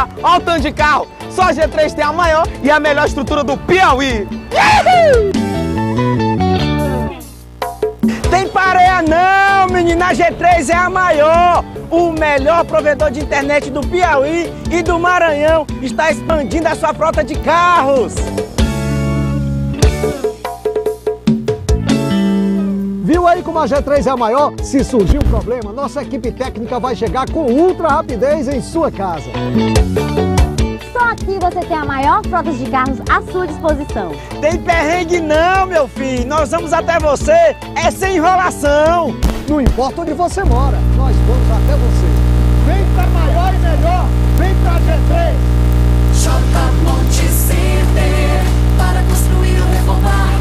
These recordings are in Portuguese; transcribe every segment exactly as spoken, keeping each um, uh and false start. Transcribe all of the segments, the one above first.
lá, olha o tanto de carro. Só a G três tem a maior e a melhor estrutura do Piauí. Uhul! Tem pareia não, menina, a G três é a maior. O melhor provedor de internet do Piauí e do Maranhão está expandindo a sua frota de carros. Viu aí como a G três é a maior? Se surgir um problema, nossa equipe técnica vai chegar com ultra rapidez em sua casa. Só aqui você tem a maior frota de carros à sua disposição. Tem perrengue não, meu filho. Nós vamos até você, é sem enrolação. Não importa onde você mora, nós vamos até você. Vem pra maior e melhor, vem pra G três. J Monte Center, para construir ou reformar.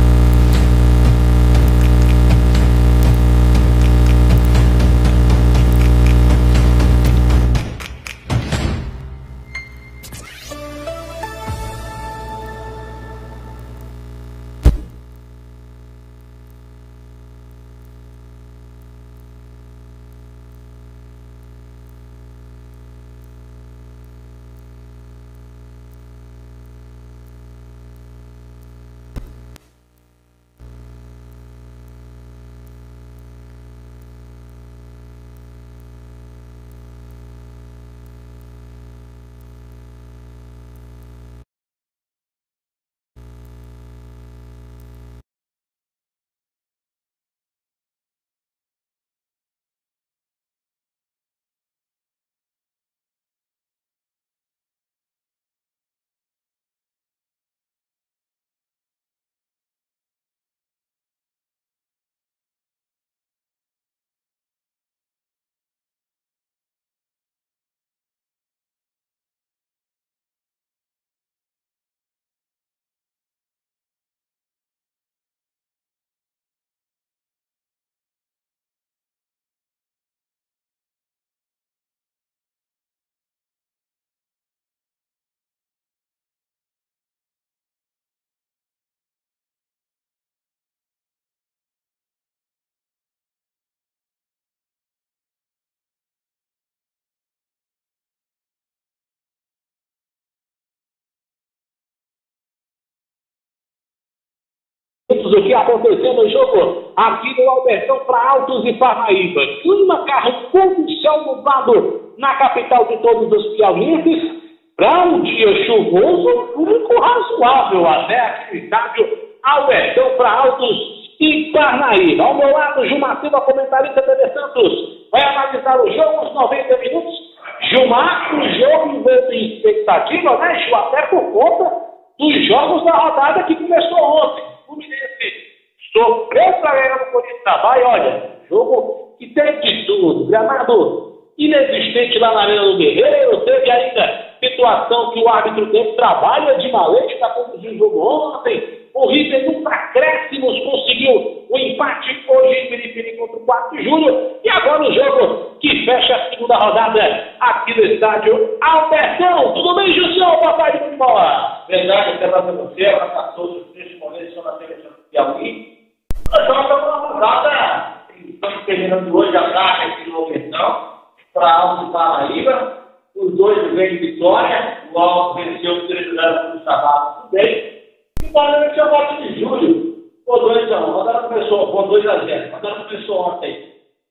O que aconteceu no jogo aqui no Albertão para Altos e Parnaíba. Clima carregando o céu nublado na capital de todos os piauienses. Para um dia chuvoso, único razoável até aqui no estádio Albertão para Altos e Parnaíba. Ao meu lado, Gilmar Silva, comentarista T V Santos, vai analisar o jogo nos noventa minutos. Gilmar, o jogo envolto em expectativa, né, Gil, até por conta dos jogos da rodada que começou ontem. O Fluminense sofreu para ganhar no Corinthians Trabalho. Olha, jogo que teve de tudo. Gramado inexistente lá na Arena do Guerreiro. Teve ainda situação que o árbitro teve trabalho de malete para conduzir o jogo ontem. O River nos acréscimos conseguiu o empate hoje em Piripiri contra o quatro de julho. E agora o jogo que fecha a segunda rodada aqui no estádio Albertão. Tudo bem, Jussião? Boa tarde, muito boa. Verdade, eu quero agradecer você, a todos neste momento estão na seleção do Piauí. Nós estamos numa rodada, estamos terminando hoje a tarde aqui no Albertão, para Altos e Parnaíba. Os dois vêm de vitória, o Altos venceu o três a zero no sábado também. E o Parnaíba tinha quatro de julho, por dois a um. A rodada começou por dois a zero. A rodada começou ontem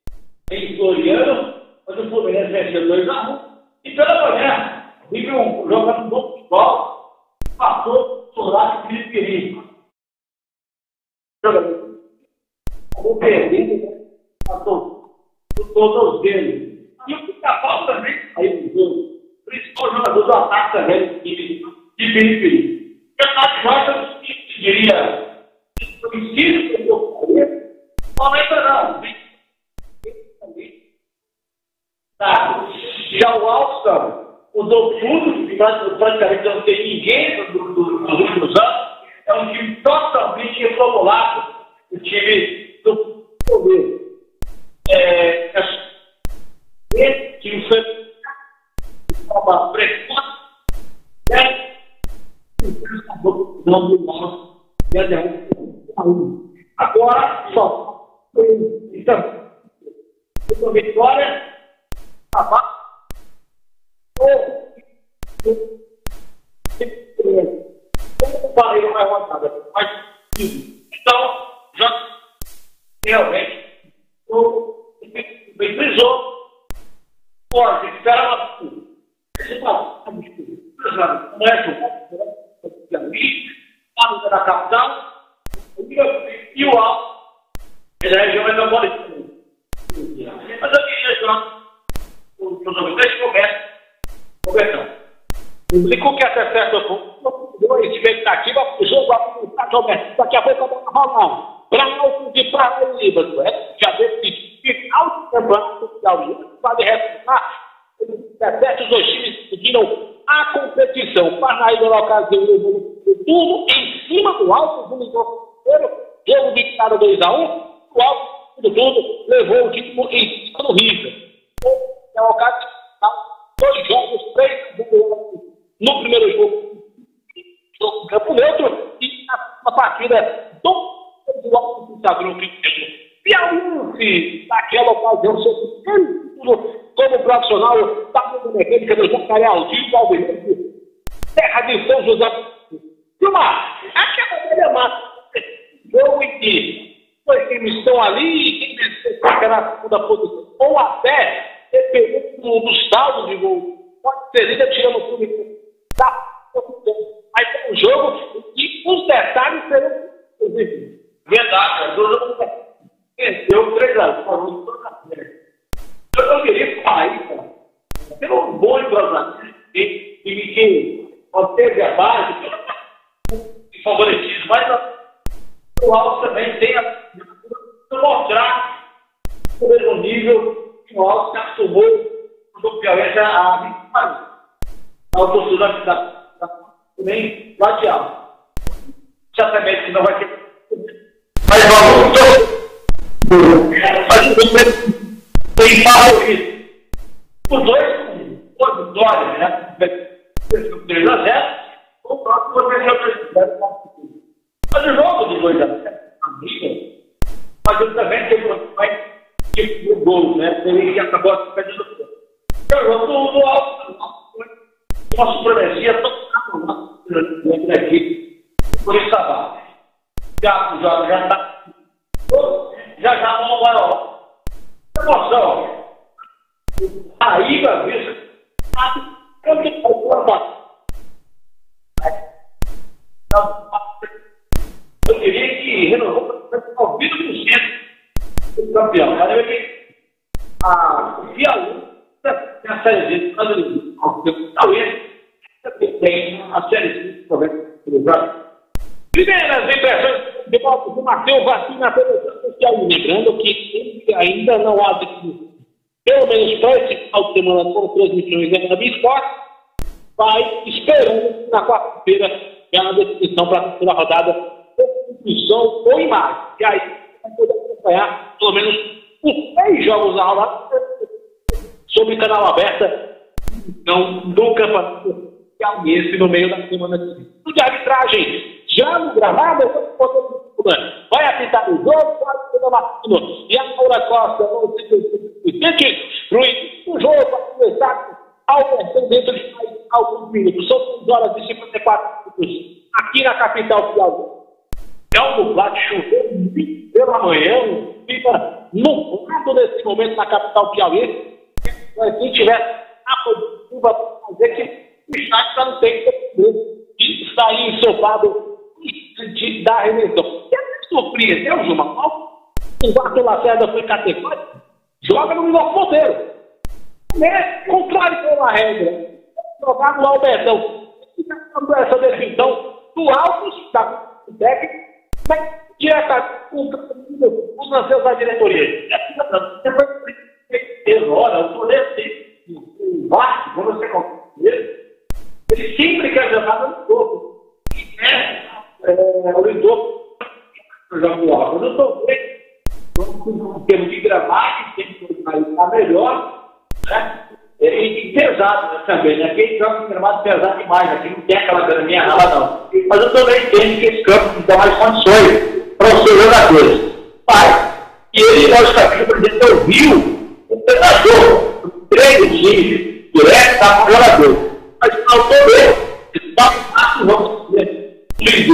em Floriano, onde o Fluminense venceu dois a um. E pela manhã, o River jogando um bom futebol. Passou por lá de Piripiri. O perdido, né? Passou por todos eles. E o Pica-Pau também saiu do jogo. O principal jogador do ataque também do time de Piripiri. O Renato Jorge, que diria, conhecido que eu gostaria, não ainda não. Tá. Já o Alstom mudou tudo, praticamente não tem ninguém do, do, dos últimos anos. É um time totalmente reformulado, o time do poder. É, esse time foi de forma precoce, né? Não do nosso, agora só. Então, uma vitória, a Como falei, não é rodada, mas então, já realmente, o frisou, pode, espera uma esse passo, não é o da capital, e o alto, ele é região metropolitana. Mas eu queria, João, desde o começo, conversão. Publicou que até certo ponto, deu a expectativa para o jogo, daqui a pouco a bola rolar. Para Altos de Paraíba, já decidiu final do campeonato social, pode resultar. dezessete dos times seguiram a competição. Parnaíba, na ocasião, levou tudo em cima do Altos do primeiro jogo de cada dois a um. O Altos do tudo levou o título em cima do River. Na ocasião, dois jogos, três no primeiro jogo, no campo neutro, e na partida do Altos do Sagrão Piauí, naquela ocasião, como profissional da mecânica do Jacarealdinho, Palmeirense, terra de São José. Vilmar, aquela velha massa, jogo em que dois times estão ali, quem fica na segunda posição, ou até, dependendo do saldo de gol, pode ser ainda tirando o time da posição. Aí tem um jogo e os detalhes serão positivos. Verdade, dois venceu três a zero. Eu não queria falar isso, cara. Tem um bom entrosamento e que manteve a base de favoritismo, mas o Altos também tem a mostrar o mesmo nível que o Altos se acostumou do Piauí a vinte anos. A torcida da também lá de alto. Certamente que não vai ter. Mas vamos tem favorito. Os dois, duas vitórias, né? três a zero, o próximo foi três a zero. Mas o jogo de dois a zero, mas ele também tem um o gol, né? Ele acabou perdendo o gol. O jogo do Alto, uma supremacia total na equipe. Por isso, a já joga, já está. Já já não vai lá. Emoção. Aí, meu bicho, eu diria que renovou o vídeo do centro do campeão. Cadê que a Piauí tem a série de talvez tem a série de primeiras impressões de volta do Matheus Vacina pelo social, lembrando que ainda não há definição. Pelo menos para esse final de semana com transmissões da Bia Esporte, vai esperando na quarta-feira a definição para a terceira rodada de som ou imagem. E aí vai poder acompanhar pelo menos os três jogos da rodada sobre canal aberto, não do campeonato piauiense no meio da semana seguinte. De arbitragem, já no gramado, vai apitar o jogo, vai apitar o Martino e a Laura Costa vão se fluir o jogo para começar ao versão dentro de mais alguns minutos. São três horas e cinquenta e quatro minutos aqui na capital Piauí. É um nublado chovendo pela manhã, fica nublado nesse momento na capital Piauí. Mas quem tiver a chuva para fazer que o estádio já não tem que sair ensopado de, da redenção. E até surpreendeu, Gilmar, o Quarto Lacerda foi categórico, joga no Minoco Monteiro. É contrário pela regra. Jogar no Albertão. Fica dando essa definição do Altos, da técnica, mas diretamente os lançeiros da diretoria. Agora, o poder o Vasco, quando você compra ele sempre quer jogar no topo. E é, é o Lidor joga o Alto. Eu estou vendo, em termos de gramado, tem que estar melhor, né? E, e pesado também, né? Quem joga em gramado pesado demais, aqui não tem aquela graminha rala, não. Mas eu também entendo que esse campo dá mais condições para os seus jogadores. Mas, e ele, logicamente, o presidente ouviu o treinador, o treino de direto, tá com o jogador. Mas ao todo. Vamos ver.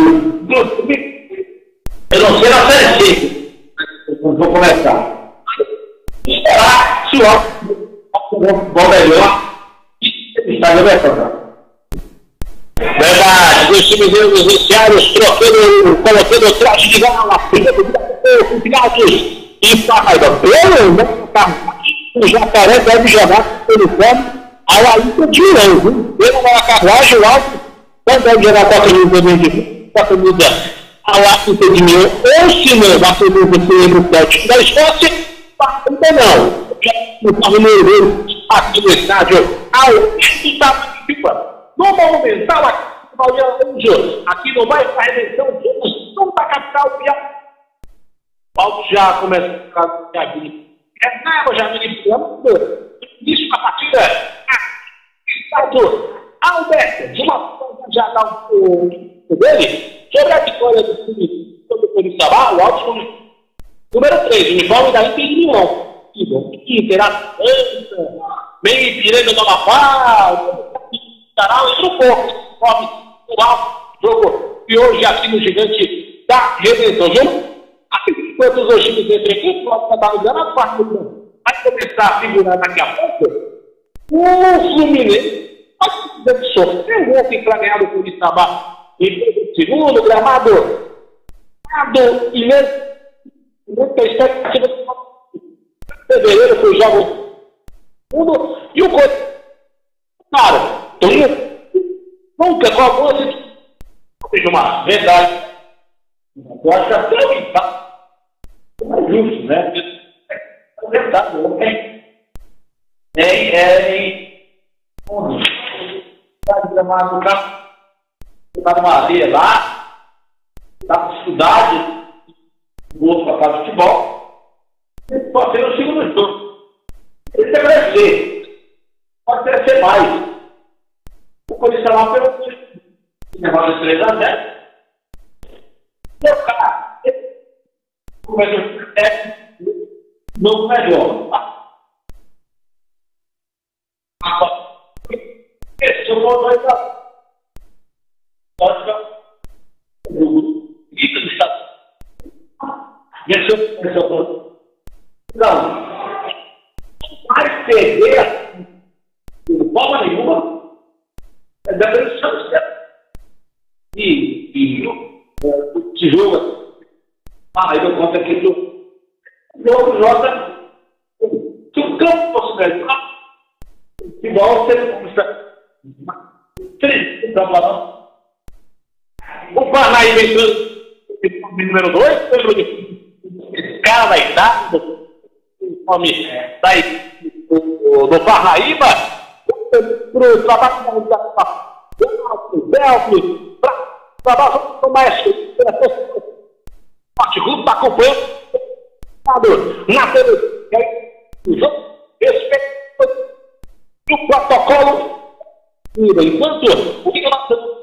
Eu não sei na série C. Vou começar. Esperar se o álbum bom melhor. Está libertando. Verdade, os times beneficiários trocando, colocando o traje de gala, pigados e Paraíba. Pelo menos o Jacaré deve jogar pelo fome ao Ailton de Leão, viu? Pelo na carruagem, o Alto não deve jogar com a camisa de com a camisa ao Ailton de Leão, ou se não, a camisa do Celtic da Escócia, ainda não. No Palmeiras, aqui no estádio, ao Itapetiba. No Monumental, aqui no Valdeirão, aqui no bairro da Redenção, somos da capital Piauí. O Alto já começa a ficar aqui. É nada, já me ligando. Início da partida. Salto Alberto, de uma forma já dá o dele. Sobre a vitória do time sobre o Curitiba, o Alto número três, uniforme da Inter de Milão. Inter, Atlanta, meio Ipiranga do Amapá. Canal e no pouco, o alto jogo e hoje aqui no Gigante da Redenção. Jogo, aqui enquanto os times entram aqui, o Alto está ligando a parte do vai começar a figurar daqui a pouco. O Fluminense vai sofrer um gol que planeado por Itabá em segundo, gramado, gramado e mesmo muita expectativa de fevereiro foi o jogo segundo e o Corinthians, cara. Nunca com a moça seja uma verdade. Eu acho que até o impacto é mais justo, né? É verdade, não tem. Tem, é. Está de gramado, está numa areia lá, está com dificuldade, o outro para fazer futebol. Ele pode ser o segundo jogo. Ele deve crescer, pode crescer mais. O Corinthians lá pelo negócio de três a zero. Meu cara, o melhor é não melhor. Esse é o modo da lógica do Guita do Estado. Esse é o modo. Não. Vai perder de forma nenhuma. É da versão e, e o tijolo ah, aí eu conto aqui do jogo joga se o campo fosse melhor igual você conquista três não o Parnaíba entrou número dois pelo cara da idade do nome do, do Parnaíba para o trabalho da Belfle, para baixo do mestre, o grupo está acompanhando na televisão, o jogo respeito o protocolo, enquanto o que nós estamos.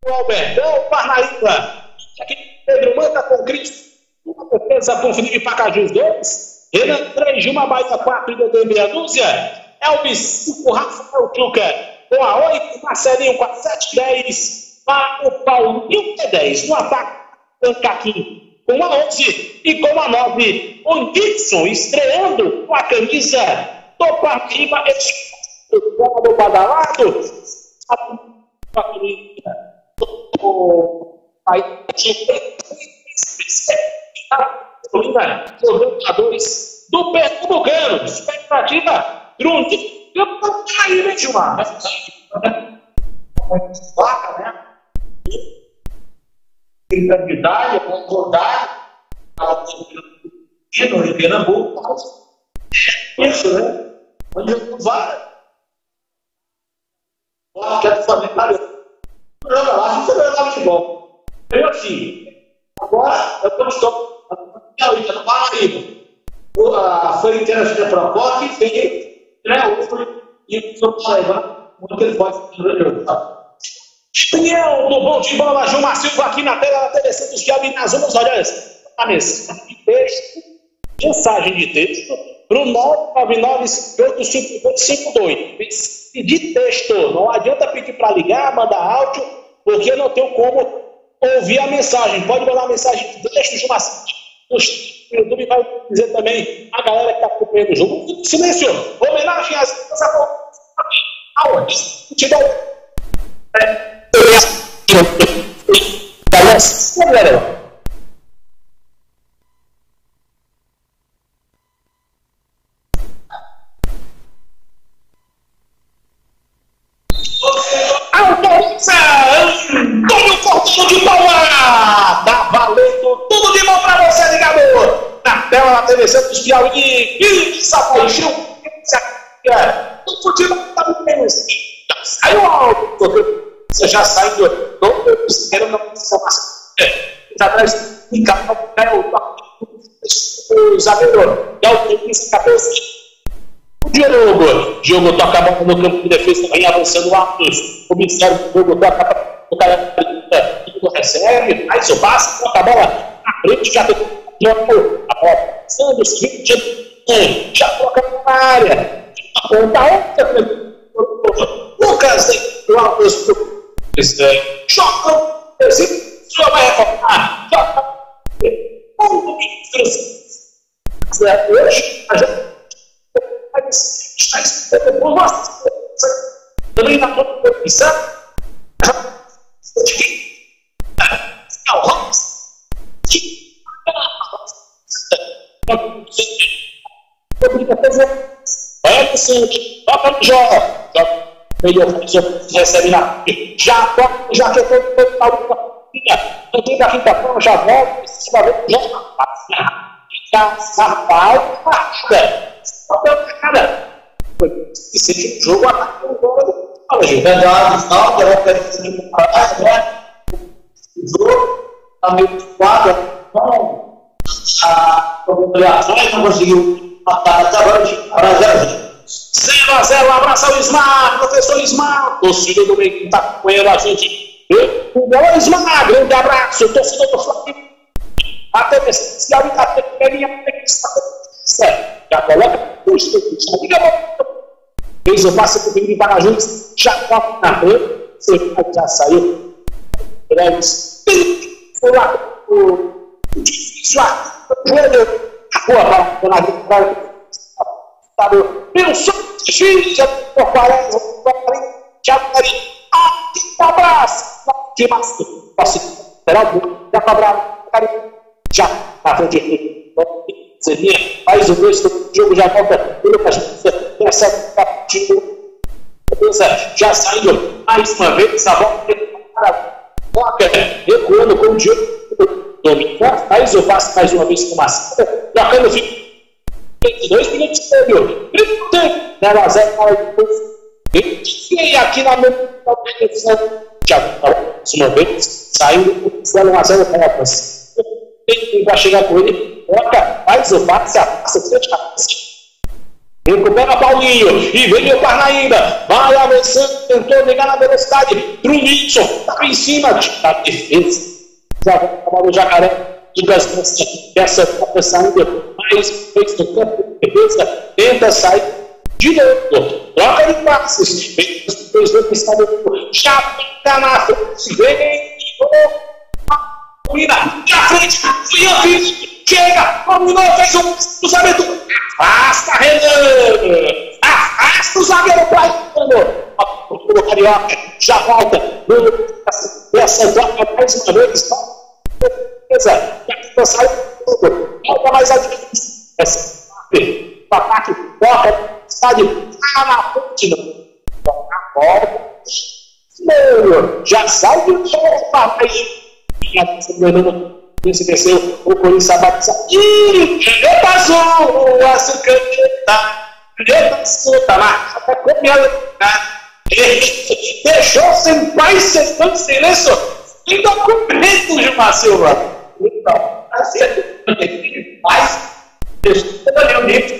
O Albertão, Parnaíba. Aqui Pedro Manta com Cristo. Uma defesa com Felipe Pacajus dois. Renan três, Gilma Bahia quatro e Dedê meia dúzia. Elvis cinco, Rafael Chuca com a oito, Marcelinho com a sete, dez. Para o Paulinho é dez. No ataque, Caquinho com a onze e com a nove, o Nixon estreando com a camisa do Parnaíba. Do badalado. A camisa do jogadores do Pernambucano. Expectativa grande. Eu não caí, né, Gilmar? Placa, né? Tem candidato, vamos rodar. No Pernambuco. Isso, né? Onde eu vai? Ó, quero saber, cara. Joga lá, você vai lá de futebol. Eu assim. Agora, eu estou no Parnaíba. A Feira Internacional de Proposta que fez, né? O e o Parnaíba, onde ele pode ser. Daniel, do Bom de Bola, Gilmar Silva aqui na tela da T V C dos Piauí. Nós vamos olhar a mensagem de texto, mensagem de texto, para o nove nove nove oito cinco oito cinco dois. De texto, não adianta pedir para ligar, mandar áudio, porque eu não tenho como ouvir a mensagem. Pode mandar mensagem de texto, Gilmar Silva. O YouTube vai dizer também a galera que está acompanhando o jogo. Silêncio! Homenagem às aonde? Futebol. É. Galera. Autoriza Antônio Cortino de Paula. Tá valendo tudo de bom pra você, ligador. Na tela da T V C dos Piauí. E Sapaixão. O futebol tá muito bem. Saiu alto. Você já saiu do primeiro não precisa mais. Atrás de cada o zagueiro. É o tempo de cabeça. O Diogo. Diogo toca a bola no campo de defesa, vem avançando altos. O Ministério do Diogo toca o cara recebe, faz o passe, toca a bola na frente, já tem a bola passando, já toca na área. Aponta outra. Lucas tem o Alves. Joga o só vai reformar. Joga o hoje a gente está esperando por nós. Também na comissão. Não, vamos. É assim, toca no jogo. Melhor, recebe na. Já toca, já que eu estou na outra. Não tem da quinta forma, já volta. Se vai ver, já passa. Fica safado, partida. Cara, e seja um jogo atacando o gol. Fala, Gil. Verdade, não, eu vou ter que parar, né? O jogo está meio de quadra, não. A população não conseguiu matar até agora, zero a zero, abraça o Ismar, professor Ismar, torcedor do meio que está acompanhando a gente. O gol Ismar, grande abraço, torcedor do Flamengo. Até esse áudio está pequenininha, já coloca o estudo, fez o passe para o Felipe Pacajus, já toca na frente, já saiu. Foi lá, o difícil, o joelho, a boa para a pelo som de X, por quarenta, Thiago Marinho, aqui tá abraço, de Márcio, posso esperar o gol, já cobrar, já na frente, seria mais um dois, o jogo já volta, pelo que a gente percebe, já saindo mais uma vez, a bola toca, recuando com o Diogo, domínio, faz o passe mais uma vez com o Márcio, trocando o fim. dois minutos de tempo. zero a zero para depois. E aqui na minha mais uma vez, saiu zero a zero para a França. Quem vai chegar com ele, toca, faz o passe, a passa, frente a cabeça. Recupera Paulinho e vem o Parnaíba. Vai avançando, tentou ligar na velocidade. Trunilson, tá em cima da defesa. O Jacaré dessa saindo mais fez no campo de defesa. Tenta sair de novo. Troca de passes. Já fica na frente. Vem. Domina. Na frente. Chega. Dominou. Fez um cruzamento. Afasta, Renan! Afasta o zagueiro Praicano! O Carioca já volta essa troca mais uma vez. Beleza, já sai tudo. Volta mais adiante. Essa o ataque toca, está de cá na frente. Toca a bola. Já sai de novo para mais. Esse desceu, o Corinthians abatiza. Ih, repassou o açucaneta. Repassou, tá lá. Até copiando. Deixou sem pai, sem silêncio. Tem documento, Gilmar Silva. Então, assim, mas, deixou ali o nível.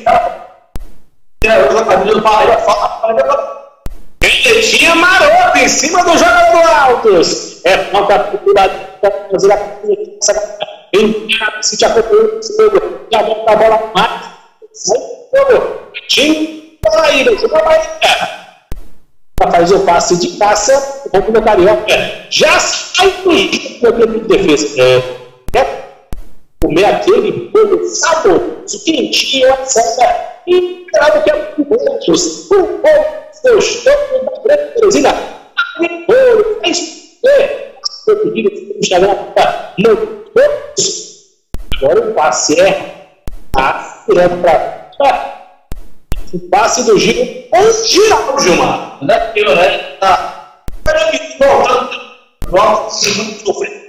Ele tinha maroto em cima do jogador Altos. É falta de cuidado para fazer a coisa. Se te acompanhou, já volta a bola mais. Sai do jogo. Time Paraíba, jogo Paraíba. Faz o passe de caça, o Romulo Carioca já sai do jogo de defesa. É comer aquele bolo saboroso, quentinho, etcétera. E claro que é muito outros. O bolo, seu show da Grande Teresina. O bolo, é isso. Eu pedi no Instagram não todos. Agora o passe é atirando para o passe do Giro ou girar o Gilmar. Não é que o Ré está voltando. Volta, segundo sofrendo.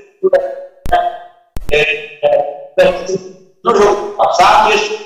No jogo passado, isso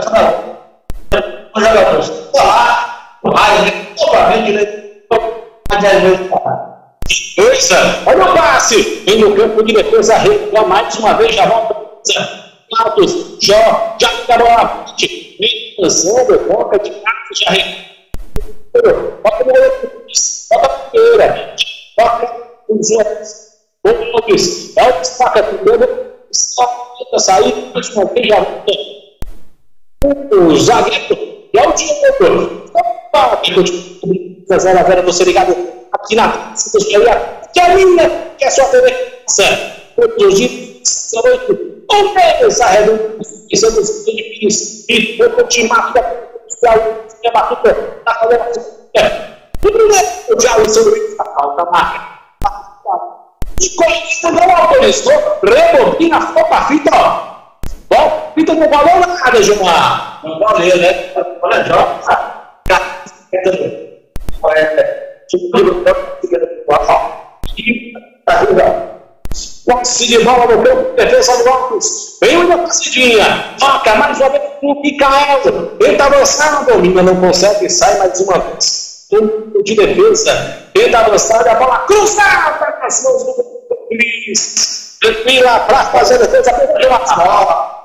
os jogadores estão lá, o raio, novamente, né? Coisa. Olha o passe. Vem no campo de defesa. Recua mais uma vez. Já volta. Altos. Já. Já fica a bola. Vem lançando. Toca de casa. Já recua. Bota no outro. Bota a primeira. Toca os outros. Gomes. É o destaque. Primeiro. Só tenta sair. Mais uma vez. Já volta. O zagueiro. E é o diretor. Opa. zero a zero. Você ligado. Aqui na que é minha, que é sua T V. Todos os dias, oito, um mês arredondado, precisando de pis, e o timato da policial, que é batuta, na calma. E primeiro, o diálogo sobre a falta marca. E Corinthians não autorizou, rebobina, foca a fita, ó. Bom, fita não valeu nada, Gilmar. Não valeu, né? Olha, joga, sabe? Passe de bola no campo, defesa do Altos. Vem uma passadinha. Toca mais uma vez o Micael. Tenta avançar, domina, não consegue. Sai mais uma vez. Campo de defesa. Tenta avançar, a bola cruzada nas mãos do Cris. Tranquila para fazer a defesa. Pela bola.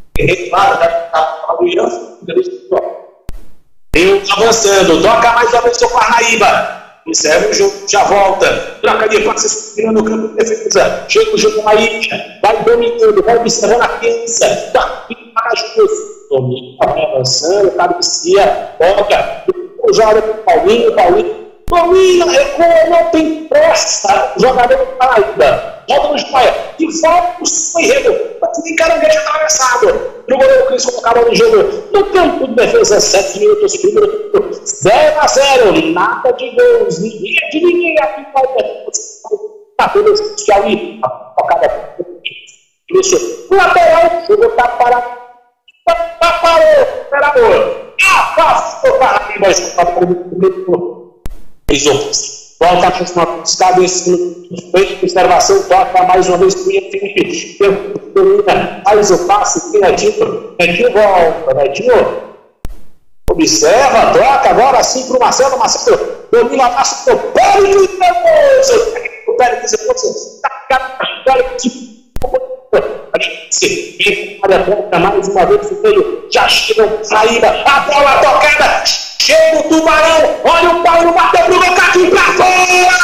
Tem avançando. Toca mais uma vez o Parnaíba. Encerra o jogo, já volta. Troca de passes no campo de defesa. Chega o jogo aí. Vai dominando, vai observando a pensa. Tá para Jesus. Domina, vai avançando, cabecia, toca. O jogador do Paulinho, Paulinho. Domina, recua, não tem pressa. O jogador do Paraíba. Volta no Espanha. E volta o seu enredo. Tem caranguejo atravessado. O goleiro Cris colocava no jogo. No campo de defesa, sete minutos. Primeiro tempo, zero a zero. Nada de gols. Ninguém é de ninguém. Aqui vai ter. Tá todos que ali. A tocada. Isso. Lateral. O jogo tá parado. Parou. Operador. Afastou o Paraíba. Está para o primeiro. Volta a uma buscada esse observação, toca mais uma vez para o Felipe. Faz o passe, tem Netinho. Netinho volta, Netinho. Observa, troca agora sim para o Marcelo. Marcelo domina, passa o Pérez. O Pérez, você Em área contra mais uma vez o meio. Já chegam saída. A bola tocada. Chega o Tubarão. Olha o Paulo, bateu pro Locatinho pra fora.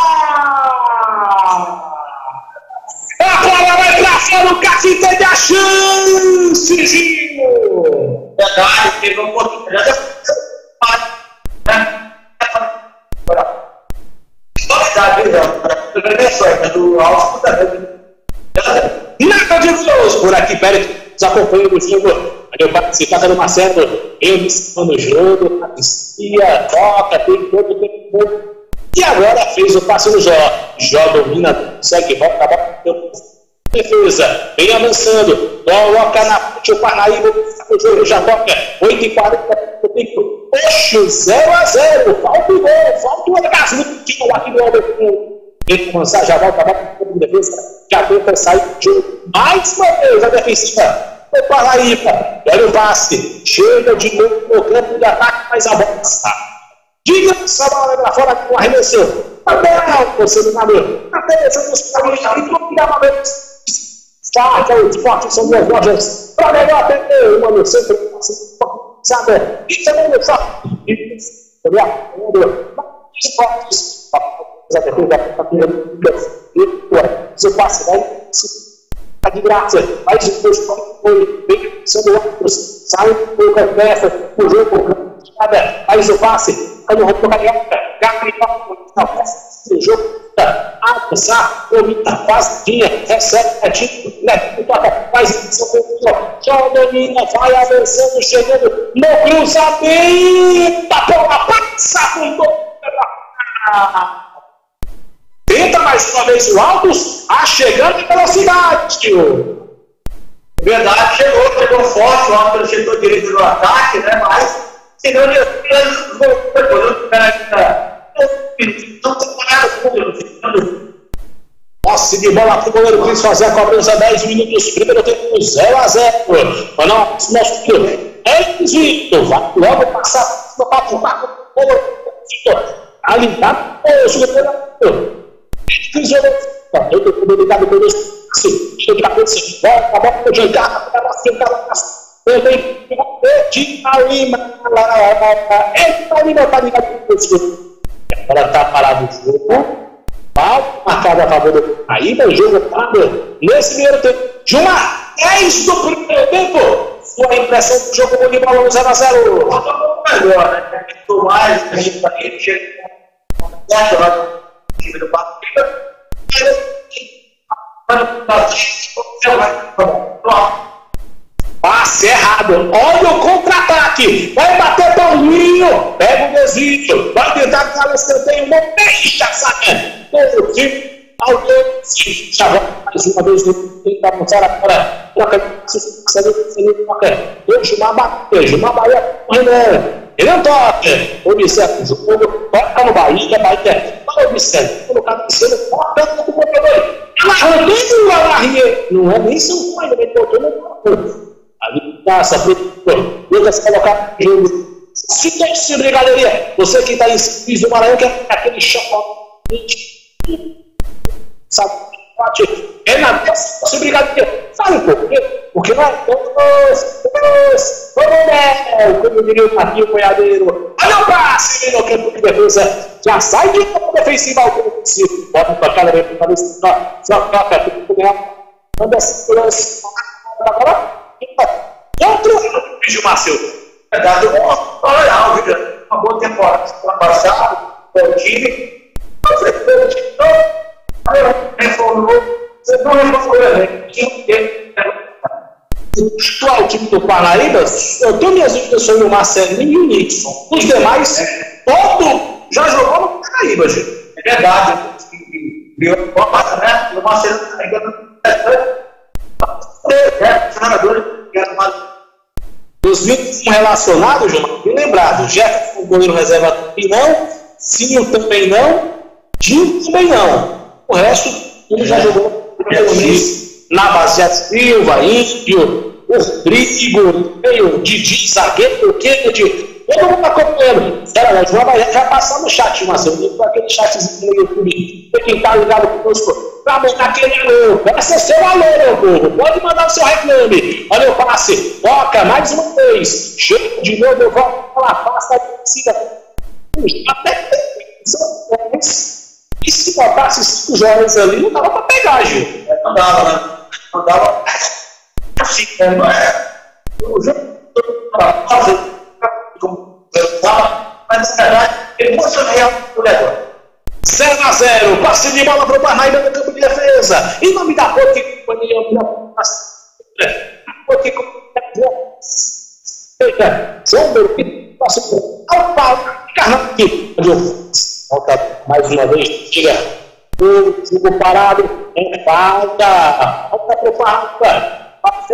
A bola vai pra fora. O Catinho teve a chance, Gil. Verdade, teve um pouquinho. Do Alto nada de gols por aqui, Pérez nos acompanha do jogo. Eu participar do Marcelo, eu me no jogo, aprecia, toca, tem todo o tempo. E agora fez o passe no Jó. Jó domina, consegue, volta a bola. Defesa, vem avançando, coloca na frente o Parnaíba, o jogo já toca, oito e quarenta, oxe, zero a zero, falta o gol, falta o orgasmo, que o aqui do Alberto. Ele avançar, já volta a bola de defesa, já tenta sair do jogo, mais uma vez a defensiva, o Parnaíba, olha o passe, chega de novo no campo de ataque, mas a bola está. Diga essa bola para fora com a arremessão, até o senador, até essa dos caminhos, e não dá uma vez. Starta o esporte, são duas lojas para melhor atender uma no centro, sabe? E também no shopping. E esportes, a defesa seu passe vai está de graça, mas depois foi bem sendo outros, sai um pouco as peças, o jogo, mas o passe, quando o Roberto Carioca, Gabriel, o jogo. Avançar, domina, quase tinha, recebe, é tipo, né? Toca, faz isso, já domina, vai avançando, chegando no cruzamento, a bola passa com gol. Tenta mais uma vez o Altos, a chegando em velocidade, tio. Verdade, chegou, chegou forte, o Altos chegou direito no ataque, né? Mas, se não, ele voltou, posse de bola para o goleiro Cris fazer a cobrança, dez minutos, primeiro tempo, zero a zero. Mas não, nosso filho é desvio, vai logo passar no papo, ali tá o segundo. Cris eu tô comunicado com isso, chega de cabeça, volta a bola para o Jangar, para a eu tenho que a Lima, a Lima está ligado com isso. Ela está parada no jogo. Falta marcada a favor do Paraíba. O jogo parado nesse primeiro tempo. Juma, dez do primeiro tempo. Sua impressão do jogo com o bola no zero a zero. Melhor, né? Muito mais. A gente está aqui. Chega no time do Paraíba. Passe errado, olha o contra-ataque, vai bater Paulinho, pega o desvio, vai tentar dar o escanteio, não deixa saber, todo o time, alguém, já vai mais uma vez, tenta avançar agora, troca de passos, o Gilmar bateu, Gilmar Bahia, ele não toca, observa o jogo, toca no Bahia, Bahia, observa, colocar no centro, toca no computador, ela arrancou o Alarrier, não é nem São Paulo, ele botou no computador. Ali passa, Lucas colocar no jogo. Se tem esse brigadeirinha, você que está em Piso do Maranhão, que é aquele chocolate. Sabe? É na dessa se brigadeirinha. Sabe por quê? Porque nós todos, todos, vamos, como diria o Marquinho Boiadeiro. Olha o passe no campo de defesa. Já sai de campo defensivo ao campo defensivo. Bota para cada vez para ver se só toca tudo ganhar. Manda a segurança. Agora. Outro Gilmar Silva. Verdade, olha, Vitor, uma boa temporada para passar com o time. Você reformou, você não reformou, né? O time do Paraíba, eu tenho minhas dúvidas sobre o Marcelinho e o Nixon. Os demais, é. todo já jogou no Paraíba, gente. É verdade. Viu? Passa, né? O Marcelinho está ligando. Os vinte relacionados, João, bem lembrado, Jefferson, o goleiro reserva também não, Zinho também não, Dinho também não. O resto, ele já jogou pelo menos na base de Silva, Índio, o Rodrigo, o Didi, zagueiro, o Kennedy, todo mundo acompanhando. Era, nós vamos já passar no chat, Marcelo, com aquele chatzinho no YouTube. Tem quem tá ligado conosco pra botar aquele alô. Esse é o seu alô, meu povo. Pode mandar o seu reclame. Olha o passe. Toca mais uma vez. Chega de novo, eu volto pra lá. Passa a torcida. Até e se botasse cinco jovens ali, não dava pra pegar, Gil. Não dava, né? Não dava. Assim, não é. O jogo para fazer como eu estava, mas na verdade, ele mostrou real o negócio. zero a zero, passe de bola para o Parnaíba no campo de defesa. Em nome da Ponte Companhia, a Ponte Companhia, São que passou ao pau, Carlos aqui. Volta mais uma vez, chega o jogo parado, em falta, falta para o Parnaíba.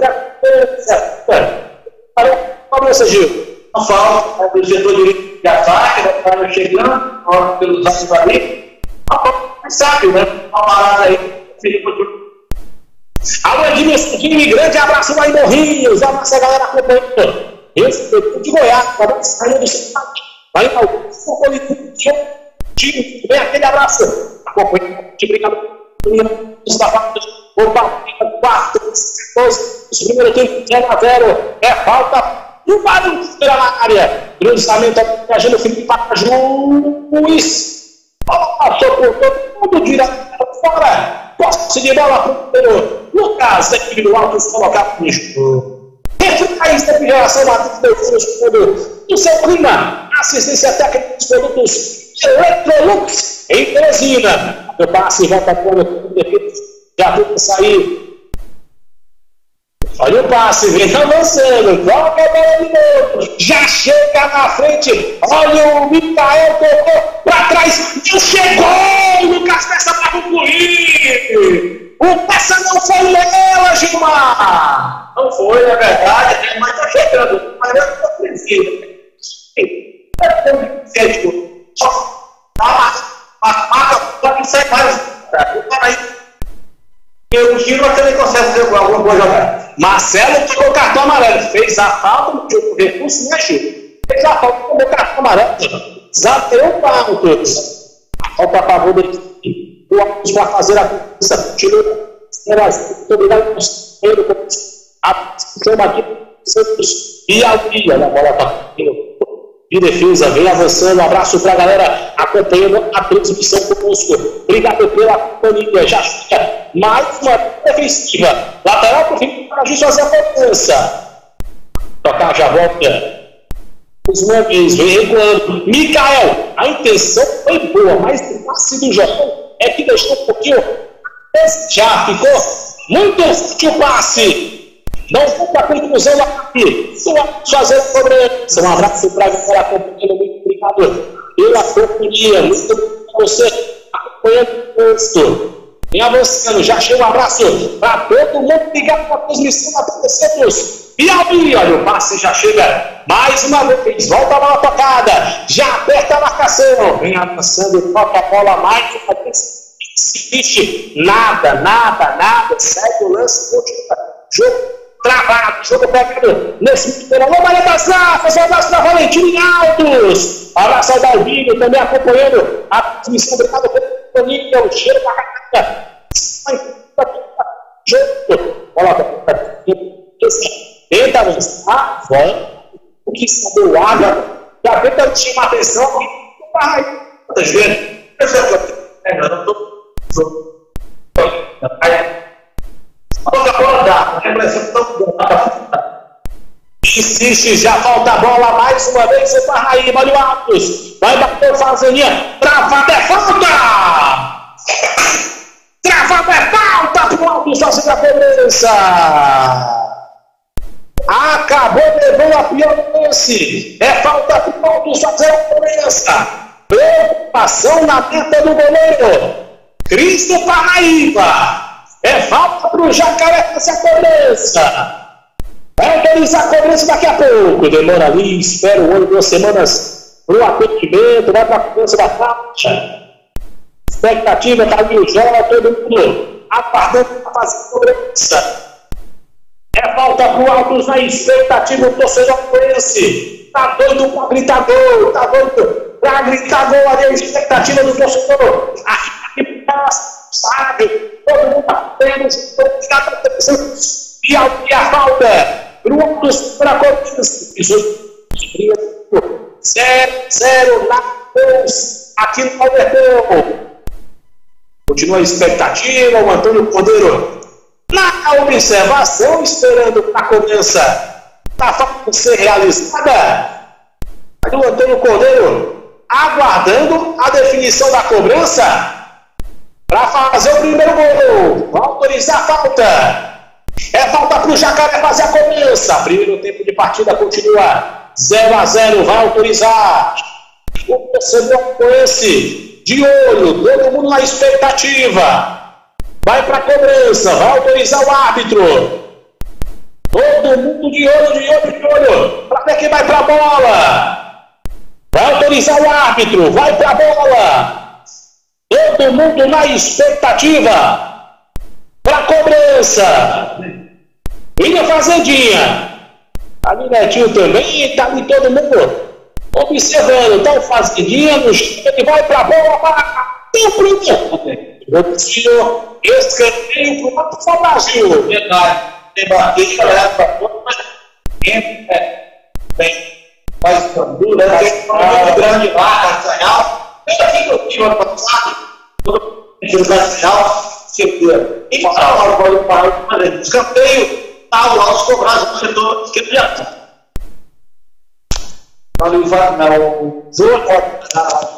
Parou, Gil. Não falta, o setor direito de ataque, vai chegando, pelos lados ali. Mas sabe, né? Uma parada aí. Alô, Edmilson, time, grande abraço lá em Morrinhos. Abraço a galera acompanhando. Esse foi de Goiás, acabou saindo do cidade. Vai lá, o time, vem aquele abraço. Acompanhando, de brincadeira. Os tapados, o Palmeiras, quatro, os primeiros tempo, zero a zero, é falta, no barulho na área, cruzamento, viajando o Felipe Pacaju, Luiz, passou por todo mundo, direto fora, posse de bola para o Lucas, equipe do alto, colocado no jogo. Refriais da geração Matheus Delfino, do seu clima, assistência técnica dos produtos Electrolux, em Teresina. O passe volta para o defesa. Já tenta sair. Olha o passe, vem avançando. Coloca a bola de novo. Já chega na frente. Olha o Micael, tocou para trás. Não chegou. O Lucas Peça para concluir. O Peça não foi nela, Gilmar. Não foi, na verdade, mas está chegando. Mas eu não preciso. Só a marca pode sair mais. O Giro também consegue fazer alguma coisa jogar. Marcelo pegou o cartão amarelo. Fez a falta, não tinha recurso, né, Chico? Fez a falta, pegou o cartão amarelo. Zateou pontos. A falta a favor dele. O Alves para fazer a coisa. Tirou. Obrigado por a chama aqui. Santos e a Guia. A bola está de defesa, vem avançando, abraço para a galera acompanhando a transmissão conosco, obrigado pela companhia, já fica mais uma defensiva, lateral para o fim para a gente fazer a cobrança, tocar já volta, mais uma vez, vem recuando, Micael, a intenção foi boa, mas o passe do João é que deixou um pouquinho, já ficou muito forte o passe. Não foi para a conclusão aqui. Só fazer a cobrança. Um abraço para a galera acompanhando. Muito obrigado pela companhia. Muito obrigado a você acompanhando o posto. Vem avançando. Já chega um abraço para todo mundo ligado na transmissão da T V Santos. E ali, olha, o passe já chega mais uma vez. Volta a bola tocada. Já aperta a marcação. Vem avançando. Toca a bola mais uma vez. Nada, nada, nada. Segue o lance. Continua. Jogo travado, jogo pegado nesse pela Maria das Zafas, abraço da Valentina em Altos, abraço ao Dalvinho, também acompanhando a transmissão, obrigado pelo companhia, o cheiro da cacata, jogo, coloca, tenta avançar, volta, o que sabe o água, já tenta te chamar atenção, e vai, tá vendo? Eu não tô, insiste, já falta a bola mais uma vez o Parnaíba, olha o Altos, vai bater o Fazaninha, travada é falta! Travada é falta pro Altos fazer a cobrança! Acabou levando a pior lance, é falta pro Altos fazer a cobrança, preocupação na meta do goleiro, Cristo Parnaíba. É falta para o Jacaré essa cobrança. Vai realizar a cobrança daqui a pouco. Demora ali, espera um ano, duas semanas para o atendimento, vai para a cobrança da faixa. Expectativa está ali o Jó, todo mundo aguardando para fazer a cobrança. É falta para o Altos na expectativa, o torcedor conhece. tá doido pra gritar gol, tá doido pra gritar gol ali, a expectativa do torcedor. Aqui sabe, todo mundo tá vendo, e a falta pro Altos para Corinthians. zero a zero na Cruz, aqui no Albertão. Continua a expectativa, o Antônio Cordeiro na observação, esperando a cobrança da falta ser realizada. Aí o Antônio Cordeiro aguardando a definição da cobrança para fazer o primeiro gol. Vai autorizar a falta. É falta para o Jacaré fazer a cobrança. Primeiro tempo de partida continua zero a zero. Vai autorizar. O torcedor com esse de olho, todo mundo na expectativa. Vai para a cobrança, vai autorizar o árbitro. Todo mundo de olho, de olho, de olho. Para ver quem vai para a bola. Vai autorizar o árbitro, vai para a bola. Todo mundo na expectativa. Para a cobrança. William Fazendinha. Ali Netinho também, tá ali todo mundo observando. Tá o Fazendinha no chão, ele vai para a bola. Para o primeiro. Escanteio para o Mato Brasil. Verdade. Tem batida, leva para fora, mas tem, faz gordura, né? Tem um muito grande lá, Castanhal. Tem aqui no time ano passado, todo mundo Castanhal, segura. E para o gol para o escanteio, tá o Altos cobrado no setor esquerdo de ação. Olha o Wagner, o Zô,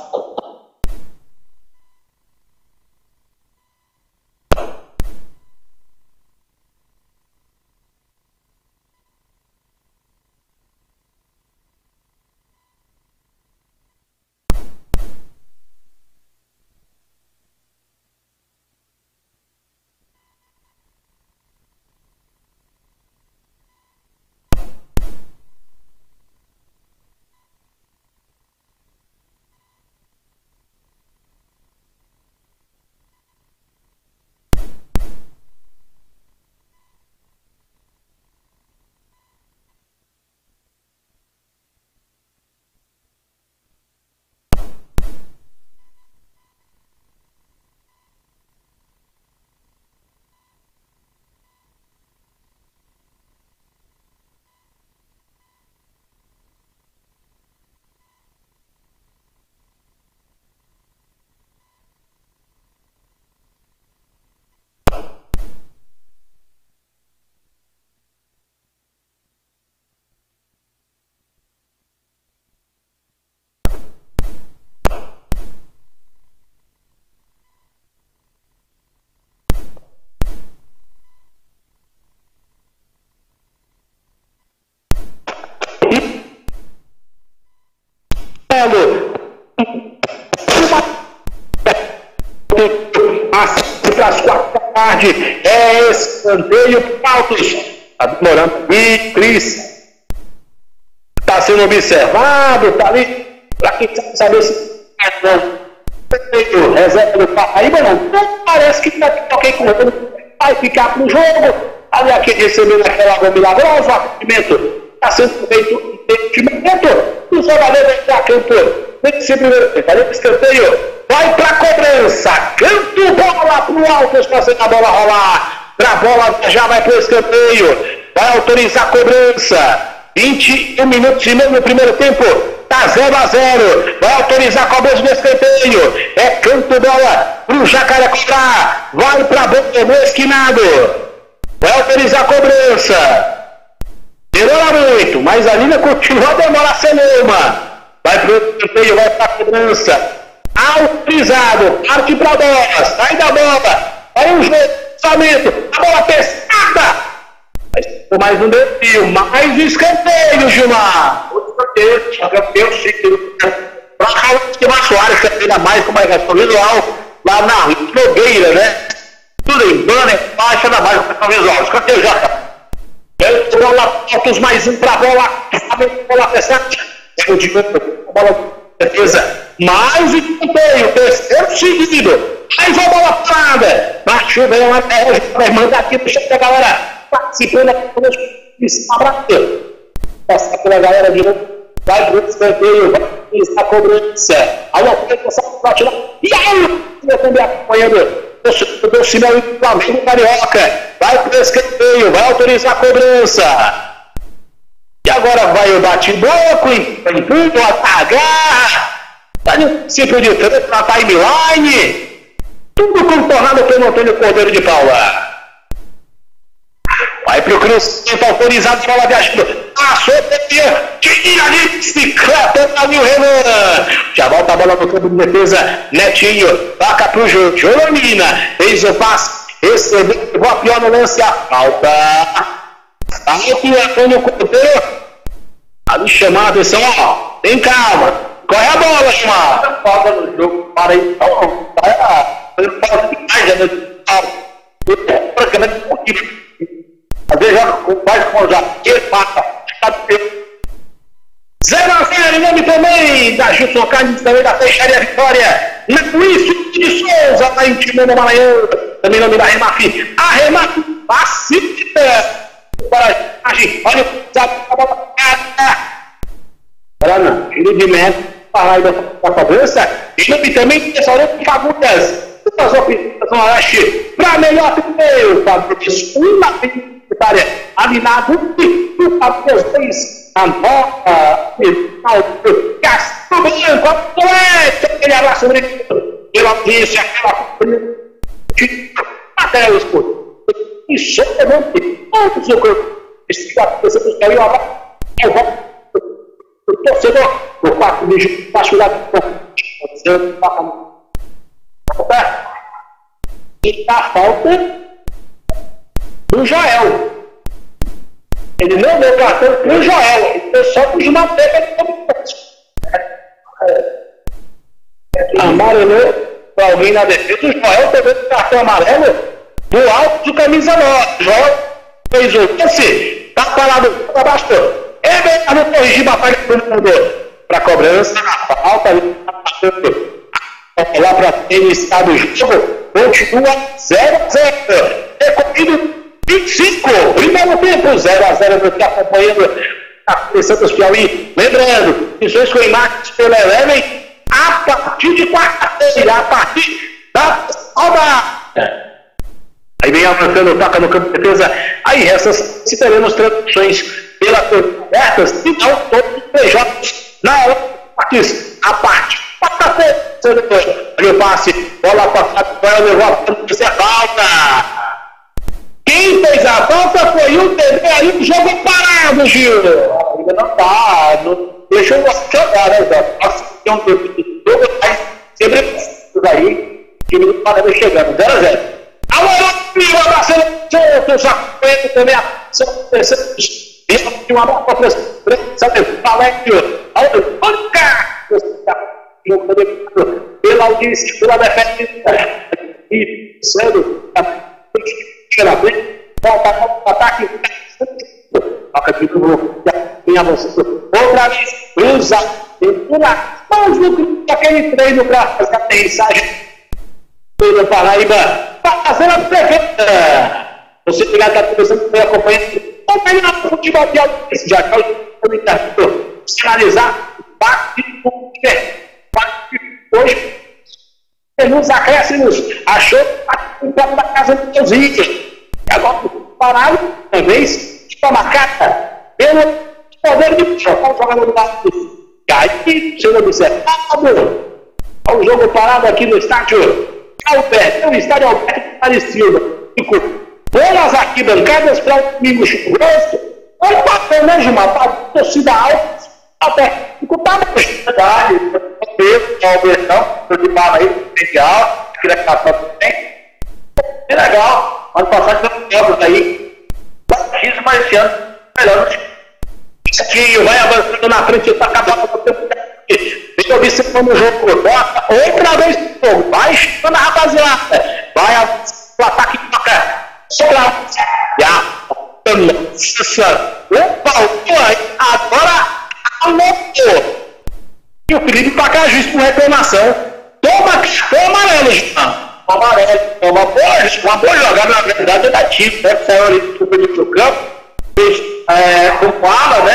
às quatro da tarde é escanteio para Altos. Está demorando ali, Cris. Está sendo observado, está ali. Para quem sabe se é reserva do Paraíba, não. Não parece que está alguém com ele. Vai ficar para o jogo. Ali aquele recebendo aquela água milagrosa, o atendimento está sendo feito investimento. O jogador vai para campo. Nesse primeiro tempo, ali escanteio. Vai para a cobrança, canto bola para o Altos, fazendo a bola rolar, para a bola já vai para o escanteio, vai autorizar a cobrança, vinte e um minutos e meio no primeiro tempo, está zero a zero, vai autorizar a cobrança do escanteio, é canto bola para o Jacaré cobrar, vai para a bola no esquinado, vai autorizar a cobrança, demora muito, mas a linha continua a demorar sem nenhuma, vai para o escanteio, vai para a cobrança, autorizado, parte para a bola, sai da bola, vai um jogo, lançamento, a bola pesada, mas não deu, mais escanteio, Gilmar. Outro escanteio, escanteio, para a Silva Soares, que ainda mais com marcação visual, lá na Nogueira, né? Tudo em banner, baixa da mais com visual, escanteio já. Bola, Altos mais um para a bola, bola pesada, é o de bola. Defesa, mais um escanteio, terceiro seguido, mais uma bola parada, baixou bem lá, vai mandar aqui pro chefe da galera, participando aqui conosco, passa pela galera de novo, vai pro escanteio, vai a cobrança. Aí a tentação para tirar. E aí, eu também acompanhando o sinal do Flamengo Carioca. Vai pro escanteio, vai autorizar a cobrança. E agora vai o bate-boco, empurra, agarra. Tá no ciclo de trânsito na timeline. Tudo contornado pelo Antônio Cordeiro de Paula. Vai pro cruzamento autorizado, bola viajando. Passou, tira ali, bicicleta, ali o Renan. Já volta a bola no campo de defesa. Netinho, toca pro Júlio. Jolomina, fez o passe, recebeu, levou a pior no lance, a falta. Aqui o Antônio Cordeiro. Ali chamado, atenção, ó. Tem calma. Corre a bola, chamado. Falta no jogo, para aí. Não, vai fazendo falta demais, né? Praticamente um pouquinho. Às vezes já faz com já que passa. zero a zero em nome também da Gilson Carnes, também da Fecharia Vitória. Na Luiz de Souza, lá em Timão do Maranhão. Também nome da Remaf. A Remaf facilita. Para a gente. Olha o a bola. Olha não. Ele de meta. Para aí da cobrança. E nome também do restaurante Fagundas. Duas opções no Oeste. Para melhor primeiro. Fagundas. Uma vitória. Ali na dúvida. O Fagundas dois. A nota. Castro Branco. Aquele abraço bonito. Pela audiência. Aquela. Até o escudo. E só levante todos os corpos. Está acontecendo que aí, ó. O torcedor, o quarto de julho, vasculhado. E a falta do Joel. Ele não deu cartão para o Joel, ele deu só para o Jumatega. Amarelou para alguém na defesa. O Joel também deu cartão amarelo do alto de camisa nove. Joel fez o lance, tá parado para baixo. É melhor corrigir batalha do mundo. Para cobrança, na falta, lá para iniciar do jogo, continua zero a zero. Recorrido vinte e cinco, primeiro tempo, zero a zero, aqui acompanhando a Santos Piauí. Lembrando, missões com imagens pela Eleven a partir de quarta-feira, a partir da rodada. Aí vem avançando, toca no campo de defesa. Aí essas, se teremos transmissões pela abertas, se não, todos os três jogos na hora a parte. Quarta-feira, olha o passe, bola passada, bola levou a ponta, é falta. Quem fez a falta foi o T V aí, o jogo parado, Gil. Ainda não tá, não deixou você jogar, né, Zé? Nossa, tem um tempo de jogo, mas sempre por aí, o time do Paraná chegando, zero a zero. Alô, amigo, abraçando o seu Jacuento também, a terceira. E uma bola para o sabe, Valério, pela audiência, pela defesa, e sendo pela frente, volta para o ataque, toca de novo, vem avançando, outra vez, cruza, empurra, mãos no grupo daquele treino para fazer a aterrissagem, pelo Paraíba, fazendo a defesa. Você ligado, está começando a acompanhando. Vamos pegar o futebol de audiência, já que eu estou sinalizar o bate hoje, nos acréscimos, achou que está na casa do Teuzinho. E agora, parado, uma vez, está marcada pelo poder de jogar o jogador do Vasco. E aí, sendo observado, o jogo parado aqui no estádio Alberto, o estádio Alberto Aparecido. Bolas arquibancadas para o domingo chuvoso. Olha o papel, né, Gilmar? Para a torcida alta, até escutar a verdade. O Albertão, o de Paraíba aí, especial, que ele passar também. É legal. Ano passado tem um jogos aí. Baixíssimo, mas esse ano, melhor. Aqui vai avançando na frente, está acabando com o tempo. Deixa eu ver se foi no jogo. Outra vez no jogo. Vai chegando a rapaziada. Vai avançando o ataque de toca. Sobra. Já. Nossa. Opa, agora anotou. E o Felipe Pacajus com reclamação. Toma, toma amarelo, Jean. Amarelo. É uma boa, uma boa jogada, na verdade, é da time, né? Saiu ali do campo. Fez é, com bala, né?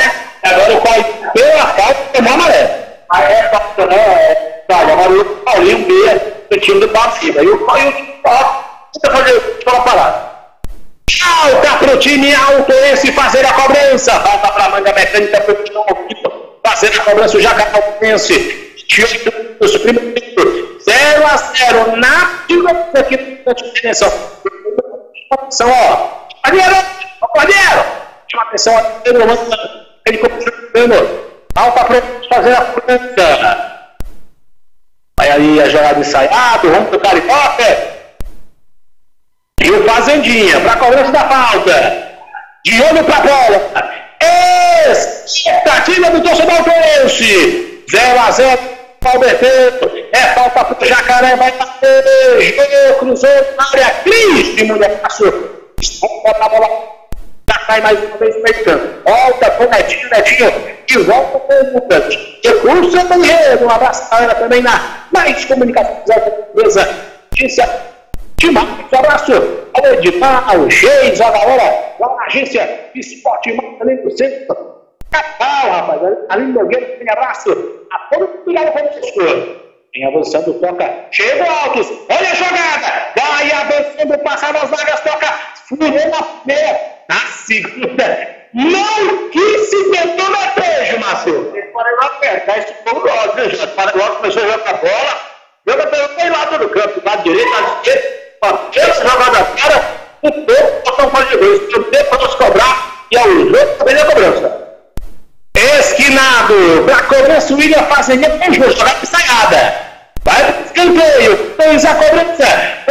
Agora o pai deu a falta e tomou amarelo. Aí é falta, né? Agora o Paulinho meia do time do Passiva. Aí o Paulinho tenta fazer uma parada. Falta pro time Altoense fazer a cobrança. Falta pra Manga Mecânica pro time fazer a cobrança. O Jacaré Altoense. Os primeiros zero a zero na aqui na dimensão. Atenção, ó. Palheiro! Ó, Palheiro! Chama atenção, ó. Ele começou falta pra fazer a cobrança. Vai aí a jogada ensaiada, vamos pro Carioca. E o Fazendinha, para a cobrança da falta. De olho para a bola. Expectativa do torcedor altoense. zero a zero, Alberto. É falta para o Jacaré, vai bater. Jogou, cruzou na área. Cristo, mulher, passou. Bota a bola. Já cai mais uma vez no meio campo. Volta com o Netinho, Netinho. E volta com o Lucas. Recurso é banheiro. Um abraço para também na mais comunicação da empresa. Agência de marketing. Um abraço ao Edmar, ao Geis, a galera da agência Esporte Marketing ali no centro. Capital, rapaz. Ali no Nogueira, um abraço a todo mundo. Obrigado por isso. Vem avançando, toca. Chega Altos. Olha a jogada. Vai avançando, passa nas vagas, toca. Furou na primeira. Na segunda. Não quis se tentou na trejo, Márcio. Ele parou lá perto. Isso foi logo, né, Jota? Parou logo, começou a jogar bola. Joga pelo meio lado do campo. Lado direito, lado esquerdo. Essa jogada cara, o tempo botou um par de dois. O tempo para nos cobrar. E ao jogo também na cobrança. Esquinado. Para cobrança, o William Fazendinha tem jogo. Jogada ensaiada. Vai para o escanteio. Fez a cobrança.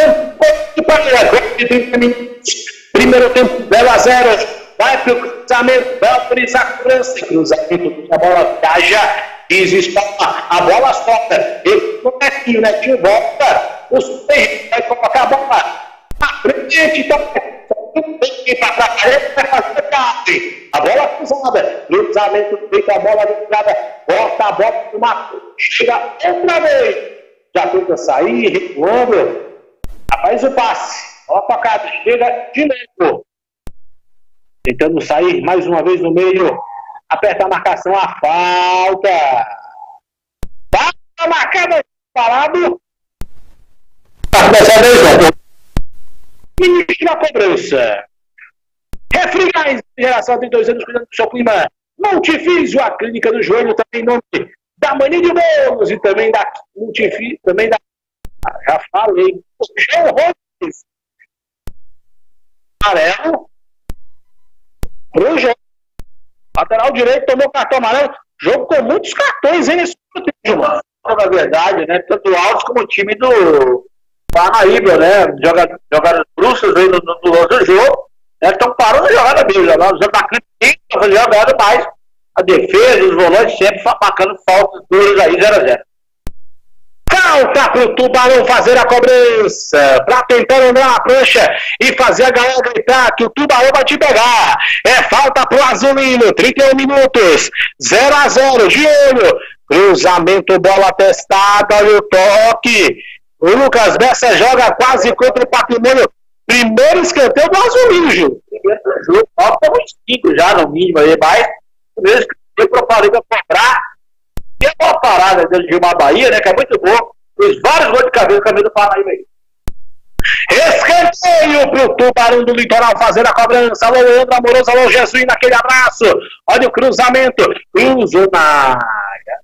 trinta minutos. Primeiro tempo, zero a zero. Vai para o cruzamento. Vai autorizar a cobrança. Cruzamento. A bola viaja. Desespalma. A bola solta. Ele o Netinho. Netinho volta. O Super vai colocar a bola na frente. Então, tem para trás. Vai fazer carte. A bola cruzada. Cruzamento feito. A bola cruzada. Volta a bola para o Marco. Chega outra vez. Já tenta sair. Recuando. Rapaz, o passe. Ó, tocado. Chega de novo. Tentando sair mais uma vez no meio. Aperta a marcação. A falta. Falta marcada. Parado. Dessa vez, ó. Ministro da cobrança. Refrigais, geração trinta e dois anos, cuidando do seu clima. Multifísio, a clínica do joelho, também em nome da Mania de Bolos e também da Multifísio, também da. Ah, já falei. João Rodrigues. Amarelo. Pro jogo. Lateral direito tomou cartão amarelo. Jogo com muitos cartões, hein, nesse tempo, mano. Na verdade, né? Tanto o Altos como o time do Parnaíba, né? Joga, jogadas bruscas aí no, no, no outro jogo. Estão né? Parando a jogada mesmo. Jogando na crítica, fazendo jogada mais. A defesa, os volantes sempre marcando faltas duras aí, zero a zero. Falta para o Tubarão fazer a cobrança, para tentar andar na prancha e fazer a galera gritar que o Tubarão vai te pegar. É falta para o Azulino, trinta e um minutos, zero a zero, de olho. Cruzamento, bola testada, olha o toque. O Lucas Bessa joga quase contra o Patrimônio. Primeiro escanteio do Azulino, Gil. Primeiro jogo, falta uns cinco já no mínimo aí, mas primeiro escanteio para o Paraíba comprar. E é uma parada dentro de uma Bahia, né? Que é muito boa. Fez vários gols de cabeça, cabeça do Paraíba aí. Escanteio pro Tubarão do Litoral fazer a cobrança. Alô, Leandro Amoroso, alô, Jesus, naquele abraço. Olha o cruzamento. Cruzou na área.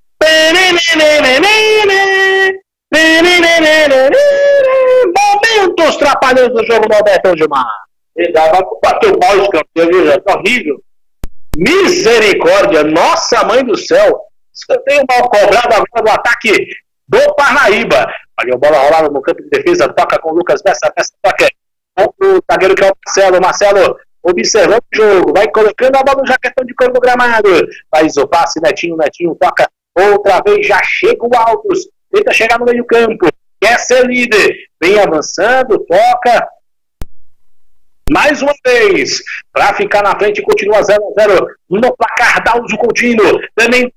Momentos trapalhando o jogo do Alberto Gilmar. Ele dava para bater o pau de escanteio, já tá horrível. Misericórdia, nossa mãe do céu. Escanteio mal cobrado agora do ataque do Parnaíba. Olha a bola rolada no campo de defesa, toca com o Lucas Bessa, Bessa toca o zagueiro que é o Marcelo. Marcelo observando o jogo, vai colocando a bola no jaquetão de couro no gramado. Faz o passe, Netinho, Netinho toca outra vez, já chega o Altos, tenta chegar no meio campo, quer ser líder, vem avançando, toca. Mais uma vez, para ficar na frente, continua zero a zero no placar da uso contínuo. Também,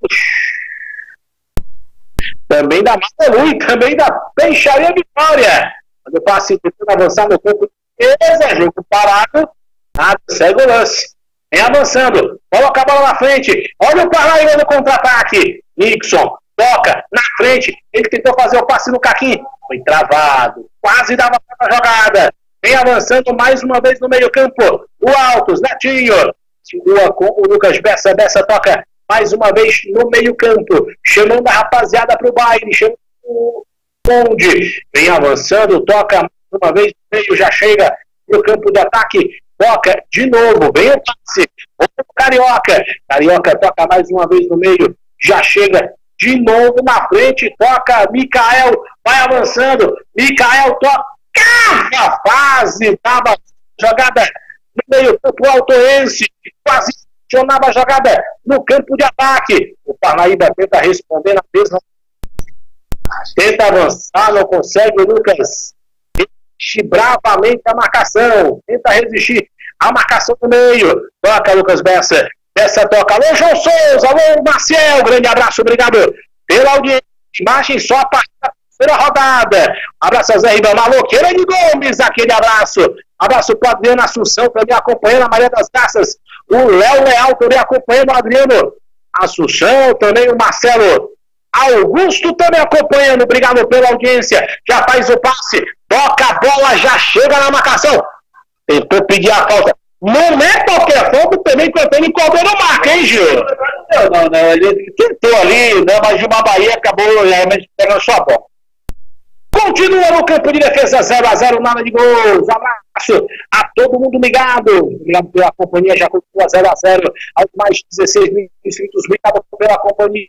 também da Matalui, também da Peixaria Vitória. Quando o passe tentando avançar no campo de defesa, jogo parado, nada, segue o lance. vem avançando, coloca a bola na frente, olha o Parnaíba no contra-ataque, Nixon, toca na frente, ele tentou fazer o passe no Caquim, foi travado, quase dava para a jogada, vem avançando mais uma vez no meio campo, o Altos, Netinho, segura com o Lucas Bessa, Bessa toca mais uma vez no meio campo, chamando a rapaziada para o baile, chamando o Conde, vem avançando, toca mais uma vez no meio, já chega no campo de ataque, toca de novo, vem o passe, o Carioca, Carioca toca mais uma vez no meio, já chega de novo na frente, toca Mikael, vai avançando, Mikael toca, a fase, dava jogada no meio campo altoense, quase funcionava a jogada no campo de ataque, o Parnaíba tenta responder na mesma, tenta avançar, não consegue, o Lucas resiste bravamente a marcação, tenta resistir a marcação do meio, toca Lucas Bessa, Bessa toca, alô João Souza, alô Marcel, grande abraço, obrigado pela audiência, imagem só a partir da terceira rodada, abraço a Zé Ribamar, Loqueira de Gomes, aquele abraço, abraço para Adriano Assunção, também acompanhando a Maria das Graças, o Léo Leal também acompanhando o Adriano Assunção, também o Marcelo Augusto também acompanhando, obrigado pela audiência, já faz o passe, toca a bola, já chega na marcação, tentou pedir a falta, não é qualquer falta também que eu tenho em qualquer marca, hein, Gil? Não, não, não, ele tentou ali, né, mas o Bahia acabou realmente pegando sua bola. Continua no campo de defesa, zero a zero, nada de gols, abraço a todo mundo ligado, obrigado pela companhia, já continua zero a zero, aos mais dezesseis mil inscritos, obrigado pela companhia.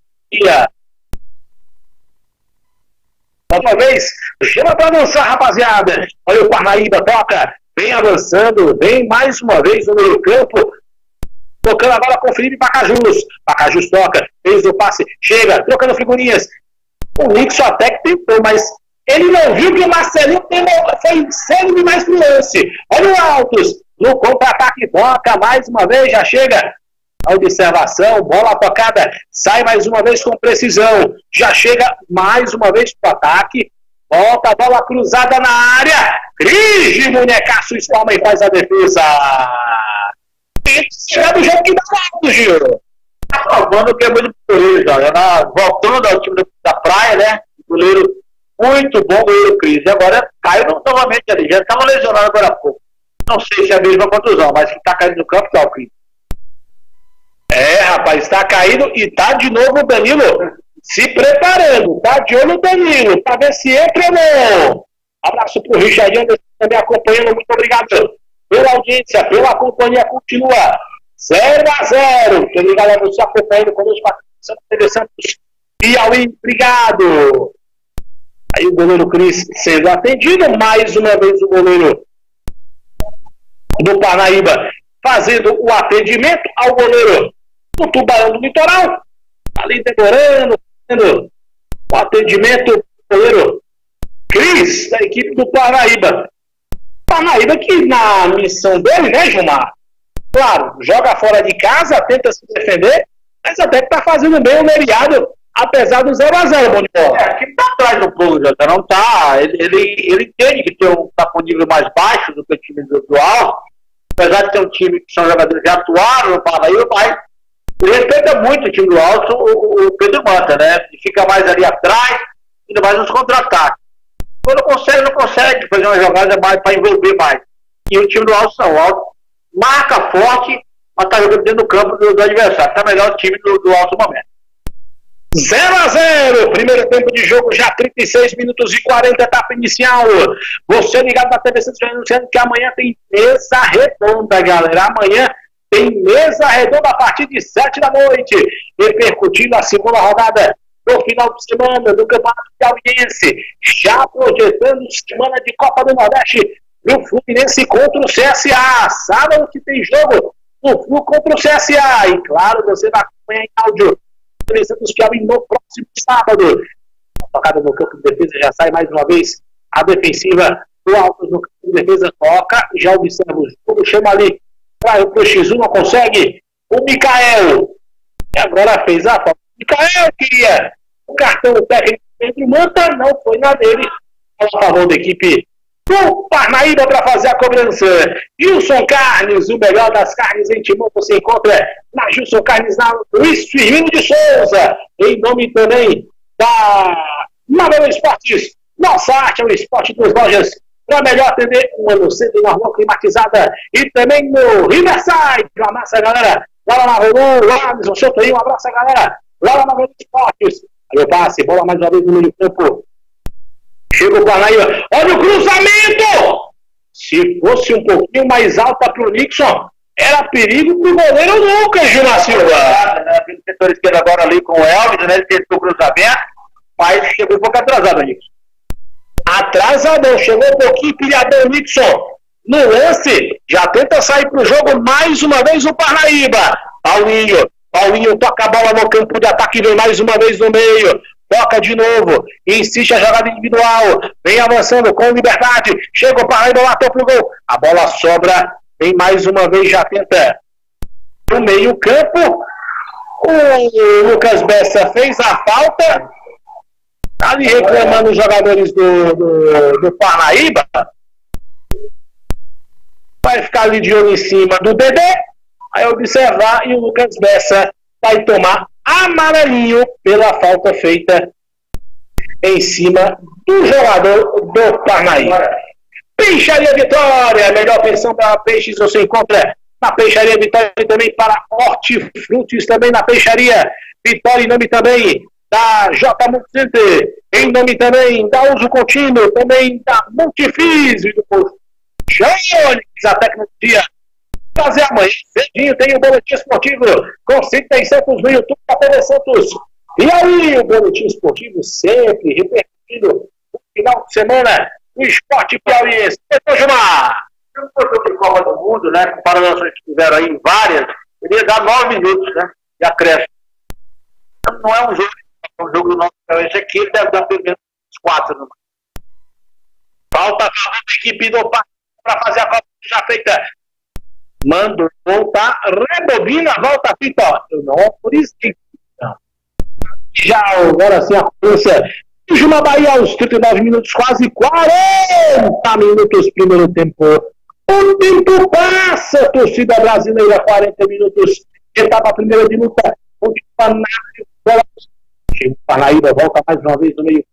Mais uma vez, chama para dançar, rapaziada. Olha o Parnaíba, toca, vem avançando, vem mais uma vez no meio campo, tocando agora com o Felipe Pacajus. Pacajus toca, fez o passe, chega, trocando figurinhas. O Nixon até que tentou, mas ele não viu que o Marcelinho foi cedo demais pro lance. Olha o Altos, no contra-ataque, toca mais uma vez, já chega. A observação, bola tocada, sai mais uma vez com precisão, já chega mais uma vez para o ataque, volta a bola cruzada na área, Cris de Munhecaço espalma e faz a defesa. Tem que chegar do jeito que dá lado, Gil. Tá provando que é muito goleiro, já. Voltando ao time da praia, né? Goleiro muito bom, goleiro Cris. E agora caiu novamente ali, já estava lesionado agora há pouco. Não sei se é a mesma contusão, mas que está caindo no campo tá o Cris. É, rapaz, está caído e tá de novo o Danilo se preparando, tá de olho o Danilo, para ver se entra ou não. Abraço pro Richardinho, também acompanhando, muito obrigado pela audiência, pela companhia, continua zero a zero. Obrigado a você acompanhando conosco, a T V Santos Piauí, obrigado. Aí o goleiro Cris sendo atendido, mais uma vez o goleiro do Parnaíba fazendo o atendimento ao goleiro do Tubarão do Litoral, ali demorando, fazendo o atendimento do goleiro Cris, da equipe do Parnaíba. Parnaíba que na missão dele, né, Gilmar? Claro, joga fora de casa, tenta se defender, mas até que tá fazendo bem o Leriado, apesar do zero a zero, bom de bola. É, que tá atrás do pulo, já não tá, ele, ele, ele entende que tem um, tá com um nível mais baixo do que o time do, do Alto, apesar de ter um time que são jogadores que atuaram no Parnaíba, mas ele respeita muito o time do Alto, o, o Pedro Manta, né? Ele fica mais ali atrás, ainda mais nos contra-ataques. Quando consegue, não consegue fazer uma jogada mais para envolver mais. E o time do Alto não. O Alto marca forte, mas está jogando dentro do campo do, do adversário. Está melhor o time do, do Alto no momento. zero a zero, primeiro tempo de jogo, já trinta e seis minutos e quarenta, etapa inicial. Você ligado na T V Santos, anunciando que amanhã tem mesa redonda, galera. Amanhã tem mesa redonda a partir de sete da noite, repercutindo a segunda rodada do final de semana do Campeonato Piauiense, já projetando semana de Copa do Nordeste no Fluminense contra o C S A. Sábado que tem jogo no Flu contra o C S A. E claro, você vai acompanhar em áudio Santos Piauí no próximo sábado. A tocada no campo de defesa já sai mais uma vez a defensiva do Alto no campo de defesa, toca, já observa o jogo, chama ali para o X um, não consegue o Mikael, e agora fez a falta. Mikael queria o cartão técnico Pedro Manta, não foi na dele, a favor da equipe do Parnaíba para fazer a cobrança. Gilson Carnes, o melhor das carnes em Timon, você encontra na Gilson Carnes, na Luiz Firmino de Souza, em nome também da Marelo Esportes. Nossa arte é o esporte das lojas para melhor atender uma no centro normal climatizada e também no Riverside. Um abraço, galera. Lá na Marelo, lá no Chotoinho, um abraço, galera. Lá na Marelo Esportes. Aí o passe, bola mais uma vez no meio campo. Chega o Parnaíba. Olha o cruzamento! Se fosse um pouquinho mais alta para o Nixon, era perigo para o goleiro Lucas, Gilmar Silva. No setor esquerdo agora ali com o Elvis, né? Ele tentou o cruzamento, mas chegou um pouco atrasado, Nixon. Atrasadão, chegou um pouquinho pilhadão, Nixon. No lance, já tenta sair para o jogo mais uma vez o Parnaíba. Paulinho, Paulinho toca a bola no campo de ataque, vem mais uma vez no meio. Toca de novo, insiste a jogada individual, vem avançando com liberdade, chega o Parnaíba, bateu pro gol, a bola sobra, vem mais uma vez, já tenta no meio campo, o Lucas Bessa fez a falta, tá ali reclamando os jogadores do, do, do Parnaíba, vai ficar ali de olho em cima do Dedé, vai observar e o Lucas Bessa vai tomar amarelinho pela falta feita em cima do jogador do Parnaíba. Peixaria Vitória, a melhor pensão para peixes você encontra na Peixaria Vitória e também para hortifrutis, também na Peixaria Vitória, em nome também da J Multicenter, em nome também da Uso Contínuo, também da Multifis e do Jônix, a tecnologia. Fazer amanhã, cedinho, tem o Boletim Esportivo com Cita e Santos no YouTube da T V Santos. E aí, o Boletim Esportivo sempre repercutindo no final de semana no esporte piauiense. Então, Gilmar. Um jogo de Copa do Mundo, né? Comparando as que tiveram aí várias, ele ia dar nove minutos, né? De acréscimo. Então, não é um jogo, é um jogo do nosso piauiense aqui, ele deve dar pelo menos quatro. Né? Falta a equipe do Parque para fazer a Copa já feita. Manda voltar, rebobina, volta a fita. Não, por isso que não. Já agora sim a força. Juma Bahia aos trinta e nove minutos, quase quarenta minutos, primeiro tempo. O tempo passa, torcida brasileira, quarenta minutos. Etapa primeira de luta. Continua na o Parnaíba volta mais uma vez no meio.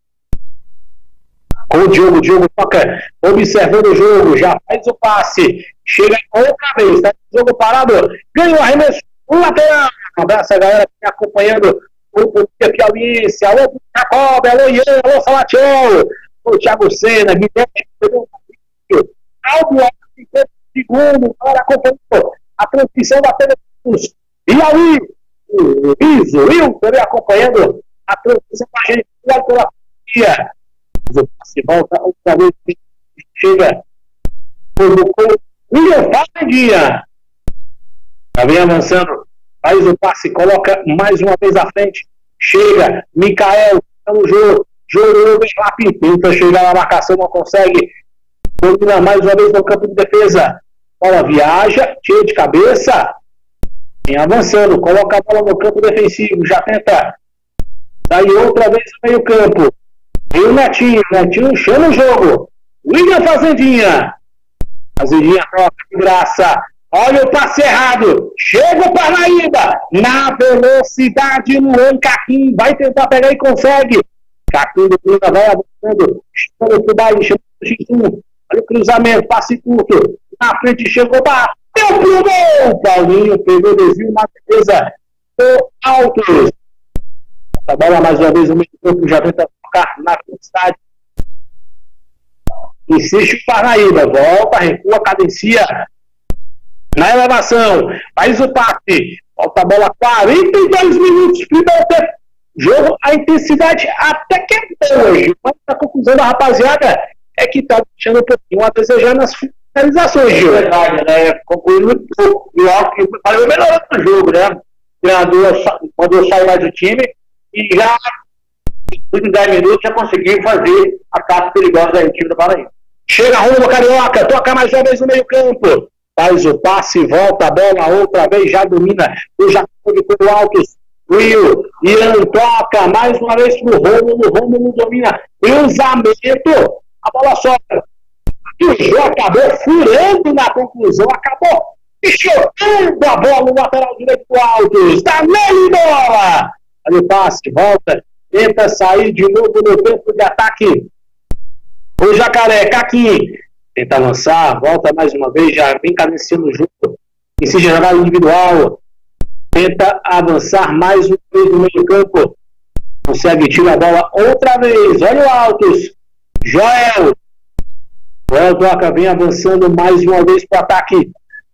Com o Diogo, o Diogo toca, observando o jogo, já faz o passe, chega outra vez, tá? Jogo parado, ganha o arremesso, o lateral. Um abraço a galera que está acompanhando o Polícia Piauiense, alô Jacob, alô Ian, alô Salatiel, o Thiago Senna, Guilherme, Aldo, cinquenta segundos, agora acompanhando a transmissão da T V Santos. E aí, o Iso, Will, também acompanhando a transmissão da gente, pela Polícia. Se volta outra vez, chega o William Fazendinha, tá bem avançando, faz o passe, coloca mais uma vez à frente, chega, Mikael, no jogo, jogo bem rápido, tenta chegar na marcação, não consegue, domina mais uma vez no campo de defesa, bola viaja, tira de cabeça, vem avançando, coloca a bola no campo defensivo, já tenta sair outra vez no meio campo. E o Netinho, Netinho chama o jogo. William Fazendinha. Fazendinha troca de graça. Olha o passe errado. Chega o Parnaíba. Na velocidade, Luan Caquim. Vai tentar pegar e consegue. Caquim do Lula vai avançando. Chama o baile, chama o X um. Olha o cruzamento, passe curto. Na frente chegou, bateu pro gol. Paulinho pegou o desvio na defesa do Altos. A bola mais uma vez no meio campo, já tenta tocar na velocidade. Insiste o Parnaíba, volta, recua, cadencia na elevação, faz o passe, volta a bola, quarenta e dois minutos, primeiro tempo. Jogo, a intensidade até que é boa hoje, mas a conclusão da rapaziada é que tá deixando um pouquinho a desejar nas finalizações, Gil. É verdade, né? Concluindo muito pouco. E ó, que valeu melhor no jogo, né? O treinador mandou sair mais do time e já em dez minutos já conseguiu fazer a taça perigosa do time do Paraíba. Chega rumo do Carioca, toca mais uma vez no meio campo, faz o passe, volta a bola outra vez, já domina o Jacob pelo Altos, Will, Ian toca mais uma vez pro Rômulo, Rômulo domina, cruzamento, a bola sobra, planejou, acabou furando na conclusão, acabou chutando a bola no lateral direito do Altos. Tá nele, bola! Ali o passe, volta, tenta sair de novo no campo de ataque. O Jacaré, Caquinho, tenta avançar, volta mais uma vez, já vem cadenciando junto, insiste em jogada individual, tenta avançar mais uma vez no meio campo, consegue tirar a bola outra vez, olha o Altos, Joel, Joel toca, vem avançando mais uma vez para o ataque,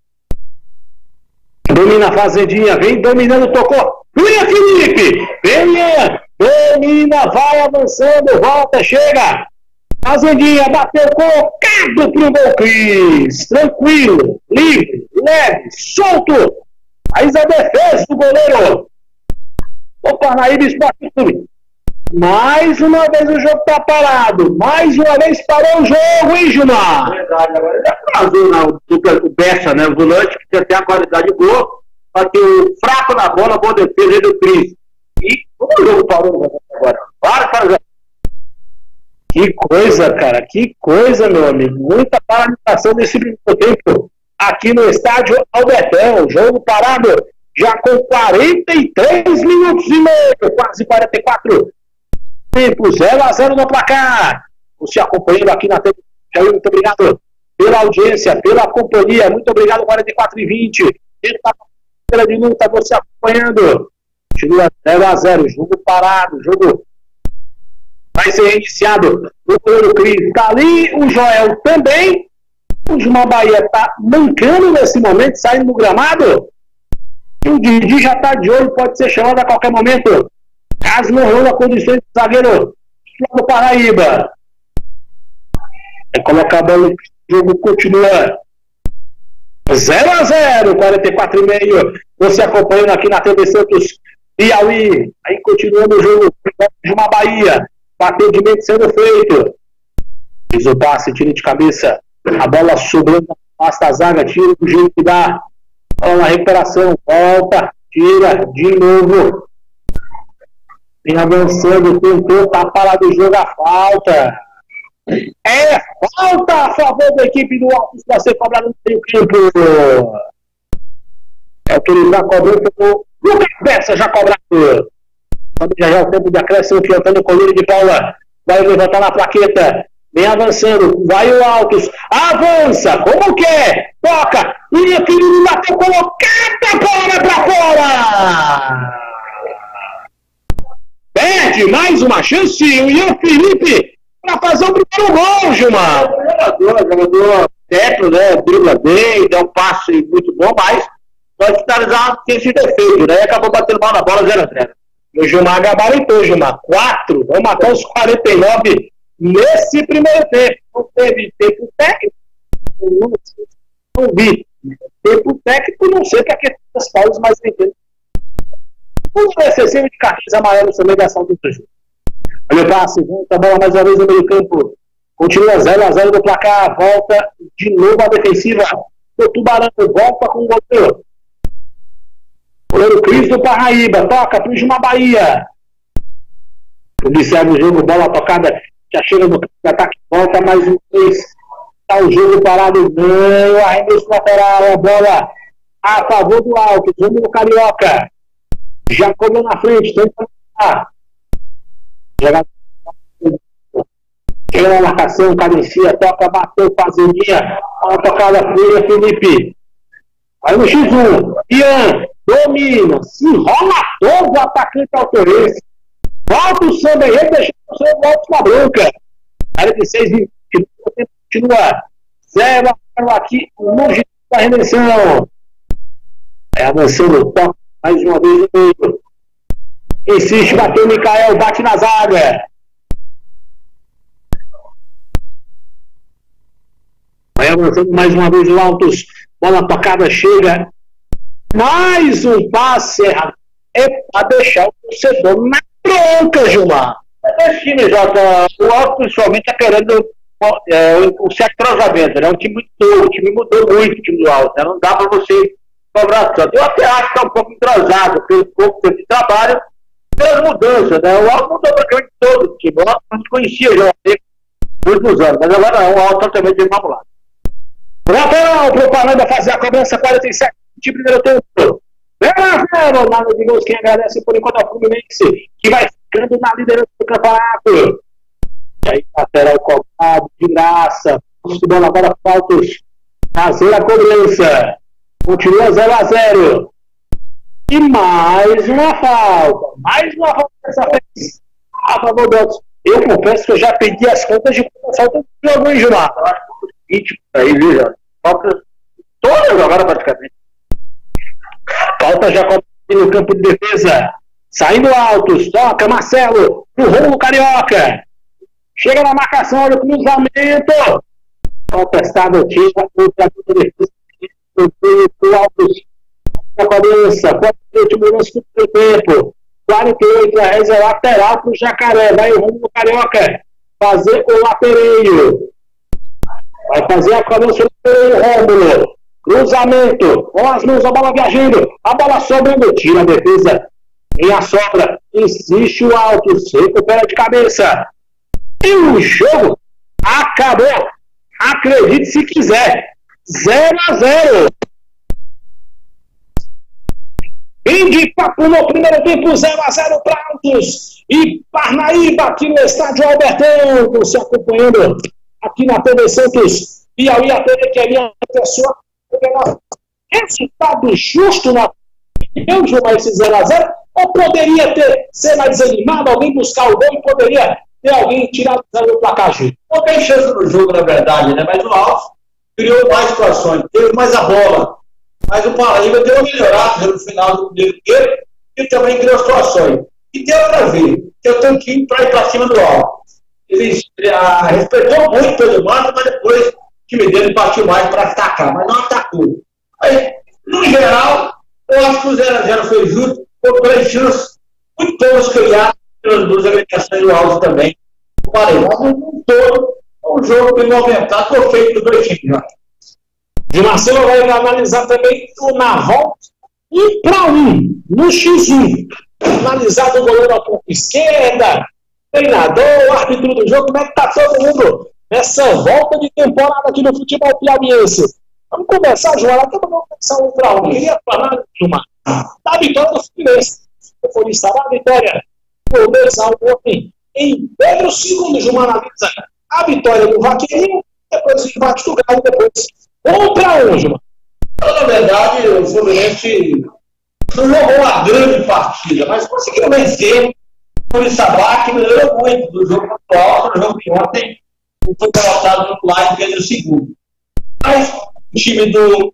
domina a fazendinha, vem dominando, tocou, Luiz Felipe, vem, domina, vai avançando, volta, chega, Fazendinha, bateu colocado pro gol, Cris. Tranquilo, livre, leve, solto. Aí a defesa do goleiro. O Parnaíba Esporte Clube. Mais uma vez o jogo tá parado. Mais uma vez parou o jogo, hein, Gilmar? Verdade, agora ele atrasou, né? O Bessa, né? O volante que tem a qualidade boa, só que o fraco na bola, boa defesa do Cris. E como o jogo parou agora? Para, para, Que coisa, cara, que coisa, meu amigo. Muita paralisação desse primeiro tempo aqui no estádio Albertão. Jogo parado já com quarenta e três minutos e meio, quase quarenta e quatro. Tempo zero a zero no placar. Você acompanhando aqui na T V. Muito obrigado pela audiência, pela companhia. Muito obrigado, quarenta e quatro e vinte. Pela de luta, você acompanhando. Continua zero a zero, jogo parado, jogo vai ser reiniciado o goleiro Cris. Está ali o Joel também. O Gilmar Bahia está mancando nesse momento, saindo do gramado. E o Didi já está de olho, pode ser chamado a qualquer momento. Caso não reúna condições de zagueiro do Paraíba. Vai colocar a bola, o jogo continua zero a zero, quarenta e quatro e meio. Você acompanhando aqui na T V Santos Piauí. Aí continuando o jogo, Gilmar Bahia. Bateu de meio sendo feito. Fiz o passe, tira de cabeça. A bola sobrando, passa a zaga, tira do jeito que dá. Bola na recuperação, volta, tira de novo. Vem avançando, tentou, tá parado o jogo, a falta. É falta a favor da equipe do Altos, vai ser cobrado no meio campo. É o que ele já cobrou, o Lucas Bessa já cobrado. Já já o tempo de acréscimo, fiotando o colírio de Paula. Vai levantar na plaqueta. Vem avançando. Vai o Altos. Avança. Como quer? Toca. Linha Felipe bateu colocada. Bola pra fora. Perde mais uma chance. O Ian Felipe para fazer o primeiro gol, Gilmar. Jogador, jogador teto, né? Dribla bem, dá um passe muito bom, mas pode finalizar tem esse defeito, né? Acabou batendo mal na bola, zero a zero. O Gilmar gabaritou, Gilmar. quatro, vamos até os quarenta e nove nesse primeiro tempo. Não teve tempo técnico. Não, não vi. Tempo técnico, não sei o que é questão das pausas, mas entendo. Um excessivo de cartões amarelos também da ação do jogo. Olha o passe, volta a bola mais uma vez no meio campo. Continua zero a zero do placar. Volta de novo a defensiva. O Tubarão volta com o goleiro. Goleiro Cris do Parnaíba, toca para o Gilmar Bahia. Observa o jogo, bola tocada, já chega no ataque, volta mais uma vez. Está o jogo parado, ganha, arremesso lateral, a bola a favor do Alto, vamos no Carioca. Já colou na frente, tenta passar. Chega na marcação, cadencia, toca, bateu, fazendinha, bola tocada, Freire, Felipe. Aí no X um, Ian. Domina, se enrola todo o atacante autorense. Volta o samba aí, deixa o seu voto na bronca. quarenta e seis e continua zero a zero aqui no Giro da Redenção. É avançando, toca mais uma vez no meio. Insiste, bateu o Micael, bate na zaga. Vai avançando mais uma vez o Altos. Bola tocada, chega. Mais um passe errado. É para deixar o torcedor na bronca, Gilmar. Esse time, Jota, o Alto principalmente está querendo é, o certo cruzamento, né? O time muito novo, o time mudou muito o time do Alto, né? Não dá para você cobrar tanto. Eu até acho que é um pouco entrosado pelo pouco tempo de trabalho, pelas mudanças, né? O Alto mudou praticamente todo o time. O Alto não se conhecia já há muitos anos, mas agora não, o Alto também tem uma mulata. Lateral para o Paraíba fazer a cobrança, quarenta e sete de primeiro tempo. zero nada de gols. Quem agradece por enquanto ao Fluminense, que vai ficando na liderança do campeonato. E aí, lateral cobrado, de graça. Bola para Faltos fazer a cobrança. Continua zero a zero. E mais uma falta. Mais uma falta dessa vez a favor do Altos. Eu confesso que eu já perdi as contas de quantas faltas do jogo, hein, Gilmar? Eu acho que vinte aí, viu, já? Falta todas agora, praticamente. Falta já no campo de defesa. Saindo Altos. Toca Marcelo. Pro Rômulo Carioca. Chega na marcação. Olha o cruzamento. Falta estável. Tira o campo de defesa. Pro Altos. A cobrança. Pode ser o último lance do tempo. quarenta e oito. A reza lateral pro Jacaré. Vai o Rômulo Carioca fazer o latereio. Vai fazer a cobrança do Rômulo. Cruzamento, com as mãos, a bola viajando, a bola sobrando, tira a defesa, e a sobra, insiste o Altos, recupera de cabeça, e o jogo acabou, acredite se quiser, zero a zero. Fim de papo no primeiro tempo, zero a zero para Altos, e Parnaíba aqui no estádio Albertão, você acompanhando aqui na T V Santos, Piauí, a T V que é a sua. Resultado justo na eu jogar esse zero a zero, ou poderia ter ser mais desanimado, alguém buscar o gol e poderia ter alguém tirado o placar. Não tem chance no jogo, na verdade, né? Mas o Altos criou mais situações, teve mais a bola. Mas o Paraíba deu uma melhorada no final do primeiro tempo e também criou situações. E deu para ver, que eu tenho que ir para ir para cima do Altos. Ele a, respeitou muito pelo mando, mas depois o time dele partiu mais para atacar, mas não atacou. Aí, no geral, eu acho que o zero a zero foi justo, por três chances muito boas criadas pelas duas agremiações do Altos também. Eu falei, mas no todo, o jogo bem movimentado, foi feito dos dois times. Já. De Marcelo vai analisar também o na volta um para um, no xis um. Analisado o goleiro ao ponto esquerda, treinador, árbitro do jogo, como é que tá todo mundo nessa volta de temporada aqui no futebol piauiense? Vamos começar, João, aqui vamos começar um para um. Queria falar, Gilmar, da vitória do Fluminense. O Fluminense da vitória por dois a um ontem em Pedro segundo, Gilmar, analisa a vitória do Vaqueirinho, depois o empate do Galo, depois um para um, Gilmar. Na verdade, o Fluminense não jogou uma grande partida, mas conseguiu vencer por Sabá, que melhorou muito do jogo atual, do jogo de ontem, que foi derrotado no lá em Pedro segundo. Mas o time do,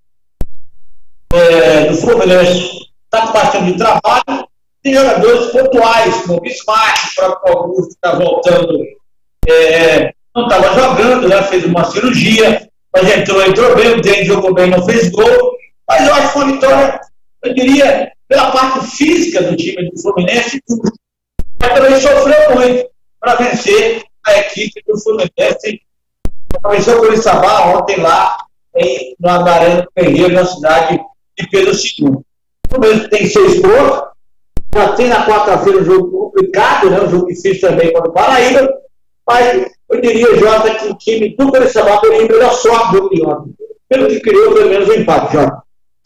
é, do Fluminense está com bastante trabalho, tem jogadores pontuais, como o Bismarck, o próprio Augusto está voltando, é, não estava jogando, né, fez uma cirurgia, mas entrou, entrou bem, o Dente jogou bem, não fez gol, mas eu acho que foi uma vitória, eu diria, pela parte física do time do Fluminense, mas também sofreu muito para vencer a equipe do Fluminense. Começou por Sabá ontem lá em, no Arena do Ferreira, na cidade de Pedro segundo. O Fluminense tem seis pontos, já tem na quarta-feira um jogo complicado, né, um jogo difícil também para o Paraíba, mas eu diria, Jota, que o time do Curitiba teria melhor sorte do que ontem, pelo que criou pelo menos o empate, Jota.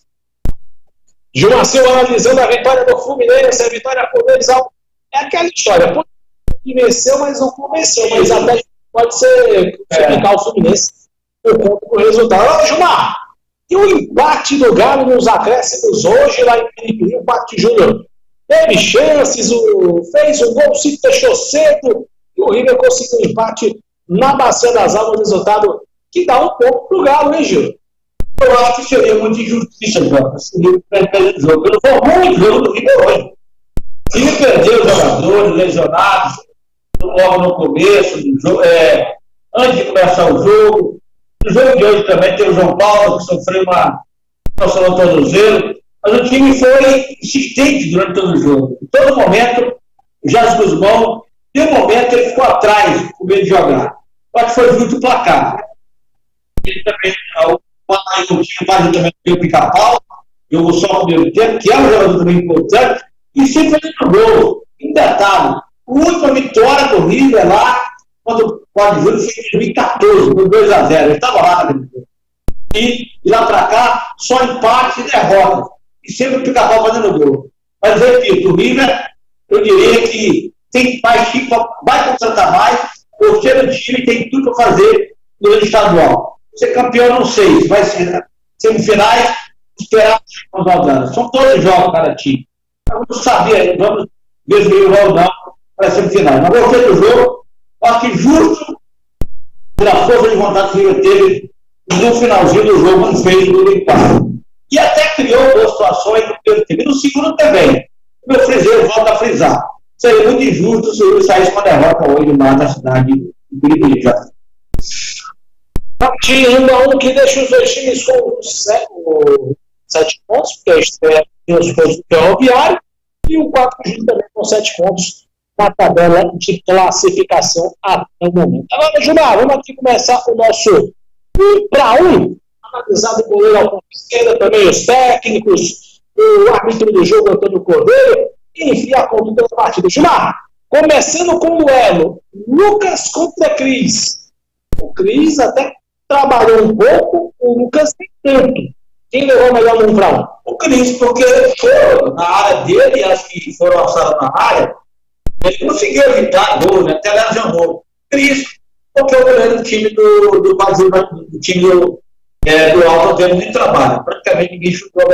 Gilmar Silva analisando a vitória do Fluminense, a vitória por dois a um. É aquela história, pode venceu, mas não convenceu, mas até pode ser explicar é. o Fluminense por conta do resultado. Olha, Gilmar, e o empate do Galo nos acréscimos hoje lá em Piripiri, o empate Júnior teve chances, o, fez um gol, se fechou cedo, e o River conseguiu um empate na Bacia das Almas, resultado que dá um ponto pro Galo, hein, Gil? Eu acho que seria muita injustiça, Jota, se o River perdeu o jogo. Eu não vou muito jogo do River hoje. O River perdeu os jogadores lesionados logo no começo do jogo, é, antes de começar o jogo. No jogo de hoje também tem o João Paulo, que sofreu uma situação no tornozelo, mas o time foi insistente durante todo o jogo. Em todo momento, o Jássio Guzmão, em um momento, ele ficou atrás, com medo de jogar. Só que foi justo o placar. Ele também, o time faz também o Pica-Pau, jogou só no primeiro tempo, que é um jogador também importante, e sempre fez o gol. Em detalhe, a última vitória do River lá, quando o Código Júnior foi em dois mil e quatorze, por dois a zero. Ele estava lá naquele jogo. E de lá para cá, só empate e derrota. E sempre o Pica-Pau fazendo gol. Mas, repito, o River, eu diria que tem mais time, vai contratar mais, o seu time tem tudo para fazer no ano estadual. Ser campeão, não sei, se vai ser semifinais, esperar os Aldanas. São todos jogos, cada time. Vamos saber, vamos ver se o Rio não para semifinais. Mas gostei do jogo, acho que justo pela força de vontade que o River teve no finalzinho do jogo, quando fez o empate. E até criou boas situações no primeiro tempo. E no segundo também. O meu friseiro volta a frisar. Seria muito injusto se ele saísse com a derrota hoje lá na cidade de Piripiri. Partida um a um que deixa os dois times com sete, sete pontos, porque a estreia tem os pontos do Ferroviário, e o quatro G também com sete pontos na tabela de classificação até o momento. Agora, Gilmar, vamos aqui começar o nosso um para um, analisado o goleiro ao ponto esquerda, também os técnicos, o árbitro do jogo, Antônio Cordeiro, e enfim, a conduta da partida. Gilmar, começando com o duelo, Lucas contra Cris. O Cris até trabalhou um pouco, o Lucas nem tanto. Quem levou melhor no um para um? O Cris, porque foram na área dele, acho que foram alçados na área, ele conseguiu evitar gol, né? Até lesionou. Cris, porque o goleiro do time do, do, do, do time do, é, do Alto teve muito trabalho. Praticamente ninguém chutou.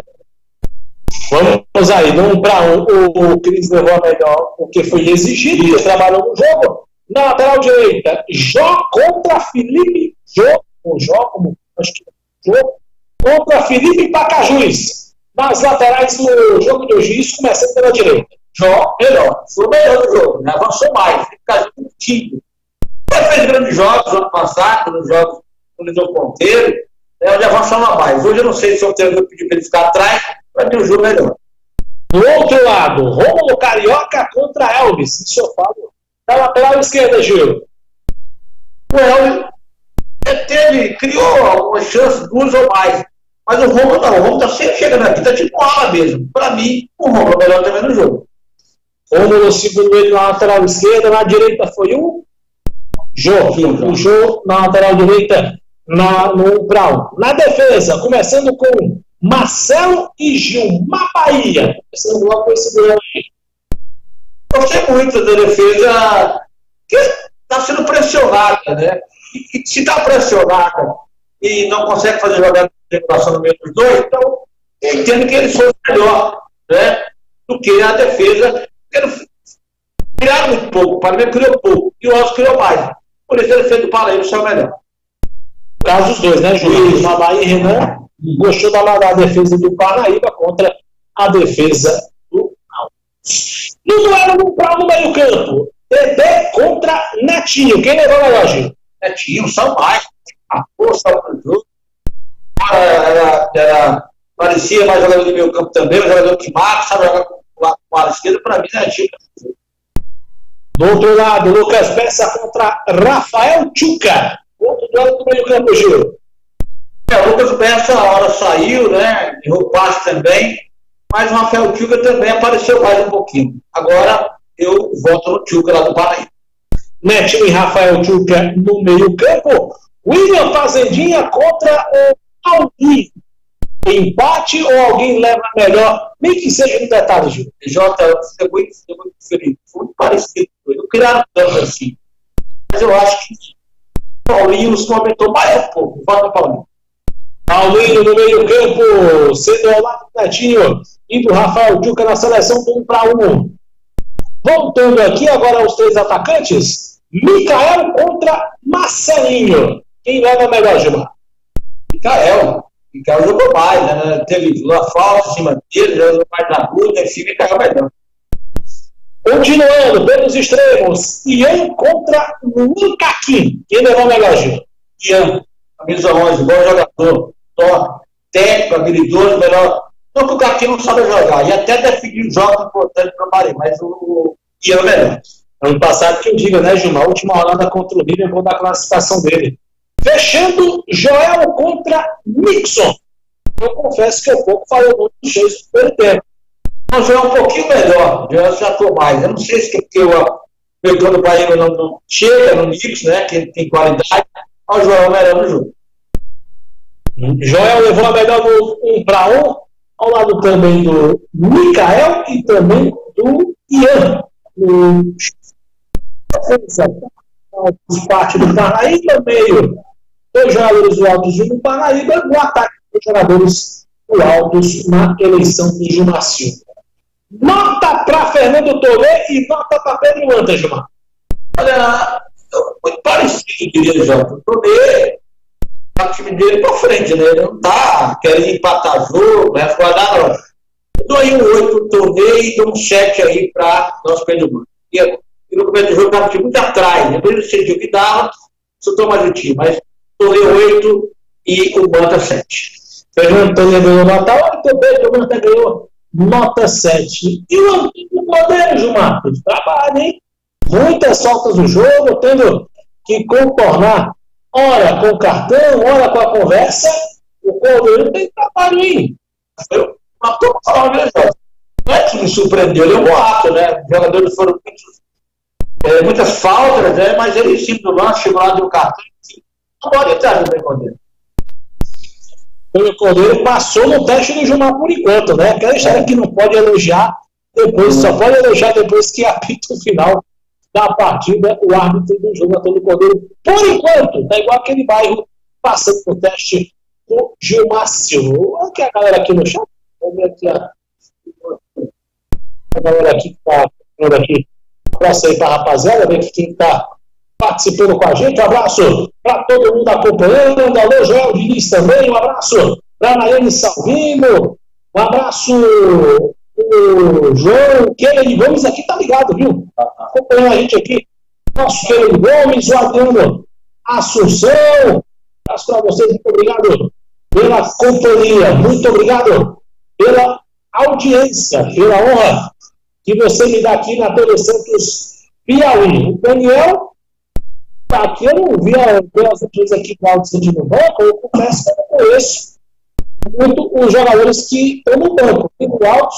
Vamos aí, no um para um, o, o Cris levou a melhor, porque foi exigido, ele trabalhou no jogo. Na lateral direita, Jó contra Felipe Jó, ou Jó, como acho que é Jó, contra Felipe Pacajus. Nas laterais do jogo do juiz, começando pela direita. Jó, melhor, foi o melhor do jogo, né? Avançou mais, fica muito tímido. Ele fez grandes jogos no ano passado, nos jogos do Lidor Ponteiro, né, onde avançava mais. Hoje eu não sei se o treinador pediu para ele ficar atrás, para ter um jogo melhor. Do outro lado, Rômulo Carioca contra Elvis. Isso eu falo. Na lateral esquerda, Gil. O Elvis teve, criou algumas chances, duas ou mais. Mas o Rômulo não, o Rômulo está sempre chegando aqui, está tipo ala mesmo. Para mim, o Rômulo é melhor também no jogo. Rômulo segundo ele na lateral esquerda, na direita foi o Jô. O Jô na lateral direita na, no um para um. Na defesa, começando com Marcelo e Gilmar Bahia. Começando logo com esse duelo aí. Gostei muito da defesa, que está sendo pressionada, né? E, e se está pressionada e não consegue fazer jogada de regulação no meio dos dois, então eu entendo que eles foram melhor, né? Do que a defesa. Criaram muito pouco, o Paraíba criou pouco, e o Alves criou mais. Por isso a defesa do Paraíba saiu melhor. No caso dos dois, né, Júlio? Gilmar Bahia e Renan gostou da, da defesa do Paraíba contra a defesa do Alves. No duelo no para no meio campo, Dedé contra Netinho. Quem levou melhor, Gil? Netinho, são mais. A força do jogo. Era, era, era, parecia mais jogador do meio campo também, um jogador que marca, sabe jogar com o lado esquerdo, para mim, Netinho. Do outro lado, Lucas Bessa contra Rafael Tchuca. Outro duelo do meio campo, Gil. É, o Lucas Bessa, a hora saiu, né? Errou passe também. Mas o Rafael Tchuca também apareceu mais um pouquinho. Agora eu voto no Tchuca lá do Paraíba. Netinho e Rafael Tchuca no meio campo. William Fazendinha contra o Alvin. Empate ou alguém leva melhor? Nem que seja no detalhe, Gil. Jota, foi muito, foi muito feliz. Foi muito parecido. Não criaram tanto assim. Mas eu acho que o Paulinho se aumentou mais um pouco. Voto no Paulinho. Paulinho no meio campo, sendo ao lado do Netinho e do Rafael Tchuca na seleção do um para um. Voltando aqui agora aos três atacantes, Micael contra Marcelinho. Quem leva melhor, Gilmar? Micael. Micael jogou mais, né? Teve uma falta em cima dele, jogou mais na luta, enfim, Micael vai dando. Continuando pelos extremos, Ian contra Lucaquim. Quem levou melhor, Gil? Ian, camisa onze, bom jogador, top, técnico, habilidoso, melhor. Não que o Caquim não sabe jogar, e até definiu jogos importantes para o Marinho, mas o Ian é melhor. Ano passado que eu digo, né, Gilmar? A última rodada contra o River, gol da classificação dele. Fechando, Joel contra Nixon. Eu confesso que eu pouco falei muito dos dois no primeiro tempo. O Joel é um pouquinho melhor, o Joel já atuou mais. Eu não sei se é porque o meu plano do Bahia não, não chega no Nixon, né, que ele tem qualidade, mas o Joel é melhor no jogo. Joel levou a melhor no um para um, ao lado também do Micael e também do Ian. O parte do Parnaíba, meio dois jogadores do Altos e um do Parnaíba, o ataque dos jogadores do Altos na eleição do Gilmar Silva. Nota para Fernando Tolê e nota para Pedro Anta, Gilmar. Olha, muito parecido, diria Jota. O Tolê, o time dele para frente, né? Ele não está querendo empatar jogo, resguardar, não. Eu dou aí um oito para o Tolê e dou um sete aí para nosso Pedro Anta. E no começo do jogo estava muito atrás, depois ele sentiu que dava, soltou mais o time, mas Tolê oito e o Manta sete. Fernando Tolê ganhou nota oito, o Pedro Manta ganhou nota sete. E o Antônio Cordeiro, Gilmar, de trabalho, hein? Muitas faltas do jogo, tendo que contornar, ora com o cartão, ora com a conversa. O Cordeiro tem trabalho, hein? Eu não estou falando, né, Jota? Não é que me surpreendeu, ele é um boato, né? Os jogadores foram muitos. É, muitas faltas, né? Mas ele em cima do lance, chegou lá, deu cartão. Não pode entrar no bem Cordeiro. O Cordeiro passou no teste do Gilmar por enquanto, né? Aquela história que não pode elogiar depois, só pode elogiar depois que apita o final da partida, o árbitro do jogo, Antônio Cordeiro. Por enquanto, tá igual aquele bairro passando por teste do Gilmar Silva. Olha que a galera aqui no chat. Vamos ver aqui a, a galera aqui que tá falando aqui. Um abraço aí pra rapaziada, ver que quem tá participando com a gente. Um abraço para todo mundo acompanhando. Alô, Joel Diniz também. Um abraço para Nayane Salvino. Um abraço o João Kennedy Gomes aqui, tá ligado, viu? Acompanhando a gente aqui. Nosso Kennedy Gomes, o Adriano Assunção. Um abraço para vocês. Muito obrigado pela companhia. Muito obrigado pela audiência, pela honra que você me dá aqui na T V Santos Piauí. O Daniel tá aqui, eu não vi as empresas aqui com Altos no banco, eu confesso que eu não conheço muito os jogadores que estão no banco. Tem o Altos,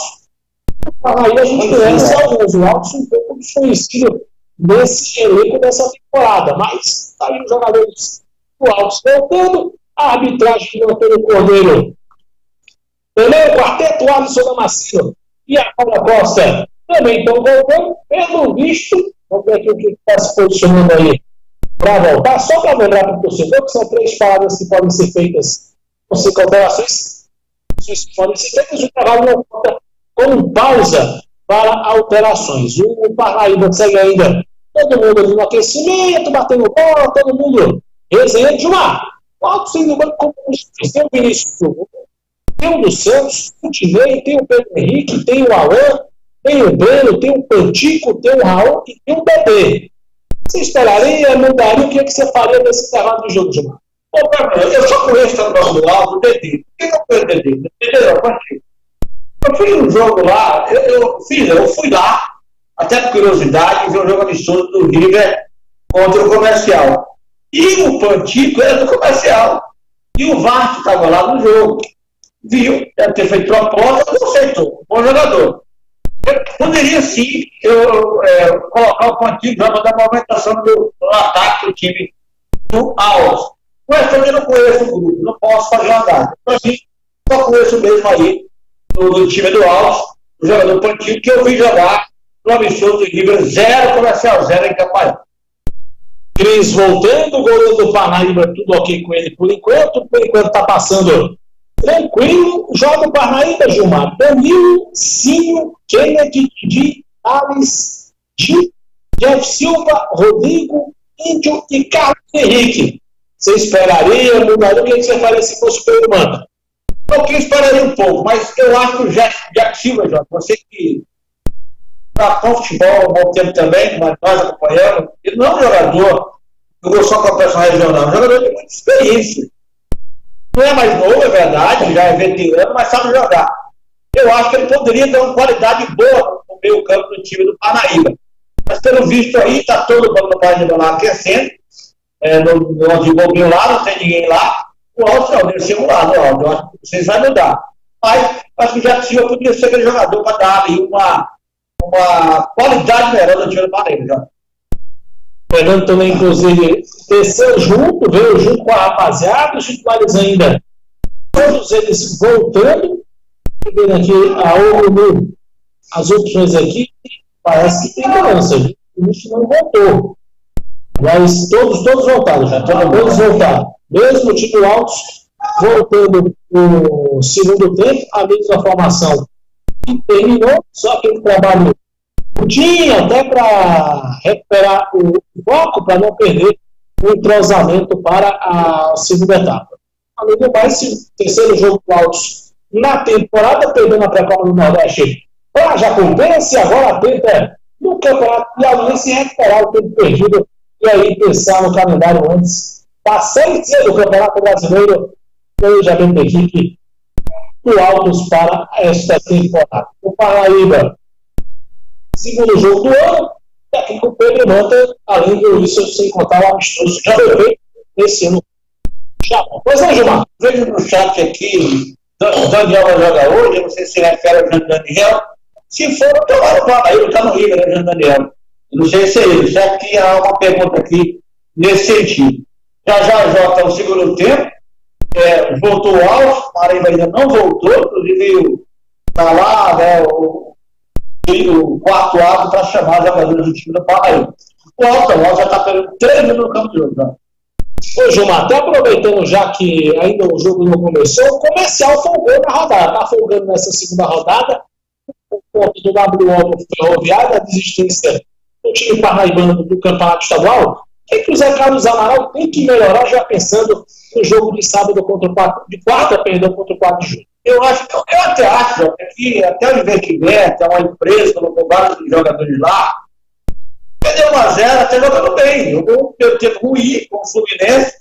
aí a gente conhece alguns, o Altos um pouco desconhecido nesse elenco dessa temporada, mas tá aí os jogadores do Altos voltando, a arbitragem do Antônio Cordeiro. Também o quarteto, o Alisson Damasceno e a Paula Costa também estão voltando, pelo visto. Vamos ver aqui o que está se posicionando aí para voltar. Só para lembrar para o torcedor que são três paradas que podem ser feitas com cinco alterações. Que podem ser feitas, o trabalho não conta com pausa para alterações. O Parnaíba segue ainda todo mundo ali no aquecimento, batendo bola, todo mundo resenhando. Gilmar, o Alto sendo banco como tem o Vinícius Hugo, tem o do Santos, o Tinei, tem o Pedro Henrique, tem o Alain, tem o Breno, tem o Pantico, tem o Raul e tem o Bebê. Você esperaria, mudaria, o que, é que você faria nesse intervalo do jogo, Gilmar? Eu só conheço o nome do Alto, o Dedê. Por que eu conheço o Dedê? Dedê não, Pantico. Eu fui no jogo lá, eu, eu, fiz, eu fui lá, até por curiosidade, ver um jogo amistoso do River contra o Comercial. E o Pantico era do Comercial. E o Vasco estava lá no jogo. Viu, deve ter feito proposta, não aceitou. Bom jogador. Eu poderia sim eu, é, colocar o Pantico já para dar movimentação do, do ataque do time do Alves. Mas também não conheço o grupo, não posso fazer uma data. Então, assim, só conheço mesmo aí do, do time do Alves, o jogador Pantico, que eu vi jogar no amistoso do River, zero Comercial, zero em Caparica. Cris voltando, o goleiro do Parnaíba, tudo ok com ele por enquanto. Por enquanto está passando tranquilo. Joga o Parnaíba, Gilmar. Danilo, Cinho, Kennedy, Didi, Alice, Di, Jeff Silva, Rodrigo, Índio e Carlos Henrique. Você esperaria, mudaria? O que você faria se fosse o Pedro Manta? Eu que esperaria um pouco, mas eu acho que o Jeff, Jeff Silva, Jorge, você que está com futebol há um bom tempo também, mas nós acompanhamos, ele não é um jogador que jogou só com a pressão regional, é um jogador de muita experiência. Não é mais novo, é verdade, já é veterano, mas sabe jogar. Eu acho que ele poderia ter uma qualidade boa no meio campo do time do Parnaíba. Mas pelo visto aí, está todo mundo no Parnaíba lá aquecendo, é, no, no de bobinho lá, não tem ninguém lá. O Alto não, deve ser um lado, ó, eu acho que vocês vão mudar. Mas acho que o Jackson Silva poderia ser aquele jogador para dar ali uma, uma qualidade melhor do time do Parnaíba. Já. O Fernando também, inclusive, desceu junto, veio junto com a rapaziada, os titulares ainda todos eles voltando. Vendo aqui a, as opções aqui, parece que tem mudança. O Nicho não voltou. Mas todos, todos voltaram já. Todos voltaram. Mesmo o time Altos voltando no segundo tempo, a mesma formação que terminou, só que ele trabalhou tinha até para recuperar o foco, para não perder o entrosamento para a segunda etapa. Além do mais, esse terceiro jogo do Altos na temporada, perdendo a pré-copa do Nordeste para Jacuipense, agora tenta no Campeonato Piauiense recuperar o tempo perdido e aí pensar no calendário antes da Série C do Campeonato Brasileiro, planejamento da equipe do Altos para esta temporada. O Paraíba, segundo jogo do ano, técnico Pedro Manta, além do isso, sem contar o amistoso já foi feito esse ano. Pois é, Gilmar. Vejo no chat aqui, o Daniel vai jogar hoje, eu não sei se refere ao Jean Daniel. Se for, eu lá no Paraíba, está no Rio, né, Jean Daniel? Eu não sei se é ele, já que há uma pergunta aqui nesse sentido. Já já Jota, no segundo tempo, é, voltou ao, o Paraíba ainda não voltou, inclusive está lá, né, o, o quarto ato para chamar os jogadores do time do Paraíba. O Alto, o Alto já está perdendo três minutos no campo de jogo. Né? Ô, Gilmar, até aproveitando já que ainda o jogo não começou, o Comercial folgou na rodada, está folgando nessa segunda rodada, por conta do W O do Ferroviário, da desistência do time paraibano do Campeonato Estadual. O que, que o Zé Carlos Amaral tem que melhorar, já pensando no jogo de sábado contra o quatro, de quarta, perdão, contra o quatro de julho? Eu, acho, eu, eu até acho que até o investimento, é uma empresa, colocou vários jogadores lá, perdeu um a zero, até jogando bem. Jogou um tempo ruim com o Fluminense,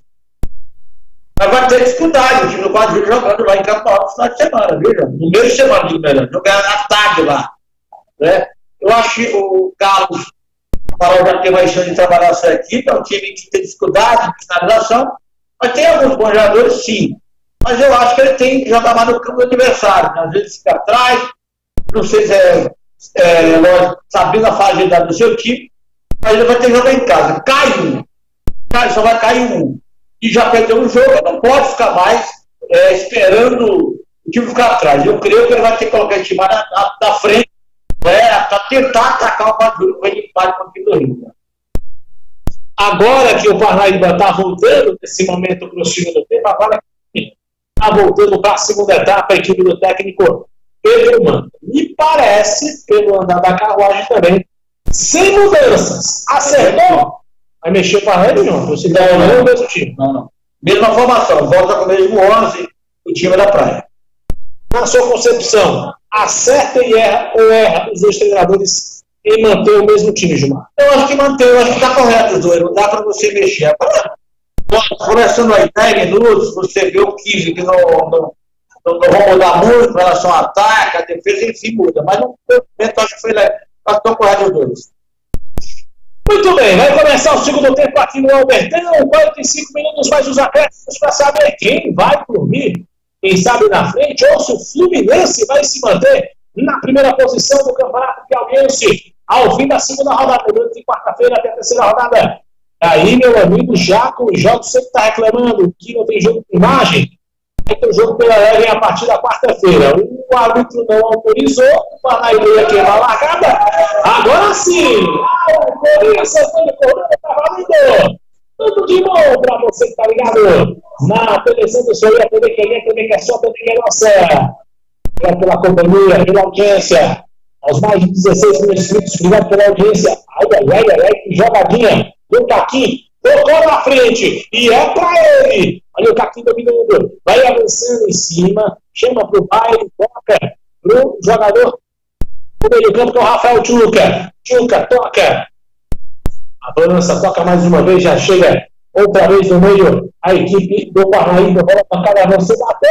mas vai ter dificuldade. O time do quatro de julho jogando lá em Campo Alto no final de semana, viu? No meio de semana, digo melhor, jogar à tarde lá. Né? Eu acho que o Carlos Amaral já tem mais chance de trabalhar essa equipe, é um time que tem dificuldade de finalização, mas tem alguns bons jogadores, sim. Mas eu acho que ele tem que jogar mais no campo do adversário. Né? Às vezes fica atrás, não sei se é, é lógico, sabendo a fragilidade do seu time, mas ele vai ter que jogar em casa. Cai um, cai, só vai cair um. E já perdeu um jogo, não pode ficar mais é, esperando o time ficar atrás. Eu creio que ele vai ter que colocar o time na, na, na frente, é, para tentar atacar o Paduro com ele empate com o time do Rio. Né? Agora que o Paraíba está voltando nesse momento para o segundo tempo, agora está voltando para a segunda etapa, a equipe do técnico Pedro Manta. Me parece, pelo andar da carruagem também, sem mudanças. Acertou? Vai mexer o Paraíba, não? Você não, não, não, o mesmo time? Não, não. Mesma formação, volta com o mesmo onze, o time da praia. Na sua concepção, acerta e erra ou erra os dois treinadores em manter o mesmo time, Gilmar? Eu acho que mantém, eu acho que está correto os dois, não dá para você mexer. Agora, começando aí dez minutos, você vê o quinze que não, não, não, não vão mudar muito em relação ao ataque, a defesa, enfim, muda. Mas no momento, acho que foi lá, estão corretos os dois. Muito bem, vai começar o segundo tempo aqui no Albertão, quarenta e cinco minutos mais os acréscimos para saber quem vai dormir. Quem sabe na frente, ou se o Fluminense vai se manter na primeira posição do Campeonato Piauiense, ao fim da segunda rodada, durante quarta-feira até a terceira rodada. Aí, meu amigo Jaco, os jogos sempre está reclamando que não tem jogo com imagem. Vai ter o jogo pela leve a partir da quarta-feira. O árbitro não autorizou, o Paraíba queimar a largada. Agora sim! Ah, o Corinthians, Antônio Corona, está valendo! Tudo de bom para você que está ligado na televisão do Senhor, a T V que é, a T V que é só, a T V que é nossa. Obrigado pela companhia, pela audiência. Aos mais de dezesseis mil inscritos, obrigado pela audiência. Ai, ai, ai, ai, que jogadinha. O Caquim tocou na frente e é para ele. Olha o Caquim dominando, vai avançando em cima, chama para o baile, toca para o jogador do meio campo, que é o Rafael Tchuca. Tchuca, toca. Avança, toca mais uma vez, já chega outra vez no meio a equipe do Paraíba. Bola para cada avanço, bateu!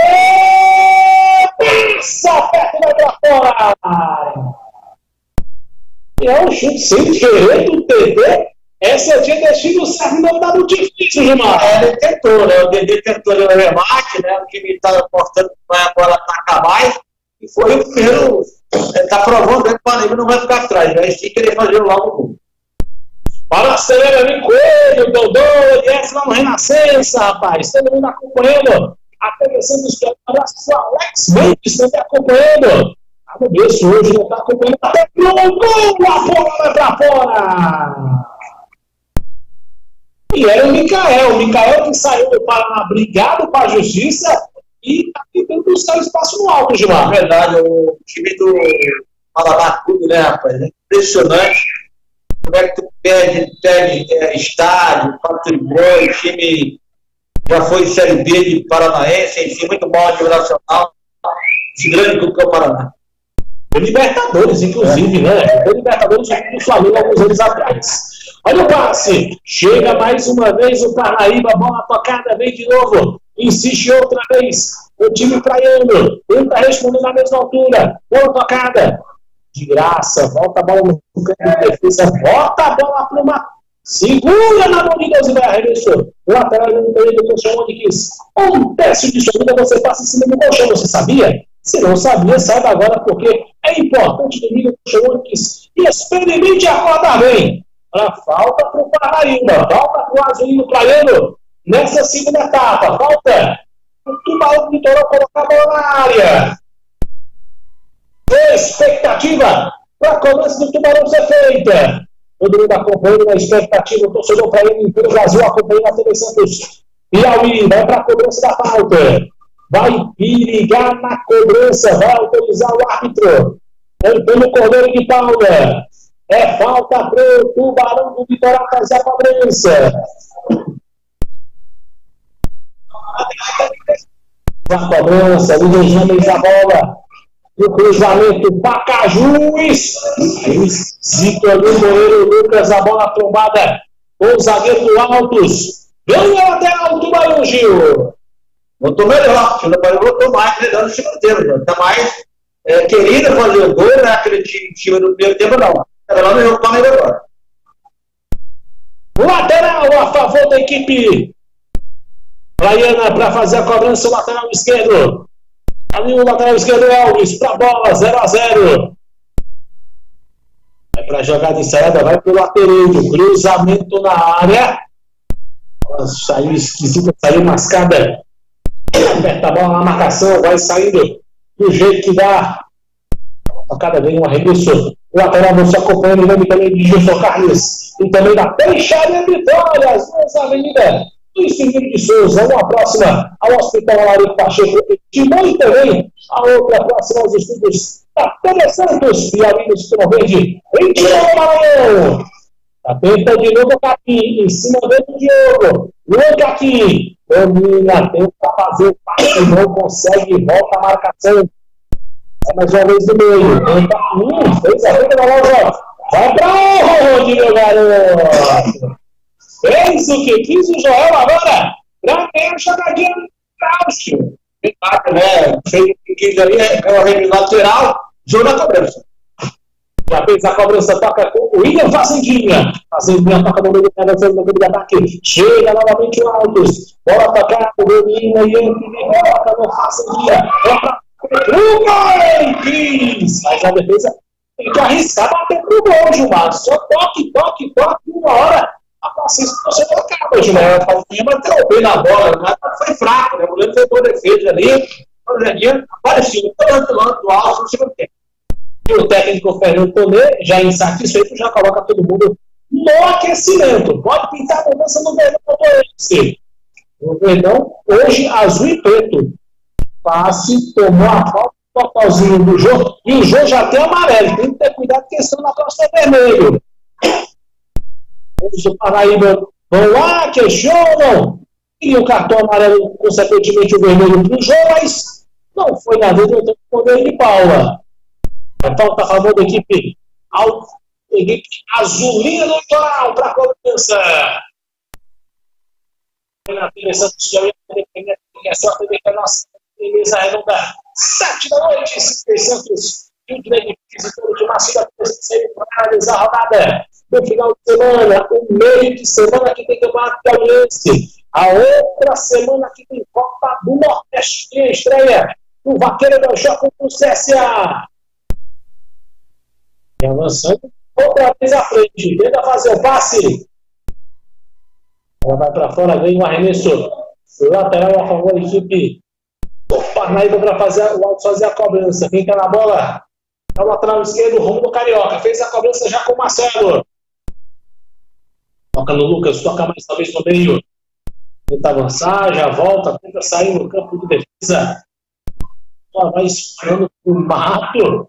Passa perto da pra fora! E é um chute sem querer do T D. Essa tinha deixado o Sérgio não tá muito difícil, Gilmar. É, ele tentou, né? O D D tentou no remate, né? O time estava mostrando que vai agora atacar mais. E foi o primeiro. Ele está provando que o Paraíba não vai ficar atrás, né? Eles tinham que querer fazer logo o gol. Para acelera ali, Coelho, Dodô, Elias lá no Renascença, rapaz. Todo mundo acompanhando Atravessando os pés, um abraço para o Alex Mendes, também acompanhando. Ah, meu Deus, hoje não está acompanhando. Até pro gol, a bola vai para fora. E era o Micael. O Micael que saiu do Paraná brigado para a justiça e está tentando buscar espaço no alto, Gilmar. Na verdade, o time do Paraná tudo, né, rapaz? É impressionante. Como é que tu perde, perde é, estádio, patrimônio, o time já foi Série B de Paranaense, enfim, muito bom a nível nacional. Esse grande clube que é o Paraná. O Libertadores, inclusive, é. né? O Libertadores do Flamengo alguns anos atrás. Olha o passe. Chega mais uma vez o Parnaíba, bola tocada, vem de novo. Insiste outra vez. O time praiano. Tenta responder na mesma altura. Bola tocada. De graça. Volta a bola no campo de defesa. Bota a bola para uma. Segura na mão de Deus e vai arremessar. O lateral no meio do colchão onde quis. Um teste de subida, você passa em cima do colchão. Você sabia? Se não sabia, saiba agora porque é importante dominar o colchão onde quis. E experimente acordar bem. A falta para o Parnaíba, falta para o Azulino Praiano nessa segunda etapa, falta o Tubarão do Litoral colocar a bola na área. Expectativa para a cobrança do Tubarão ser feita. Todo mundo acompanhando na expectativa, o torcedor Praiano em todo o Brasil acompanhando a T V Santos. Piauí vai para a cobrança da falta, vai perigar na cobrança, vai autorizar o árbitro. Antônio Cordeiro de Paula. É falta para o Tubarão do Litoral fazer a cobrança. A cobrança, o James a bola. O cruzamento, Pacajus. Zito ali, o goleiro Lucas, a bola trombada. O zagueiro do Altos. Ganha até o Tubarão, Gil. Botou melhor, o Tubarão botou mais, melhor no segundo tempo. Está mais é, querido fazer o gol, né? Aquele time do primeiro tempo, não. Ela não jogou mais agora. Lateral a favor da equipe praiana para fazer a cobrança, o lateral esquerdo. Ali o lateral esquerdo Alves para a bola, zero a zero. Vai para a jogada ensaiada, vai para o lateral. Cruzamento na área. Saiu esquisita, saiu mascada. Aperta a bola na marcação, vai saindo do jeito que dá. A cada vez um arremesso. O lateral você acompanhando o nome também de Gilson Carlos e também da Peixaria Vitória, as duas avenidas do Firmino de Souza, uma próxima ao Hospital Alarico Pacheco Timão e também a outra próxima aos estudos da T V Santos, Piauí do Sistema Verde, em Tirão Maranhão. Tenta de novo o Caquim, em cima do Diogo, Luan Caquim, domina, tenta fazer o passe, não consegue, volta a marcação. É mais uma vez do meio. Tenta. Hum, fez a frente da loja. Vai pra onde, meu garoto? Fez o que quis o Joel agora. Pra ganhar a jogadinha do Cássio. Né? Fez o que quis ali, é o rede lateral. Jogo na cobrança. Já fez a cobrança, toca com o William Fazendinha. Fazendinha toca no meio do negócio do de ataque. Chega novamente o Altos. Bola tocada, domina e ele toca no Fazendinha. É pra o quis, mas a defesa tem que arriscar bater pro gol, Gilmar. Só toque, toque, toque, uma hora a paciência do torcedor acaba, Gilmar. A Fazendinha bateu bem na bola, mas foi fraco, né? O goleiro fez boa defesa ali. A Fazendinha apareceu tanto lado do alto no segundo tempo. E o técnico Fernando Tonê, já insatisfeito, já coloca todo mundo no aquecimento. Pode pintar a mudança no Verdão Motorense. O Verdão, hoje, azul e preto. Passe, tomou a falta totalzinho do Jô, e o Jô já tem amarelo. Tem que ter cuidado que estão na próxima vermelho. Os do Paraíba vão lá, questionam. E o cartão amarelo, consequentemente, o vermelho para o Jô, mas não foi na vez do poder de Paula. A falta a favor da equipe, ao, equipe Azulina do Litoral para a cobrança. Na T V Santos, é só a T V que é nossa. Beleza redonda, sete da noite, T V Santos, e o grande visitante de Macia para analisar a rodada no final de semana, o meio de semana que tem campeonato piauiense, a outra semana que tem Copa do Nordeste, que estreia o Vaqueiro do Jó contra o C S A. E avançando, outra vez à frente, tenta fazer o passe. Ela vai para fora, vem o arremesso lateral a favor da equipe Parnaíba para fazer o Altos fazer a cobrança. Quem tá na bola é o lateral esquerdo, Romulo Carioca. Fez a cobrança já com o Marcelo. Toca no Lucas, toca mais uma vez no meio. Tenta avançar, já volta, tenta sair no campo de defesa. Só vai espalhando pro mato.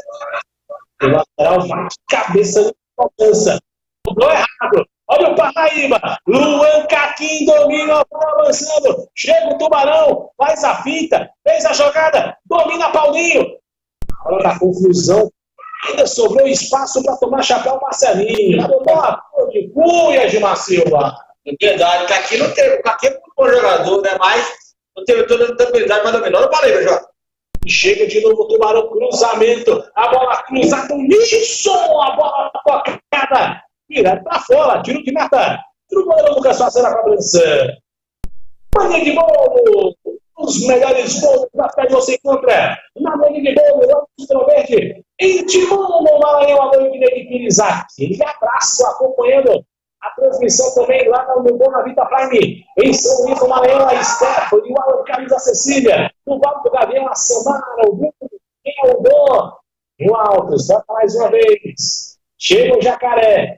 O lateral vai de cabeça de cobrança. Mudou errado. Olha o Parnaíba. Luan Caquim domina, avançando. Chega o Tubarão, faz a finta, fez a jogada, domina Paulinho. Hora da confusão. Ainda sobrou espaço para tomar chapéu Marcelinho. Tomou a cor de cuia, Gilmar Silva. É verdade, o Caquim não teve. O Caquim é muito bom jogador, né? Mas não teve toda a habilidade, mas dominou. Olha o Parnaíba, Jota. Chega de novo o Tubarão, cruzamento. A bola cruzada, Nilson. A bola tocada. Virado para fora, tiro de meta. Tiro goleiro Lucas fazendo a cobrança. Mania de bolo. Os melhores bolos da cidade você encontra na Mania de bolo, lá no Troverde. Em Timão, no Maranhão, a noite de Pires. Aquele abraço acompanhando a transmissão também lá no Bona Vita Prime. Em São Luís, no Maranhão, a Stephanie, o Alan Carlos, a Cecília. No Valdo do Gavião, a Samara, o Bruno, o Eldon. No alto, só mais uma vez. Chega o Jacaré.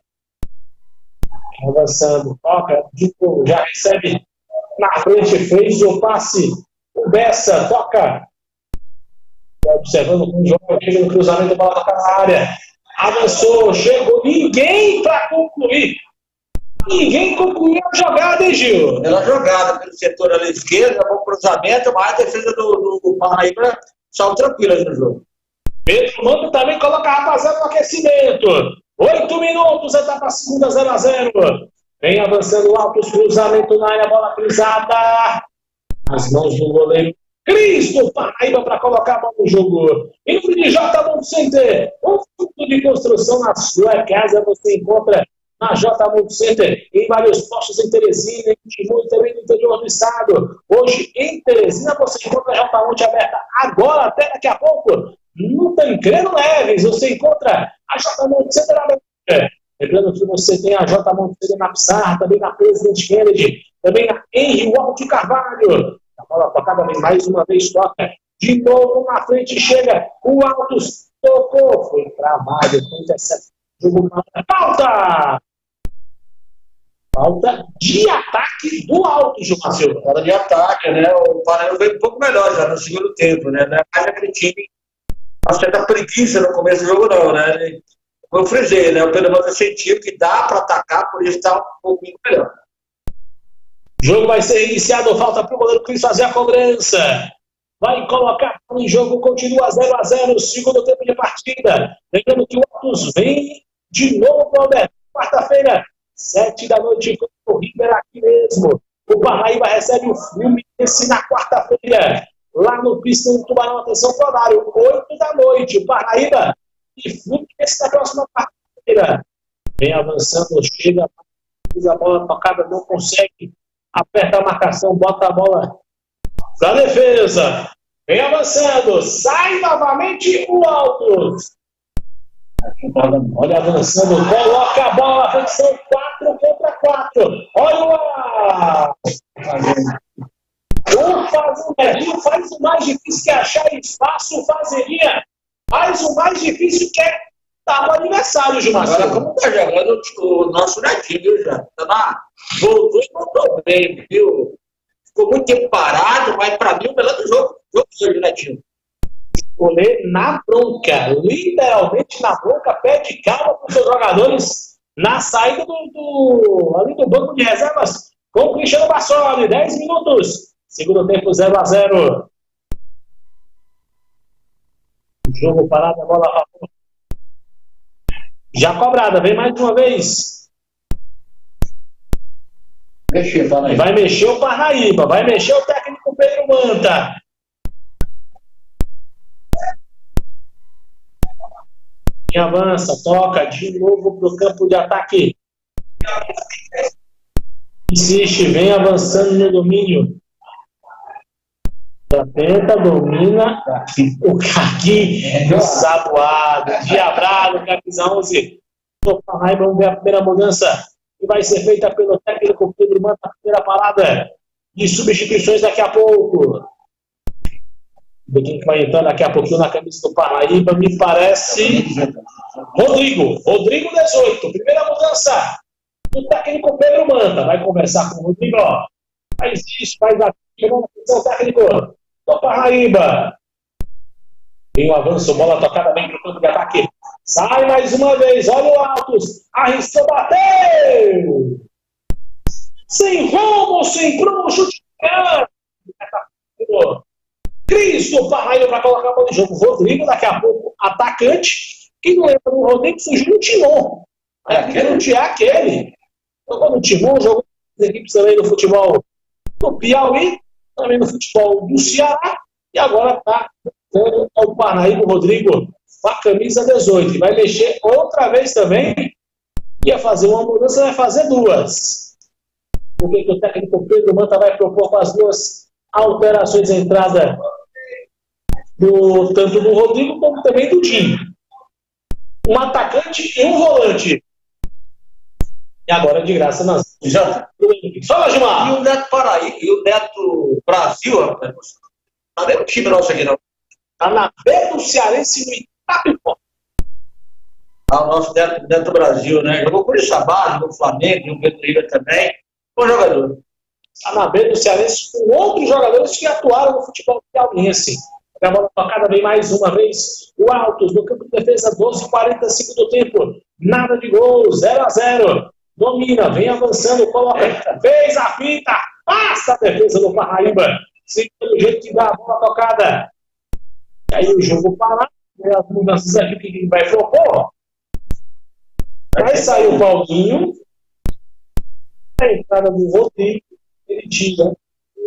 Avançando, toca, Dico já recebe na frente, fez o passe, o Bessa, toca, observando com o jogo, chega no cruzamento, bola toca na área, avançou, chegou, ninguém para concluir, ninguém concluiu a jogada, hein, Gil? Pela jogada pelo setor ali esquerdo, bom cruzamento, mas a defesa do, do Parnaíba saiu tranquila no jogo. Pedro Mando também coloca a rapaziada no aquecimento. Oito minutos, etapa segunda, zero a zero. Vem avançando altos, cruzamento na área, bola cruzada. As mãos do goleiro Cristo Parnaíba para colocar a bola no jogo. Em nome de J Monte Center, um fruto de construção na sua casa, você encontra na J Monte Center, em vários postos em Teresina, em Timon e também no interior do estado. Hoje, em Teresina, você encontra a J Monte aberta agora, até daqui a pouco. No Tancredo Neves, você encontra a J Monte Center aberta. Lembrando que você tem a J Monte Center na Pissarra, também na Presidente Kennedy, também na Henry Walter Carvalho. A bola tocada vem mais uma vez, toca de novo na frente, chega o Altos, tocou, foi travado, foi interceptado. Jogo falta! Falta de ataque do Altos, Gilmar Silva. Falta de ataque, né? O Parnaíba veio um pouco melhor já no segundo tempo, né? Não é mais aquele time, uma certa preguiça no começo do jogo, não, né? Como eu frisei, né? O Pedro Manta sentiu que dá para atacar, por isso está um pouquinho melhor. O jogo vai ser iniciado, falta para o goleiro Cris fazer a cobrança. Vai colocar em jogo, continua zero a zero, segundo tempo de partida. Lembrando que o Altos vem de novo, Alberto. Quarta-feira, sete da noite, com o River aqui mesmo. O Parnaíba recebe o Fluminense na quarta-feira, lá no Pistão do Tubarão. Atenção para o horário, oito da noite. O Parnaíba e Fluminense na próxima quarta-feira. Vem avançando, chega, a bola tocada, não consegue. Aperta a marcação, bota a bola para a defesa. Vem avançando, sai novamente o Altos. Olha avançando, coloca a bola, atenção, quatro contra quatro. Olha lá. O Fazendinho faz o mais difícil que é achar espaço, o Fazendinha faz o mais difícil que é dar o adversário, Gilmar. Agora, como tá jogando o nosso netinho, viu, já? Tá na... Voltou e voltou bem, viu? Ficou muito tempo parado, mas para mim o melhor do jogo foi o netinho. Escolher na bronca, literalmente na bronca, pede calma para os seus jogadores na saída do, do, ali do banco de reservas com o Cristiano Bassoli. dez minutos, segundo tempo zero a zero. O jogo parado, a bola rolou. Já cobrada, vem mais uma vez. Mexer, vai mexer o Parnaíba, vai mexer o técnico Pedro Manta. E avança, toca de novo para o campo de ataque. Insiste, vem avançando no domínio. Tenta, domina. O Caquim, saboado, diabrado, camisa onze. O Parnaíba, vamos ver a primeira mudança que vai ser feita pelo técnico Pedro Manta, a primeira parada de substituições daqui a pouco. Quem vai entrar daqui a pouquinho na camisa do Parnaíba, me parece Rodrigo. Rodrigo dezoito. Primeira mudança. O técnico Pedro Manta vai conversar com o Rodrigo. Ó. Faz isso, faz aquilo. O técnico do Parnaíba. Vem o avanço, bola tocada bem para o campo de ataque. Sai mais uma vez. Olha o Altos. Arriscou, bateu. Sem rumo, sem prumo, chute. Cris do Parnaíba para colocar a bola em jogo. Rodrigo, daqui a pouco, atacante. Quem não lembra do Rodrigo fugiu no Timon. É aquele, é aquele. Jogou no Timon, jogou nas equipes também no futebol do Piauí, também no futebol do Ceará. E agora está voltando ao Parnaíba, o Rodrigo, com a camisa dezoito. E vai mexer outra vez também. Ia fazer uma mudança, vai fazer duas. O que o técnico Pedro Manta vai propor com as duas alterações de entrada do, tanto do Rodrigo como também do Dinho. Um atacante e um volante. E agora de graça nas. Já. Fala, Gilmar! E o Neto Paraíba, e o Neto Brasil, rapaz. Tá vendo o time nosso aqui, não? Tá na B do Cearense no Itapipó. Ah, o nosso Neto, Neto Brasil, né? Jogou por Cuiabá, jogou Flamengo, jogou Petrolina também. Bom jogador. Está na B do Cearense com outros jogadores que atuaram no futebol piauiense. A bola tocada vem mais uma vez. O Altos no campo de defesa, doze e quarenta, segundo tempo. Nada de gol, zero a zero. Domina, vem avançando, coloca. Fez a finta, passa a defesa do Parnaíba. Segundo jeito que dá a bola tocada. E aí o jogo para. As mudanças aqui que ele vai propor. Vai sair o Paulinho. A entrada do Rodrigo. Ele tira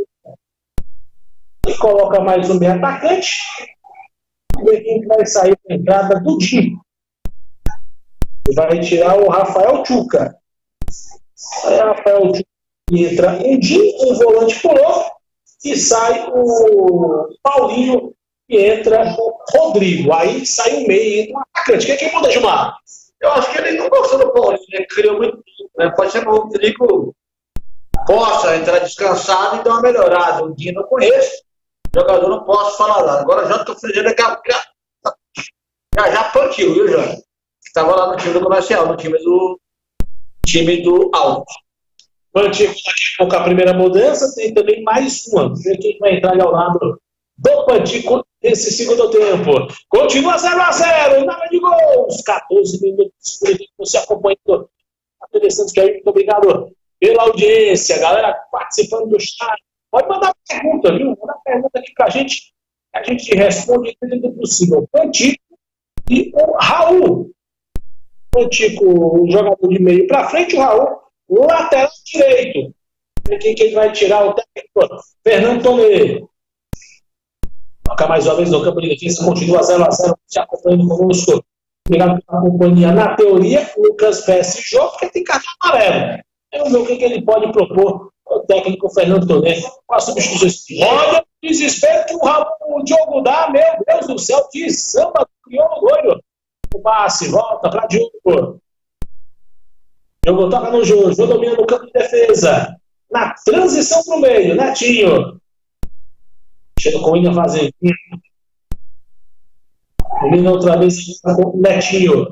e coloca mais um meio atacante. E aqui vai sair a entrada do Dinho. E vai tirar o Rafael Tchuca. Aí o Rafael Tchuca entra um Dinho, um volante pulou. E sai o Paulinho e entra o Rodrigo. Aí sai o meio e entra um atacante. Quem é que muda, Gilmar? Eu acho que ele não gostou do Paulinho, ele criou muito. Né? Pode ser que o Rodrigo possa entrar descansado e dar uma melhorada. O Dinho não conheço, o jogador não posso falar nada. Agora já estou fazendo já já partiu, viu, Jânio? Estava lá no time do Comercial, no time do time do Alto. Pantico com a primeira mudança, tem também mais uma. Quem vai entrar ali ao lado do Pantico nesse segundo tempo. Continua zero a zero, nada de gols. quatorze minutos por aqui, você acompanhando a T V Santos, que aí, muito obrigado pela audiência, galera participando do chat. Pode mandar pergunta, viu? Manda pergunta aqui pra gente, a gente responde dentro do possível. Pantico e o Raul. Pantico, o jogador de meio pra frente, o Raul, o lateral direito. Quem que ele vai tirar? O técnico Fernando Tonê. Toca mais uma vez no campo de defesa, continua zero a zero, se acompanhando conosco. Obrigado pela companhia. Na teoria, o Lucas Pesce joga porque tem cartão amarelo. Vamos ver o que, que ele pode propor o técnico Fernando Tonê com as substituições. Olha o desespero que o, Raul, o Diogo dá, meu Deus do céu, que samba do crioulo doido. O passe, volta para Diogo. Diogo toca no jogo, Jô domina no campo de defesa. Na transição para o meio, Netinho. Chega com o William Fazendinha. Domina outra vez com o Netinho.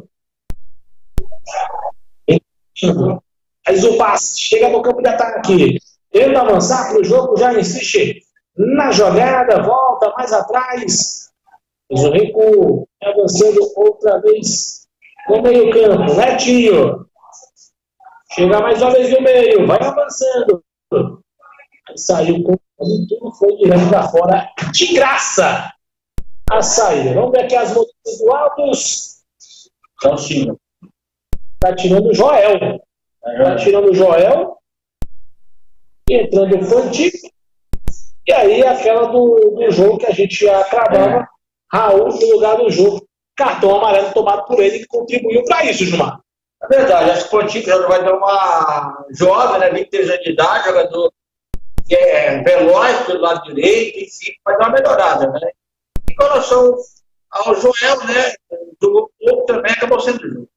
Faz o passe, chega no campo de ataque. Tenta avançar para o jogo, já insiste na jogada, volta mais atrás. Faz o recuo, avançando outra vez no meio campo. Netinho. Chega mais uma vez no meio, vai avançando. Aí saiu com tudo, foi direto para fora, de graça a saída. Vamos ver aqui as mudanças do Altos. Então, sim. Está tirando o Joel. Está tirando o Joel. E entrando o Pantico. E aí aquela do, do jogo que a gente já cravava. É. Raul no lugar do jogo. Cartão amarelo tomado por ele, que contribuiu para isso, Gilmar. É verdade, acho que o Pantico já vai dar uma jovem, né, vinte e três anos de idade, jogador que é veloz pelo lado direito, enfim, vai dar uma melhorada, né? E com relação ao Joel, né, jogou pouco também, acabou sendo jogo.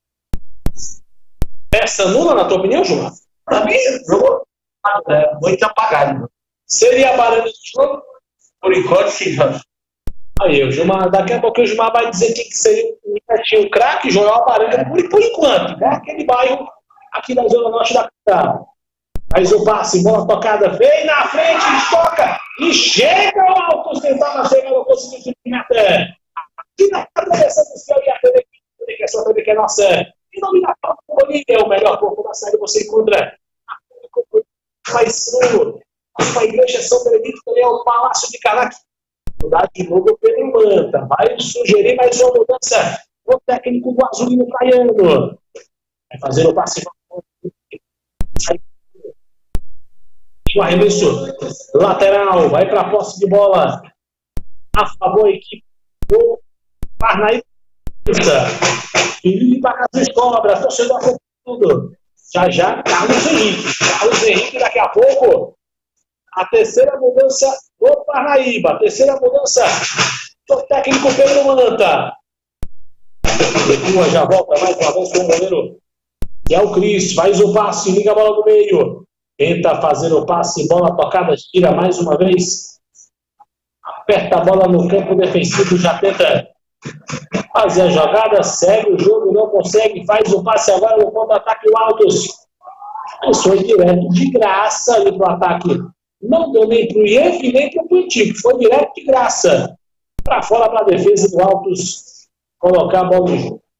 Peça nula, na tua opinião, Gilmar? Para mim, jogou é, muito apagado. Seria a barana do jogo? Por enquanto, sim, Jorge. Aí, o Gilmar, daqui a pouco o Gilmar vai dizer que seria um netinho craque, Joel Baranga, por, por enquanto, né? Aquele bairro aqui da Zona Norte da capital. Mas o passe, bola tocada, vem na frente, toca e chega ao alto, tentava chegar, não conseguiu finalizar. Aqui na cabeça do céu e a T V que é sua T V que é nossa. Em nome da Paulo, é o melhor corpo da série, você encontra mais sul, a igreja São Benedito, também é o Palácio de Caraca. Mudar de novo o Pedro Manta. Vai sugerir mais uma mudança. O técnico do Azulino Praiano. Vai fazer o passe. O arremesso lateral. Vai para a posse de bola. A favor da equipe do Parnaíba. Felipe Bacazes cobra. Torcedor com tudo. Já já, Carlos Henrique. Carlos Henrique, daqui a pouco. A terceira mudança do Parnaíba. A terceira mudança do técnico Pedro Manta. Recua, já volta mais uma vez com o goleiro, que é o Cris. Faz o passe, liga a bola no meio. Tenta fazer o passe, bola tocada, tira mais uma vez. Aperta a bola no campo defensivo, já tenta fazer a jogada, segue o jogo, não consegue, faz o passe agora no contra-ataque, o Altos. Mas foi direto de graça ali pro ataque. Não deu nem para o I E F nem para o Puntico. Foi direto de graça. Para fora para a defesa do Altos colocar a bola no jogo.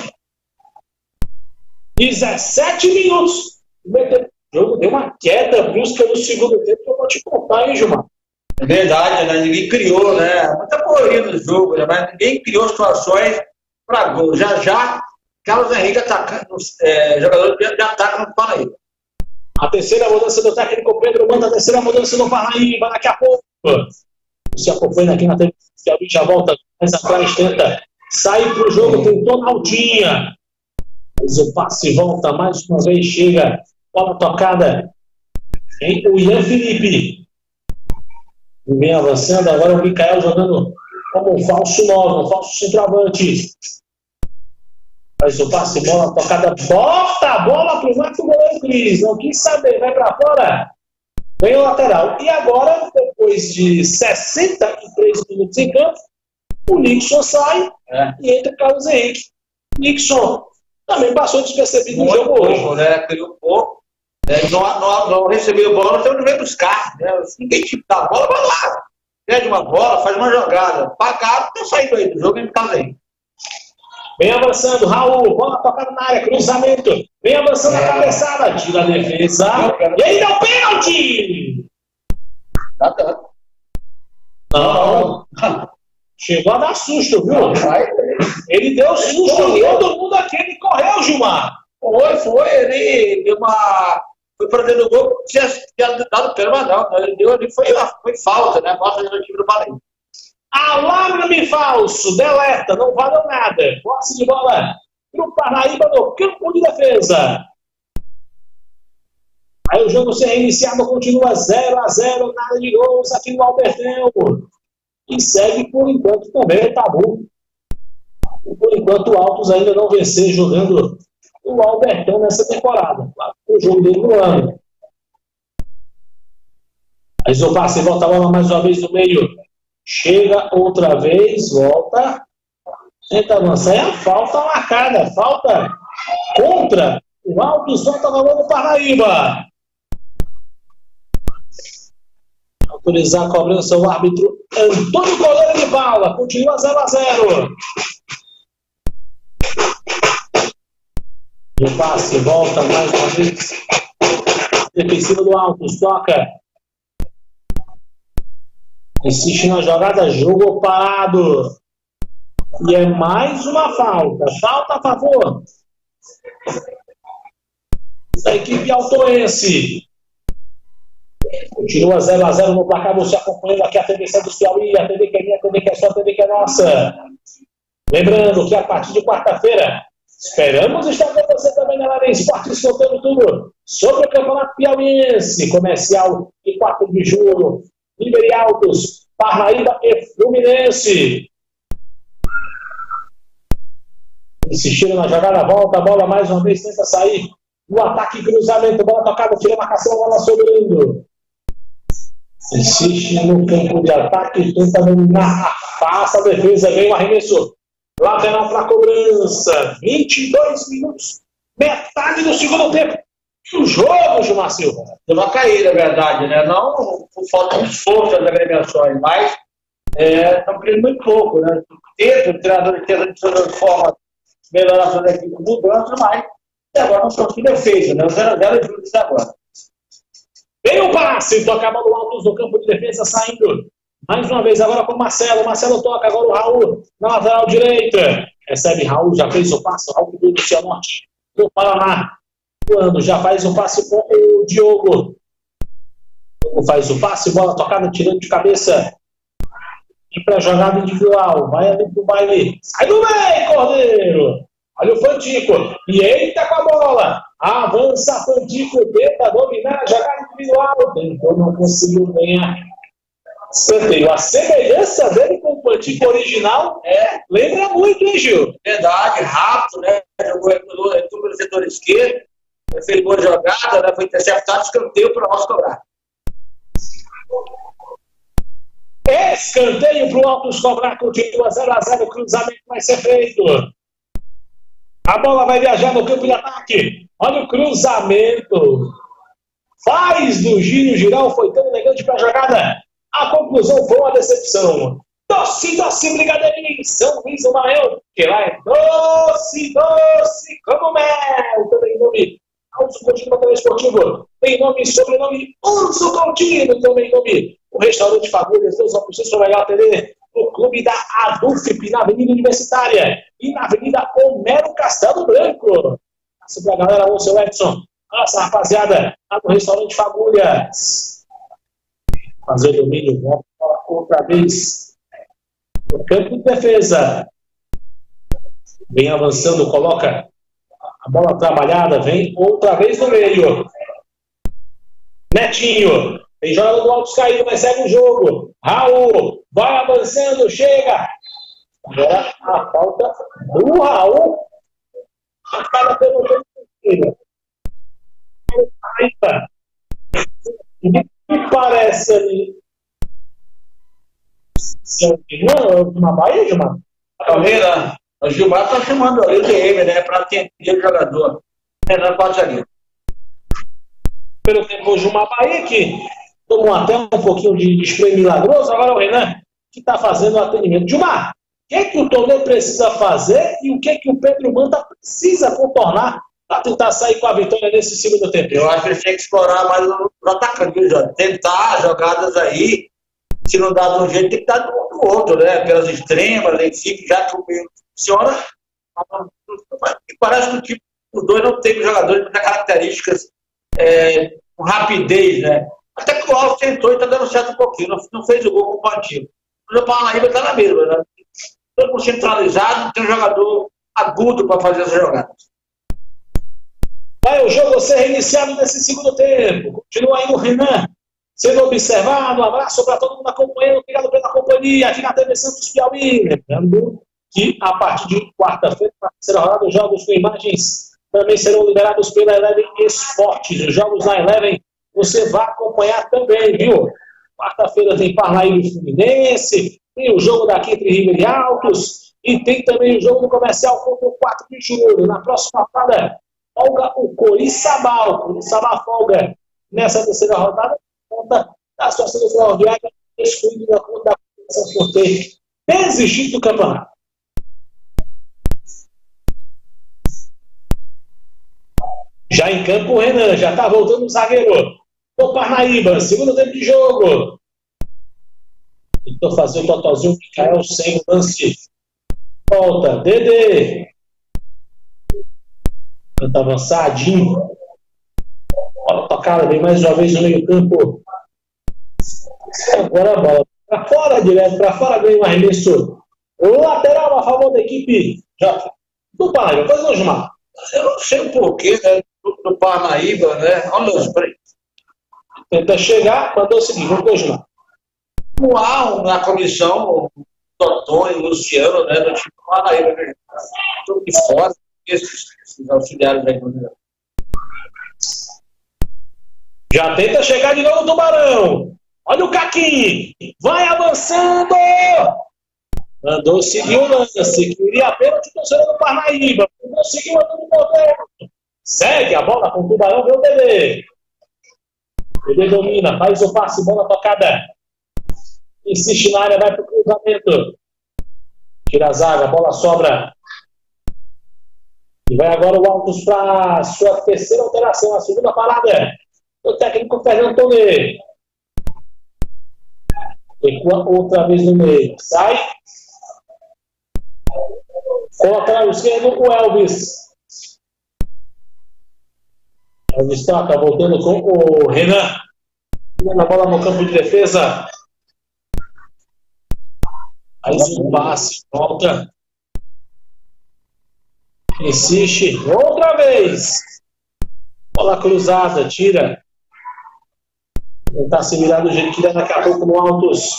dezessete minutos. O jogo deu uma queda brusca no segundo tempo. Eu vou te contar, hein, Gilmar? É verdade, né? Ninguém criou, né? Muita corrida no jogo, né? Mas ninguém criou situações para gol. Já já, Carlos Henrique atacando, é, jogador de, de ataque no Parnaíba. A terceira mudança do técnico Pedro Manta, a terceira mudança do Parnaíba, daqui a pouco. Se acompanha aqui na T V, já volta mais atrás, tenta sair pro jogo, tentou na altinha. Mas o passe volta, mais uma vez chega, bola tocada em o Ian Felipe. Vem avançando, agora o Micael jogando como um falso nove, um falso centroavante. Faz o passe, bola tocada, bota a bola pro Marco goleiro Cris. Não quis saber, vai para fora. Vem o lateral. E agora, depois de sessenta e três minutos em campo, o Nixon sai é. e entra Carlos Henrique. Nixon também passou despercebido no jogo hoje. Pouco, né? Criou pouco. É, não, não, não recebeu bola, não tem onde vem buscar. Né? Ninguém te dá a bola, vai lá. Pede uma bola, faz uma jogada. Pagado, tá saindo aí do jogo e Carlos Henrique. Vem avançando, Raul, bola tocada na área, cruzamento. Vem avançando é. a cabeçada, tira a defesa. E aí dá o pênalti! Tá dando. Não, chegou a dar susto, viu? Ele deu susto em todo mundo aqui, ele correu, Gilmar. Foi, foi, ele deu uma... Foi pra dentro do gol, tinha, tinha dado pênalti, mas não. Ele deu ali, foi, foi falta, né? Falta do time do Bahia. Alarme falso, deleta, não valeu nada. Posse de bola pro Parnaíba no campo de defesa. Aí o jogo se reiniciado, continua zero a zero, nada de gols aqui no Albertão. E segue por enquanto também o tabu. E por enquanto o Altos ainda não vencer jogando o Albertão nessa temporada. O jogo dele no ano. Aí o passe volta a bola mais uma vez no meio. Chega outra vez, volta, tenta avançar, é a falta marcada, falta contra o Altos, volta a bola no Parnaíba. Autorizar a cobrança o árbitro Antônio Coleiro de Paula, continua zero a zero. O passe volta mais uma vez, defensiva do Altos, toca. Insiste na jogada, jogo parado. E é mais uma falta. Falta a favor da equipe altoense. Continua zero a zero no placar. Você acompanhando aqui a T V Santos Piauí, a T V que é minha, a T V que é sua, a T V que é nossa. Lembrando que a partir de quarta-feira, esperamos estar com você também, galera, em esportes, soltando tudo sobre o Campeonato Piauiense. Comercial de quatro de julho. Líder Altos, Parnaíba e Fluminense. Insistindo na jogada, volta a bola mais uma vez, tenta sair. No ataque, cruzamento, bola tocada, tira a marcação, bola sobrando. Insiste no campo de ataque, tenta dominar a Afasta a defesa, vem o arremesso. Lateral para cobrança. vinte e dois minutos. Metade do segundo tempo. E o jogo, Gilmar Silva? Deu uma caída, é verdade, né? Não por falta de esforço das agremiações, mas estão é, criando muito pouco, né? Tempo, o treinador tentando de toda forma melhorar a sua equipe com mudança, mas até agora não conseguiu defesa, né? O zero a zero é justo agora. Vem o passe, toca a bola no alto no campo de defesa, saindo. Mais uma vez agora com o Marcelo. Marcelo toca, agora o Raul na lateral direita. Recebe Raul, já fez o passe. O Raul do Cianorte do Paraná. Quando já faz o passe com o Diogo. Diogo faz o passe, bola tocada, tirando de cabeça. E para a jogada individual. Vai ali pro baile. Sai do meio, Cordeiro. Olha o Fantico. E eita com a bola. Avança Fantico. Tenta dominar a jogada individual. Tentou, não conseguiu ganhar. Escanteio. A semelhança dele com o Fantico original é, lembra muito, hein, Gil? Verdade, rápido, né? Jogou entrou pelo setor esquerdo. Fez boa jogada, né? Foi interceptado, escanteio para nós cobrar. Escanteio para o Altos cobrar, continua zero a zero, o cruzamento vai ser feito. A bola vai viajar no campo de ataque. Olha o cruzamento. Faz do giro, giral, foi tão elegante para a jogada. A conclusão foi uma decepção. Doce, doce, brigadeirinho, São Luís do Maranhão, que lá é doce, doce, como mel. Também nome Urso Coutinho, Batalha Esportivo. Tem nome e sobrenome Urso Coutinho, também nome o Restaurante Fagulhas, dois opções para melhor atender. O clube da Adufip, na Avenida Universitária e na Avenida Homero Castelo Branco. Passa pra galera, ô seu Edson. Nossa, rapaziada, lá no Restaurante Fagulhas. Fazer o domínio, volta outra vez. No campo de defesa. Vem avançando, coloca a bola trabalhada, vem outra vez no meio. Netinho. Tem jogada do Altos caído, mas segue o jogo. Raul vai avançando, chega. Agora a falta do Raul. Acaba pelo meio. Me parece ali. Não, uma Bahia, Gilmar? Carreira. O Gilmar está chamando ali o D M, né? Para atender o jogador. Renan Passarinho. Pelo tempo, o Gilmar Bahia, que tomou até um pouquinho de spray milagroso. Agora o Renan, que está fazendo o atendimento. Gilmar, o que é que o torneio precisa fazer e o que é que o Pedro Manta precisa contornar para tentar sair com a vitória nesse segundo tempo? Eu acho que ele tem que explorar mais o atacante, tentar jogadas aí. Se não dá de um jeito, tem que dar do outro, né? Pelas extremas, enfim, já que o meio funciona. E parece que o time dos dois não tem jogadores com características é, com rapidez, né? Até que o Alves tentou e está dando certo um pouquinho. Não, não fez o gol com o Pantinho. O Paranaíba está na mesma, né? Todo mundo centralizado, tem um jogador agudo para fazer essa jogada. Vai o jogo ser reiniciado nesse segundo tempo. Continua aí o Renan sendo observado. Um abraço para todo mundo acompanhando. Obrigado pela companhia aqui na T V Santos Piauí. Lembrando que a partir de quarta-feira, na terceira rodada, os jogos com imagens também serão liberados pela Eleven Esportes. Os jogos na Eleven você vai acompanhar também, viu? Quarta-feira tem Parnaíba e Fluminense, tem o jogo daqui entre River e Altos, e tem também o jogo do Comercial contra o quatro de julho. Na próxima rodada, folga o Coriçaba. O Coriçaba folga nessa terceira rodada, conta da situação do Ferroviário, excluído da conta da competição por ter desistido do campeonato. Já em campo, o Renan já está voltando o zagueiro do Parnaíba, segundo tempo de jogo. Tentou fazer o totalzinho, Micael sem o lance. Volta, Dedê. Tenta avançadinho. Bola tocada, vem mais uma vez no meio campo. Agora a bola para fora, direto para fora, ganha um arremesso lateral a favor da equipe do Parnaíba. Pois não, Gilmar? Eu não sei o porquê, né? Do Parnaíba, né? Olha os preços. Tenta chegar, mandou o seguinte, vamos continuar. Não há na comissão o Totó e o Luciano, né? Do time do Parnaíba. Tudo de fora, esses, esses auxiliares aí. Já tenta chegar de novo o Tubarão. Olha o Caquinho. Vai avançando. Mandou seguir o lance. Queria apenas o torcedor do Parnaíba. Conseguiu a tudo moderno. Segue a bola com o Tubarão. Vê o Dedê. Dedê domina. Faz o passe. Bola tocada. Insiste na área. Vai para o cruzamento. Tira a zaga. Bola sobra. E vai agora o Altos para a sua terceira alteração. A segunda parada. O técnico Fernando Tonê. Recua outra vez no meio. Sai. Coloca lá o esquerdo o Elvis. Elvis toca, voltando com o Renan. Na bola no campo de defesa. Aí um passe, volta. Insiste, outra vez. Bola cruzada, tira. Tentar se virar do jeito que dá daqui a pouco no Altos.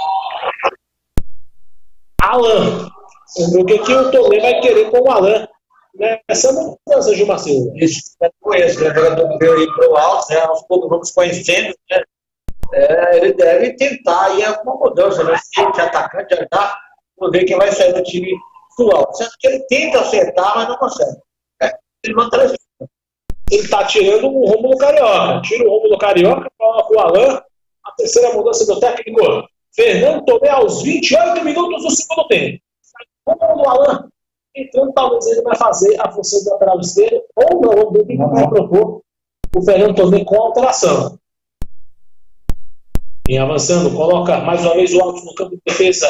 Alan. Vamos ver o que, que o Tonê vai querer com o Alan. Né? Essa mudança, Gilmar Silva. Isso, é com esse, né? O jogador veio aí para o Altos, né? Aos poucos vamos conhecendo, né? É, ele deve tentar aí alguma mudança, né? Se de atacante já tá, vamos ver quem vai sair do time do Altos. Sendo que ele tenta acertar, mas não consegue. É, ele mantém. Ele está tirando o Rômulo Carioca. Tira o Rômulo Carioca, coloca o Alan. A terceira mudança do técnico Fernando Tonê aos vinte e oito minutos do segundo tempo. O Alan entrando, talvez ele vai fazer a função do lateral esquerdo, ou não, vamos ver o que vai propor o Fernando Tonê com alteração. Vem avançando, coloca mais uma vez o Altos no campo de defesa.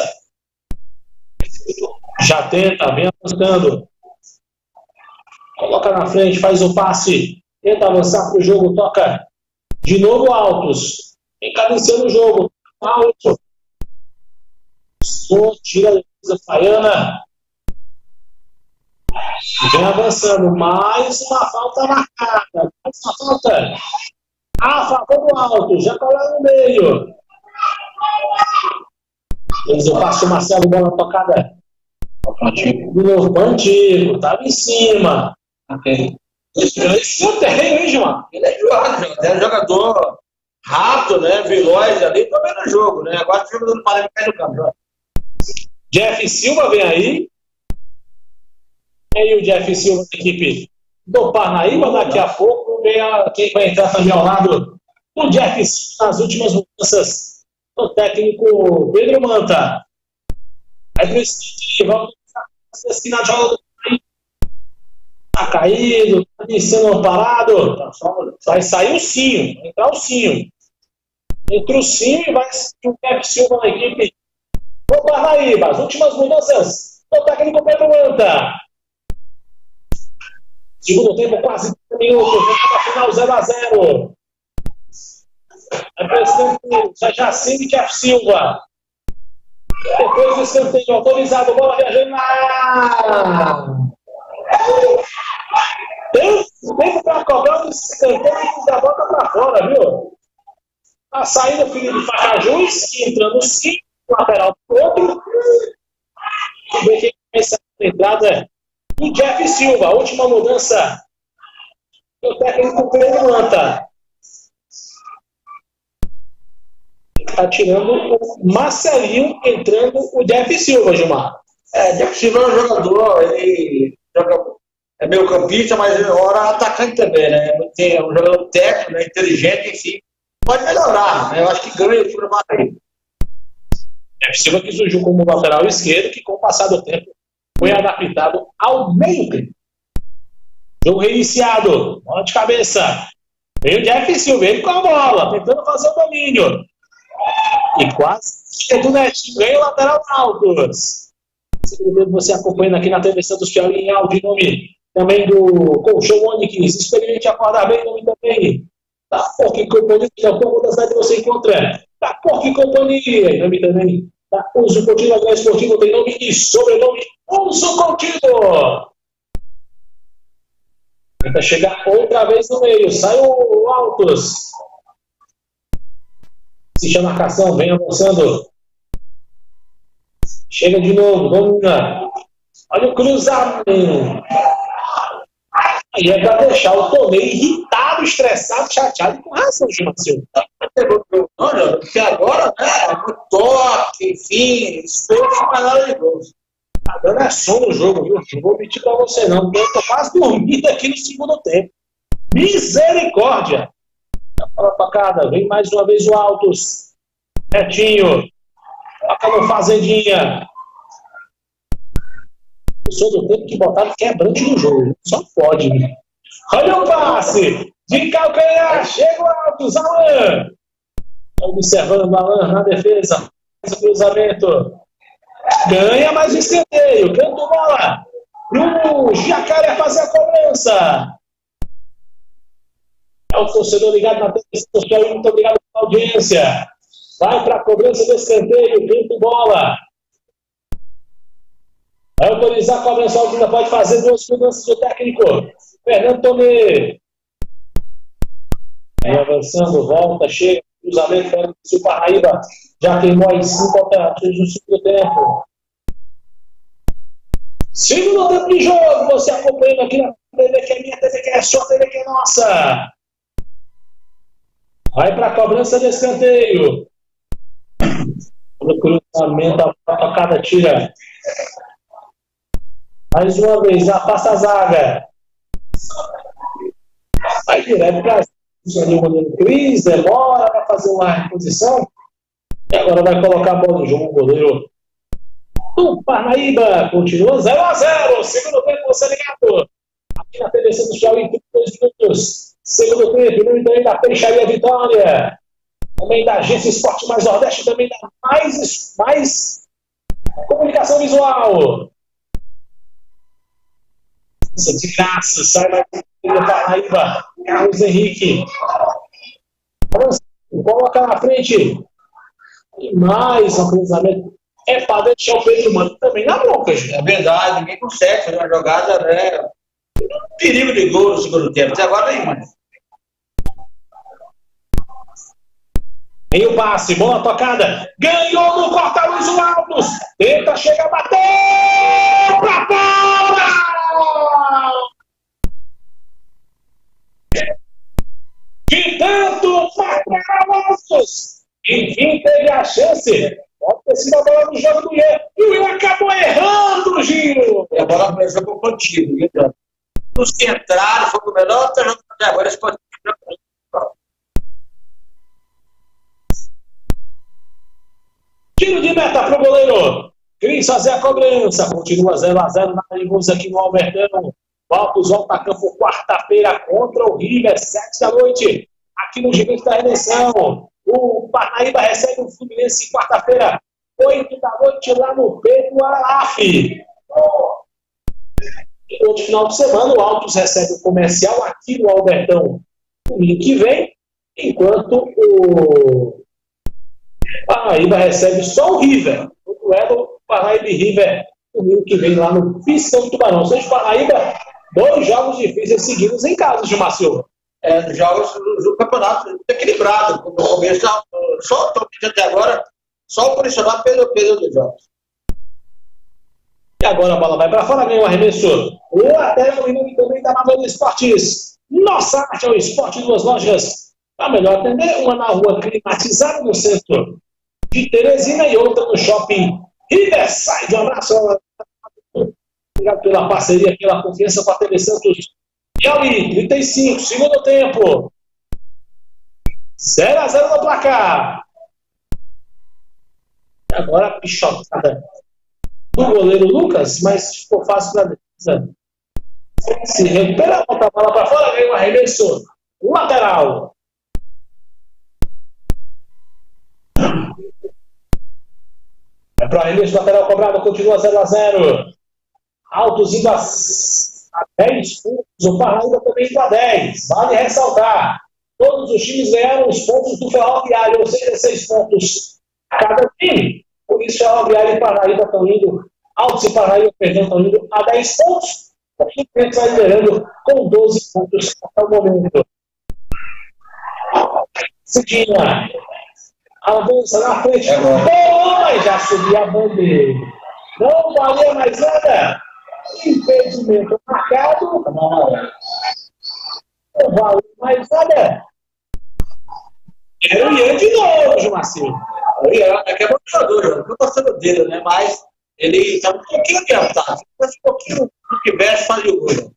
Já tenta, vem avançando. Coloca na frente, faz o passe, tenta avançar para o jogo, toca de novo Altos, encadenciando o jogo, Altos, tira a defesa Baiana, vem avançando, mais uma falta marcada, mais uma falta a favor do Altos, já cola no meio, fez o passe do Marcelo, bola tocada, de novo, Pantico, estava em cima. Okay. Esse é terreno, hein, João? Ele é jogador, é um jogador rápido, né? Veloz ali, também no jogo, né? Agora o jogador do Paraná cai no campo. Ó. Jeff Silva vem aí. E aí o Jeff Silva da equipe do Parnaíba, daqui a pouco vem a, quem vai entrar também ao lado do Jeff Silva nas últimas mudanças do técnico Pedro Manta. Aí para esse vamos assassinar a jogada do tá caído, tá sendo parado. Vai sair o Cinho, vai entrar o Cinho. Entra o Cinho e vai o Jeff Silva na equipe do Parnaíba. As últimas mudanças do técnico Pedro Manta. Segundo tempo, quase trinta minutos. Para final zero a zero. Representante Jacine e Jeff Silva. Depois do escanteio autorizado, bola viajando na área. Tem tempo para cobrar o escanteio e da bola para fora, viu? A saída do Felipe Facajus, entrando sim, lateral do outro. Vamos ver quem começa a entrada do Jeff Silva. A última mudança do técnico Pedro Manta. Está tirando o Marcelinho, entrando o Jeff Silva, Gilmar. É, Jeff Silva é um jogador, ele joga, é meio campista, mas hora atacante também, né? É um jogador técnico, né? Inteligente, enfim. Pode melhorar, né? Eu acho que ganha o time do Bahia. Jeff Silva que surgiu como lateral esquerdo, que com o passar do tempo foi adaptado ao meio campo. Jogo reiniciado, bola de cabeça. Veio o Jeff Silva, ele com a bola, tentando fazer o domínio. E quase do Netinho, ganha o lateral Altos. Você acompanhando aqui na televisão dos Piauí em áudio, em nome também do Colchão Onix. Experimente acordar bem, em nome também da Porca e Companhia, que é o povo da cidade você encontra. Da Porca e Companhia, em nome também da Uso Contigo, a Esportivo tem nome e sobrenome Uso Contigo. Tenta chegar outra vez no meio, sai o Altos. Assiste a marcação, vem avançando. Chega de novo, domina. Olha o cruzamento. Aí é para deixar o Tonê irritado irritado, estressado, chateado, com razão, Gilmacio. Não, porque agora, né, muito toque, enfim, esforço, mas nada de gol. Tá dando é sono no jogo, viu? Não vou mentir pra você, não. Eu tô quase dormindo aqui no segundo tempo. Misericórdia! Bola tocada, vem mais uma vez o Altos. Netinho. Toca no Fazendinha. Eu sou do tempo que botaram quebrante no jogo. Só pode, né? Olha o passe. De calcanhar. Chega o Altos. Alan. Observando o Alan na defesa. Faz o cruzamento. Ganha mais um escanteio. Canto bola. Pro Jacaré fazer a cobrança. É o torcedor ligado na televisão. Muito obrigado pela audiência. Vai para a cobrança do escanteio. Canto bola. Vai autorizar a cobrança. Ainda pode fazer duas mudanças do técnico. Fernando Tomé. Aí avançando, volta, chega. Cruzamento para o Parnaíba. Já queimou aí cinco alterações no segundo tempo. Segundo tempo de jogo. Você acompanhando aqui na T V que é minha, T V que é sua, T V que é nossa. Vai para a cobrança de escanteio. No cruzamento, a tocada tira. Mais uma vez, afasta a zaga. Vai direto para o goleiro Cris, demora para fazer uma reposição. E agora vai colocar a bola no jogo. O goleiro do Parnaíba continua zero a zero. Segundo tempo, você ligado. Aqui na T V Santos já em trinta e dois minutos. Segundo tempo, no também da Peixaria Vitória. Também da Agência Esporte Mais Nordeste. Também da mais, mais Comunicação Visual. Essa de graça. Sai mais do Parnaíba. Carlos Henrique. Coloca na frente. E mais um cruzamento. É para deixar o Pedro Mano também na bronca, gente. É verdade, ninguém consegue fazer uma jogada, né? Perigo de gol no segundo tempo. Até agora aí, mano. Tem o passe, bola tocada. Ganhou no corta-luz o Altos. Tenta, chega, bateu pra fora! De tanto marcar o Altos. Enfim, teve a chance. Pode ter sido a bola do jogo do Ian. E o Ian acabou errando, Giro. E a bola começou com o contigo, viu? Os que entraram, foi o melhor tá jogando até agora. Eles podem... Tiro de meta para o goleiro. Cris fazer a cobrança. Continua zero a zero na Ligus aqui no Albertão. O Altos volta a campo quarta-feira contra o River, sete da noite. Aqui no Gigante da Redenção. O Parnaíba recebe o Fluminense quarta-feira, oito da noite, lá no Pedro Araf. E no outro final de semana, o Altos recebe o Comercial aqui no Albertão domingo que vem, enquanto o Parnaíba recebe só o River. O duelo Parnaíba e River domingo que vem lá no Pistão do Tubarão. Ou seja, Parnaíba, dois jogos difíceis seguidos em casa, Gilmacio. É, jogos do campeonato equilibrado. No começo, só o até agora, só o condicionado pelo peso dos jogos. E agora a bola vai para fora, ganha o arremesso. O lateral também da Amador Esportes. Nossa arte é o esporte, duas lojas. Para melhor atender, uma na rua climatizada no centro de Teresina e outra no shopping Riverside. Um abraço. Obrigado pela parceria, pela confiança com a T V Santos. E ali, trinta e cinco, segundo tempo. zero a zero no placar. E agora a pichotada do goleiro Lucas, mas ficou fácil para a defesa. Se recupera, volta a bola para fora, ganha um arremesso lateral. É para o arremesso lateral cobrado, continua zero a zero. Altos indo a dez pontos, o Parnaíba também indo a dez. Vale ressaltar, todos os times ganharam os pontos do Ferroviário, ou seja, seis pontos cada time. Por isso, Ferroviário e Parnaíba estão indo, Altos e Parnaíba, perdão, estão indo a dez pontos. O time está liderando com doze pontos até o momento. Cidinha avança na frente. É bom, mas já subiu a bandeira. Não valia mais nada. Impedimento marcado. Não vale, mas olha. Era o Ian de novo, Gilmarcelo. O Ian é que é bom jogador, eu não tô gostando dele, né? Mas ele tá um pouquinho adiantado. Um pouquinho do que veste fazia o gol.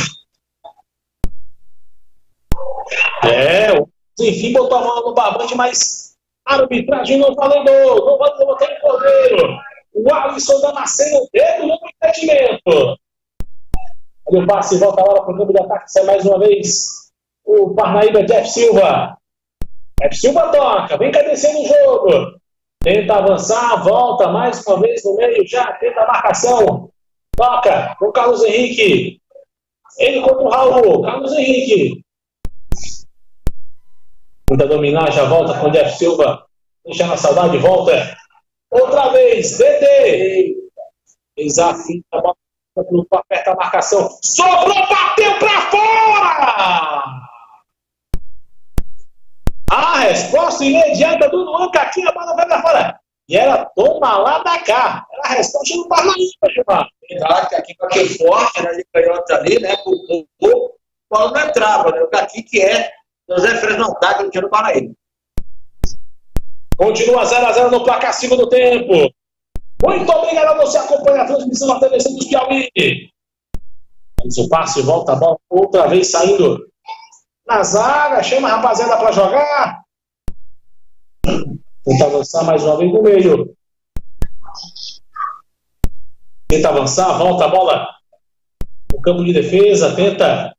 É, enfim, botou a mão no barbante, mas a arbitragem não validou. Não validou, botou em Cordeiro. O Alisson Damasceno, o dedo no impedimento. Olha o passe, volta a hora para o campo de ataque, sai mais uma vez o Parnaíba, Jeff Silva. Jeff Silva toca, vem cadecendo o jogo. Tenta avançar, volta mais uma vez no meio, já tenta a marcação. Toca com o Carlos Henrique. Ele contra o Raul, Carlos Henrique. Tenta dominar, já volta com o Jeff Silva. Deixa na saudade, volta. Outra vez, D D. Desafio, a bola aperta a marcação. Sobrou, bateu pra fora! A resposta imediata do Luan Caquinha, a bola vai pra fora. E era toma lá da cá. Era a resposta do Parnaíba, Gilmar. Verdade, Caquinha com aquele forte, né? De canhota ali, né? Por pouco, a bola não entrava, né? O Caquinha que é, José Freire não tá, que não tinha no Parnaíba. Continua zero a zero no placar, segundo tempo. Muito obrigado a você acompanhar a transmissão da televisão dos Piauí. Mas o passe, volta a bola outra vez saindo na zaga. Chama a rapaziada para jogar. Tenta avançar mais uma vez no meio. Tenta avançar, volta a bola no campo de defesa. Tenta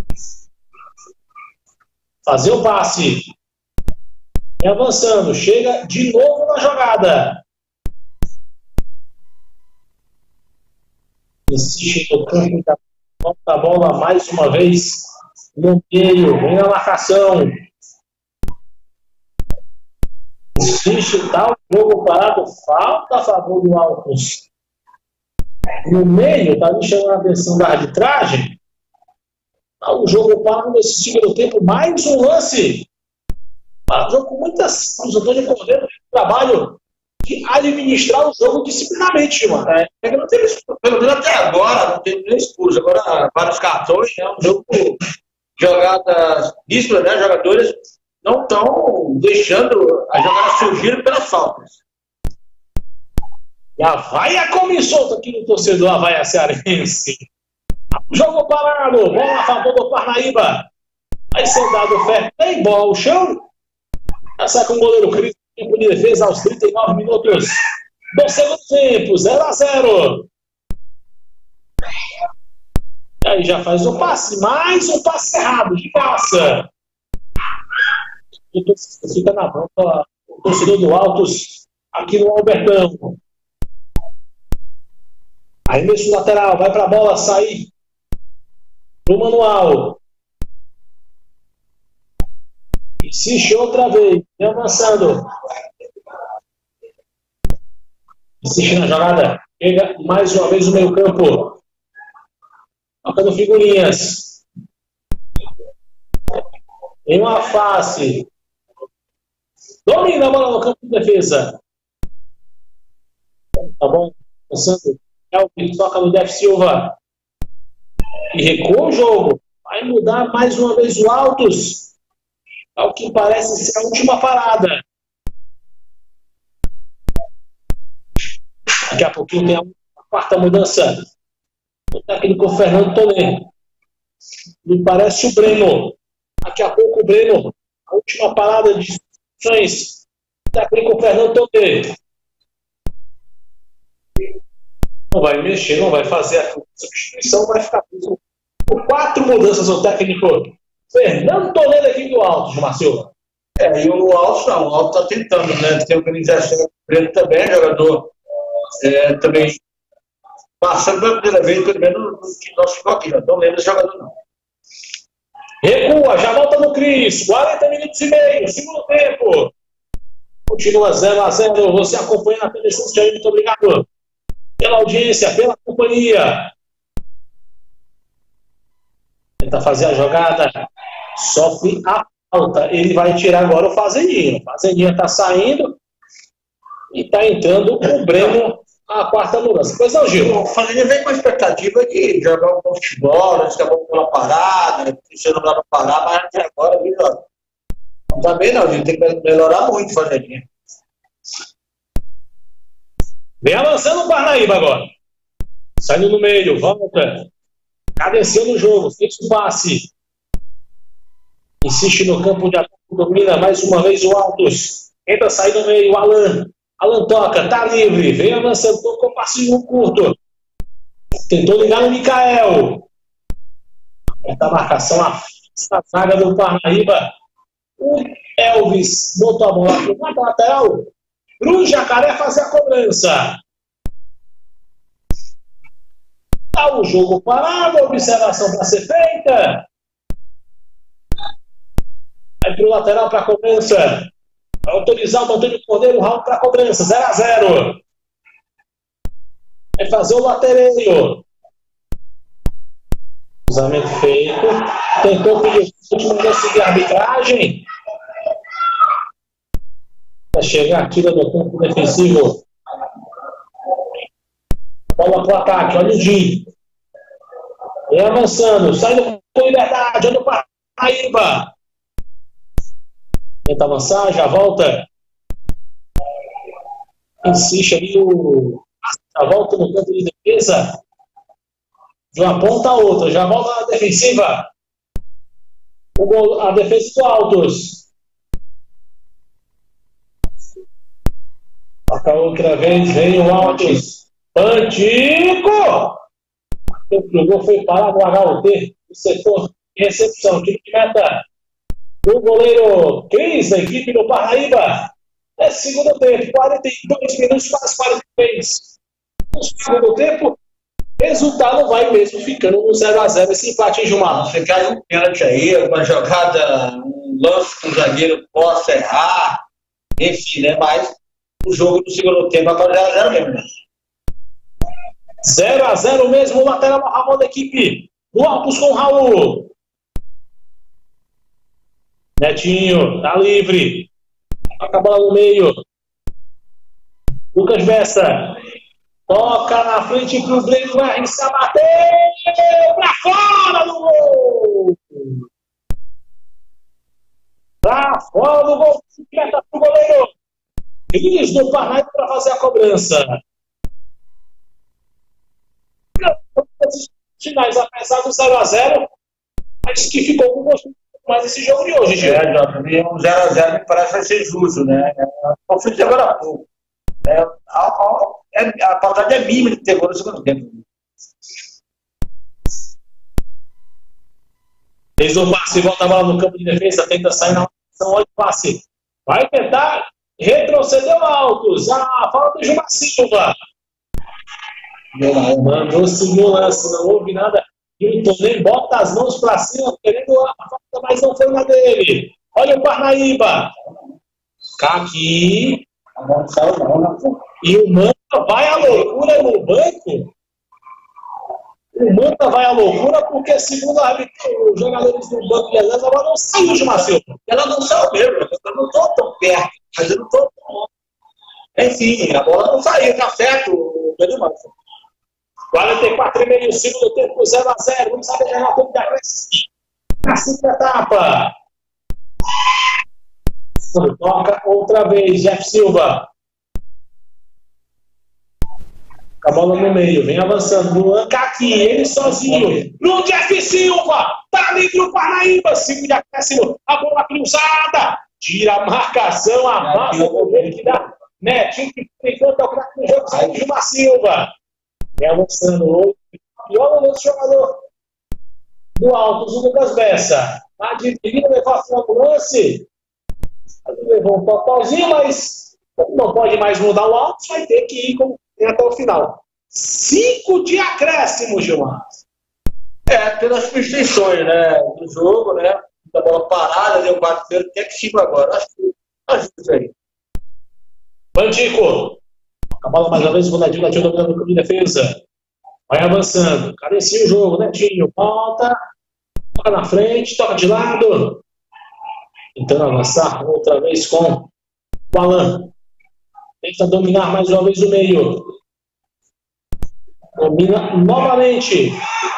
fazer o passe. E avançando, chega de novo na jogada. Insiste no campo, volta a bola mais uma vez no meio, vem na marcação. Insiste, tá o jogo parado, falta a favor do Altos. No meio, tá me chamando a atenção da arbitragem. Tá o jogo parado nesse segundo tempo, mais um lance. Para o jogo com muitas. O Antônio Cordeiro tem um trabalho de administrar o jogo disciplinamente, mano. É, é que não teve, pelo menos até agora, não teve nem expulso. Agora, vários cartões, é um jogo com jogadas díspares, né? Jogadores não estão deixando as jogadas surgirem pelas faltas. E a vaia come solta aqui no torcedor, a vaia cearense. Jogo parado, bola a favor do Parnaíba. Vai ser dado fé, tem bola ao chão. Essa com o goleiro Cris, tempo de defesa aos trinta e nove minutos do segundo tempo, zero a zero. E aí já faz o passe, mais um passe errado, de graça. Fica na mão o torcedor do Altos aqui no Albertão. Arremesso lateral, vai para a bola sair pro manual. Insiste outra vez, vem avançando. Insiste na jogada. Chega mais uma vez o meio campo. Tocando figurinhas. Em uma face. Domina a bola no campo de defesa. Tá bom? Avançando. Elvin toca no Jeff Silva. E recua o jogo. Vai mudar mais uma vez o Altos. Ao que parece ser a última parada. Daqui a pouquinho tem a quarta mudança. O técnico Fernando Toledo. Me parece o Breno. Daqui a pouco o Breno. A última parada de instruções. O técnico Fernando Toledo. Não vai mexer, não vai fazer a substituição, vai ficar por quatro mudanças o técnico Fernando Toledo aqui do Altos, Marcelo. É, e o Altos não, o Altos está tentando, né? Tem organização do Breno também, jogador é, também passando pela primeira vez, pelo menos no que nós ficamos aqui, não lembro desse jogador não. Recua, já volta no Cris, quarenta minutos e meio, segundo tempo. Continua zero a zero, você acompanha na televisão, muito obrigado pela audiência, pela companhia. Tenta fazer a jogada, sofre a falta. Ele vai tirar agora o Fazendinha. O Fazendinha está saindo e está entrando o Breno a quarta mudança. Pois não, Gil? O Flaminense vem com a expectativa de jogar um bom futebol, antes que a bola parada, se não dá pra parar, mas até agora, viu, ó. Não tá bem, não, a gente tem que melhorar muito, Flaminense. Vem avançando o Parnaíba agora. Saindo no meio, volta. Cadenciando o jogo, fez o passe. Insiste no campo de ataque, domina mais uma vez o Altos. Tenta sair no meio, o Alan. Alan toca, tá livre. Vem avançando, tocou passinho curto. Tentou ligar no Mikael. Esta marcação a zaga do Parnaíba. O Elvis botou a bola na lateral. Pro Jacaré fazer a cobrança. Tá o jogo parado, observação para ser feita. Vai pro lateral para a cobrança. Vai autorizar o Antônio Cordeiro, o Raul para a cobrança. zero a zero. Vai fazer o latereio. Cruzamento feito. Tentou pedir o último lance de arbitragem. Vai chegar, tira do campo defensivo. Bola para o ataque, olha o Jim. Vem avançando, saindo com liberdade, olha o Parnaíba. Tenta avançar, já volta. Insiste ali o. Já volta no campo de defesa. De uma ponta a outra, já volta na defensiva. O gol, a defesa do Altos. Toca outra vez, vem o Altos. Pantico! O gol foi parar no H O T. O setor de recepção, time de meta. O goleiro Cris, da equipe do Parnaíba. É segundo tempo, quarenta e dois minutos, quase quarenta e três. No segundo tempo, resultado vai mesmo ficando no zero a zero esse empate em Gilmar. Você quer um pênalti aí, uma jogada, um lance que o zagueiro possa errar, enfim, né? Mas o jogo do segundo tempo agora zero a zero mesmo, né? zero a zero mesmo, o lateral Ramon da equipe. O Altos com o Raul. Netinho, tá livre. Toca a bola no meio. Lucas Bessa. Toca na frente pro Breno R. Se abateu pra fora do gol. Pra fora do gol. Meta pro goleiro. Cris do Parnaíba para fazer a cobrança. Finais, apesar do zero a zero, mas que ficou com gosto mais esse jogo de hoje, Gil. É, Jota, um zero a zero me parece vai ser justo, né? Eu fui dizer agora há pouco. É, a, a, a, a pautade é mínima de ter gol no segundo tempo. Fez o passe, volta a bola no campo de defesa, tenta sair na ação, olha o passe. Vai tentar retroceder o Altos. A falta de Gilmar Silva. Mandou seguir o lance, não houve nada. E o Tonem bota as mãos pra cima, querendo a falta, mas não foi na dele. Olha o Parnaíba. Caqui. E o Manta vai à loucura no banco. O Manta vai à loucura porque, segundo a árbitro, os jogadores do banco de reserva, ela não saiu de Gilmar. Ela não saiu mesmo. Eu não estou tão perto, mas eu não estou tão. Enfim, a bola não saiu, tá certo, o Pedro Manta. quarenta e quatro e meio, segundo tempo, zero a zero. Vamos saber já na tempo da na segunda etapa. Toca outra vez, Jeff Silva. A bola no meio, vem avançando. Luan Caqui, ele sozinho. No Jeff Silva, tá livre o Parnaíba. Cinco de acréscimo, a bola cruzada. Tira a marcação, amassa o goleiro que dá. Netinho que tentou o craque no jogo, sai de Gilmar Silva. Vem avançando. Pior o outro jogador do Altos, o Lucas Bessa. Tá dividindo, levou a final do lance. Levou um totalzinho, mas não pode mais mudar o Altos, vai ter que ir com, até o final. Cinco de acréscimo, Gilmar. É, pelas substituições, né, do jogo, né, da bola parada, deu um quarto-feiro, tem que cinco agora. Acho que acho isso aí. Pantico. A bola mais uma vez, o Netinho, Netinho dominando o campo de defesa. Vai avançando. Cadencia o jogo, Netinho. Volta. Toca na frente, toca de lado. Tentando avançar outra vez com o Alan. Tenta dominar mais uma vez o meio. Domina novamente.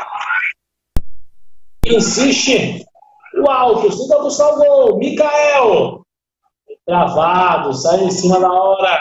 Insiste. O alto. Tenta buscar o gol. Mikael. Travado. Sai em cima da hora.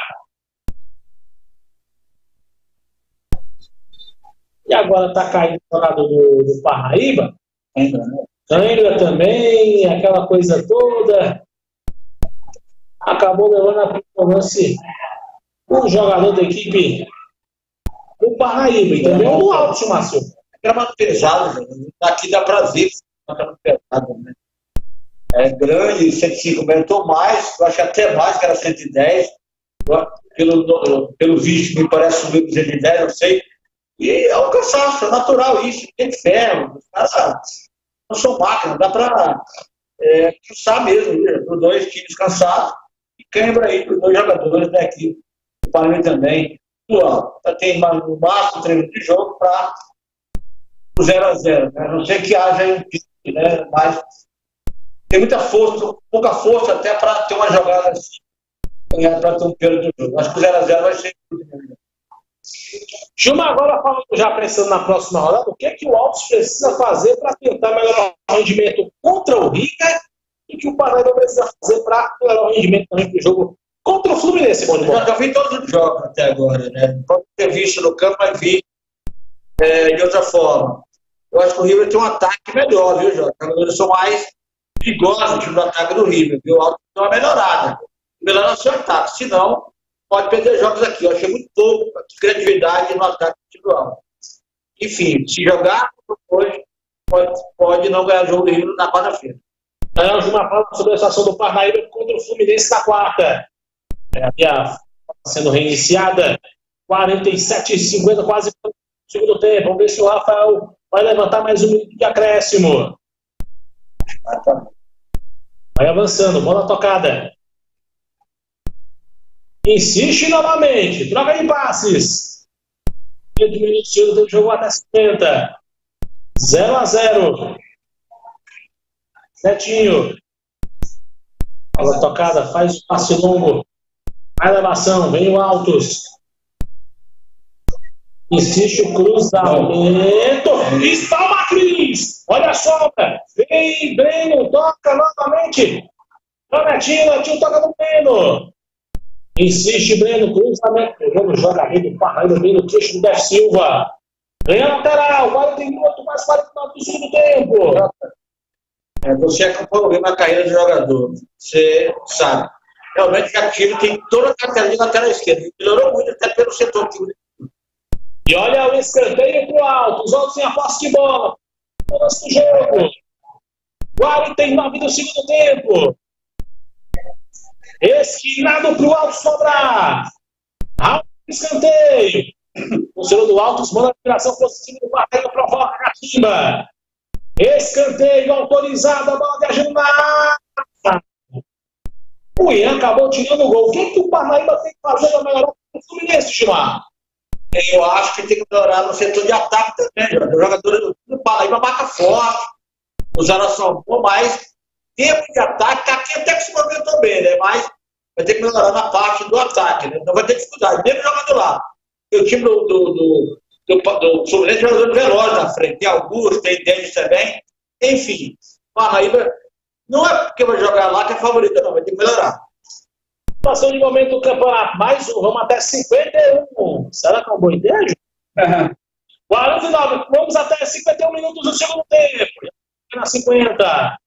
E agora está caindo o jogador do, do Parnaíba. Câimbra também. Aquela coisa toda. Acabou levando a lance o jogador da equipe do Parnaíba. E também o do alto, Márcio. É gramado pesado, daqui dá pra ver. Pesado, né? É grande, cento e cinco metros ou mais, eu acho até mais, que era cento e dez. Pelo, pelo visto, me parece subir para cento e dez, não sei. E é um cansaço, é natural isso, tem ferro. Os caras não são máquinas, dá pra é, cansar mesmo. Os dois times cansados e câimbra aí para os dois jogadores daqui. O Paraná também. Tem no máximo treino de jogo para o zero a zero, né? A não ser que haja um pique, né? Mas tem muita força, pouca força até para ter uma jogada assim, para ter um período de jogo. Acho que o zero a zero vai ser. Gilmar, agora falando já pensando na próxima rodada, o que é que o Altos precisa fazer para tentar melhorar o rendimento contra o Rica e o que o Paraná precisa fazer para melhorar o rendimento também para o jogo contra o Fluminense, bom de bola? Eu já vi todos os jogos até agora, né? Pode ter visto no campo, mas vi é, de outra forma. Eu acho que o River tem um ataque melhor, viu, Jorge? Os jogadores são mais perigosos no ataque do River, viu? O Alto deu uma melhorada. Melhorar o seu ataque, senão pode perder jogos aqui. Eu achei muito pouco criatividade no ataque individual. Enfim, se jogar hoje, pode, pode não ganhar o jogo do River na quarta-feira. É, o Gilmar fala sobre a situação do Parnaíba contra o Fluminense na quarta. Está sendo reiniciada, quarenta e sete e cinquenta, quase no segundo tempo. Vamos ver se o Rafael vai levantar mais um minuto de acréscimo. Vai avançando, bola tocada. Insiste novamente, troca de passes. quinze minutos de segundo tempo, jogou até cinquenta. zero a zero. Netinho. Bola tocada, faz o passe longo. A elevação, vem o Altos. Insiste o cruzamento. Espalma Cris. Olha a sobra. Vem, Breno, toca novamente. O Netinho, Netinho toca no Breno. Insiste Breno, cruzamento. Pegando o jogador do Parnaíba, vem no queixo do Def Silva. Ganha lateral, quarenta minutos, mais quarenta minutos do segundo tempo. É, você acompanhou na carreira de jogador. Você sabe. Realmente que a time tem toda a carteira de lateral esquerda. Melhorou muito até pelo setor time. E olha o escanteio pro alto. Os outros em a posse de bola. Lance do jogo. quarenta e nove do segundo tempo. Esquinado pro alto sobrar. Alto escanteio. O senhor do Altos manda a tiração positiva do Parnaíba, provoca a catimba. Escanteio autorizado. A bola viajando na área. O Ian acabou tirando o gol. O que, é que o Parnaíba tem que fazer para melhorar o Fluminense, Gilmar? Eu acho que tem que melhorar no setor de ataque também. Os jogadores do Parnaíba marcam forte. Os alas são bons, mas tempo de ataque, aqui até que se movimentou bem, né? Mas vai ter que melhorar na parte do ataque, né? Então vai ter dificuldade. Mesmo jogando lá. O time do, do, do, do, do Fluminense é jogador veloz na frente. Tem Augusto, tem Denis também. Enfim, o Parnaíba não é porque vai jogar lá que é favorito, não. Vai ter que melhorar. Situação de momento do campeonato. Mais um, vamos até cinquenta e um. Será que é uma boa ideia? Uhum. quarenta e nove, vamos até cinquenta e um minutos do segundo tempo. Na cinquenta.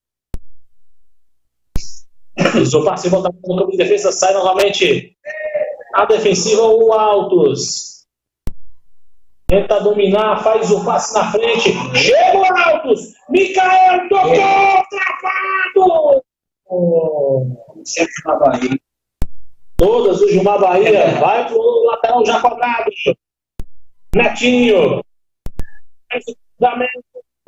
O passe voltado no campo de defesa, sai novamente a defensiva, o Altos. Tenta dominar, faz o passe na frente. Chega o Altos. Mikael tocou, travado. Oh, sempre na Bahia. Todas o Gilmar Bahia. Vai pro lateral já cobrado. Netinho. Faz o cruzamento.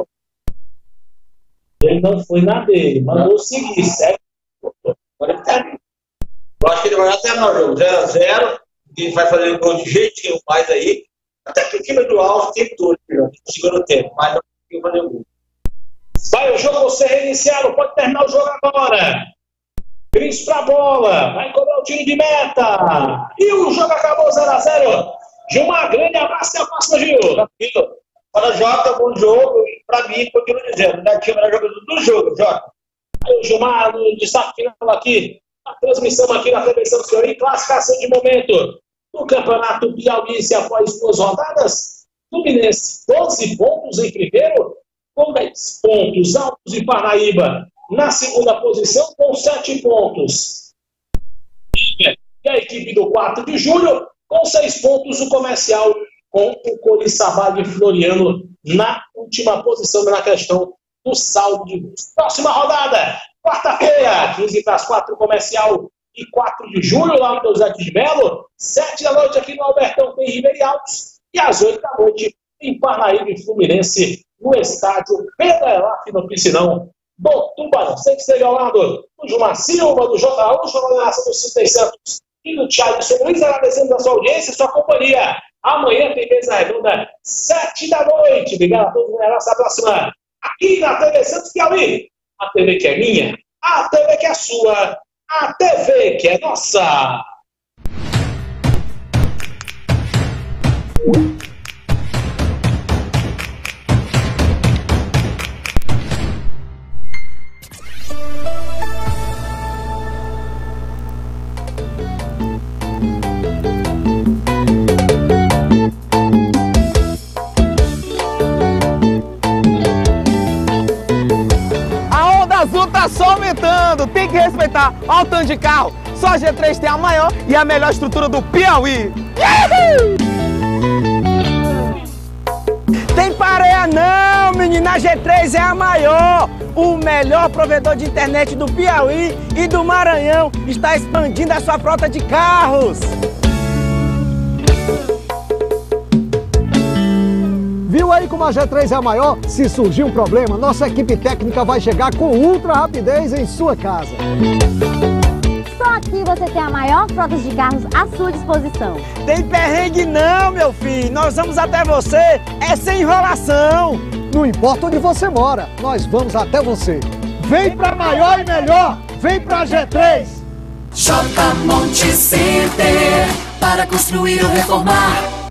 Ele não foi na dele. Mandou seguir. Segue. Agora ele tá. Eu acho que ele vai até no jogo. zero a zero. Ele vai fazer um gol de jeitinho mais aí. Até que o time do Alves tem tudo. No segundo tempo. Mas não conseguiu fazer o gol. Vai o jogo ser reiniciado. Pode terminar o jogo agora. Cris pra bola, vai cobrar o tiro de meta. E o jogo acabou zero a zero. Gilmar, grande abraço e até a próxima, Gil. tranquilo. Fala, Jota, bom jogo. E pra mim, continuo dizendo, o Netinho é o melhor jogador do jogo, Jota. Aí o Gilmar, no destaque final aqui, a transmissão aqui na T V Santos Piauí, classificação de momento do Campeonato Piauiense após duas rodadas. Fluminense, doze pontos em primeiro, com dez pontos. Altos e Parnaíba na segunda posição, com sete pontos. E a equipe do quatro de julho, com seis pontos, o Comercial, com o Coriçaba de Floriano na última posição na questão do saldo de gols. Próxima rodada, quarta-feira, quinze para as quatro, Comercial e quatro de julho, lá no José de Melo. sete da noite aqui no Albertão tem Ribeirão Altos. E às oito da noite em Parnaíba e Fluminense, no estádio Pedro Elaf, no Piscinão do Tubarão. Sem que esteja ao lado do Gilmar Silva, do J A U, do Jornalista do Cintei Santos e do Thiago Luiz, agradecendo a sua audiência e sua companhia. Amanhã tem mesa redonda, sete da noite. Obrigado a todos, na nossa próxima aqui na T V Santos Piauí. A T V que é minha, a T V que é sua, a T V que é nossa. Tá só aumentando, tem que respeitar. Olha o tanto de carro. Só a G três tem a maior e a melhor estrutura do Piauí. Uhul! Tem pareia não, menina. A G três é a maior. O melhor provedor de internet do Piauí e do Maranhão está expandindo a sua frota de carros. Viu aí como a G três é a maior? Se surgir um problema, nossa equipe técnica vai chegar com ultra rapidez em sua casa. Só aqui você tem a maior frota de carros à sua disposição. Tem perrengue não, meu filho. Nós vamos até você, é sem enrolação. Não importa onde você mora, nós vamos até você. Vem pra maior e melhor, vem pra G três. J Monte Center, para construir ou reformar.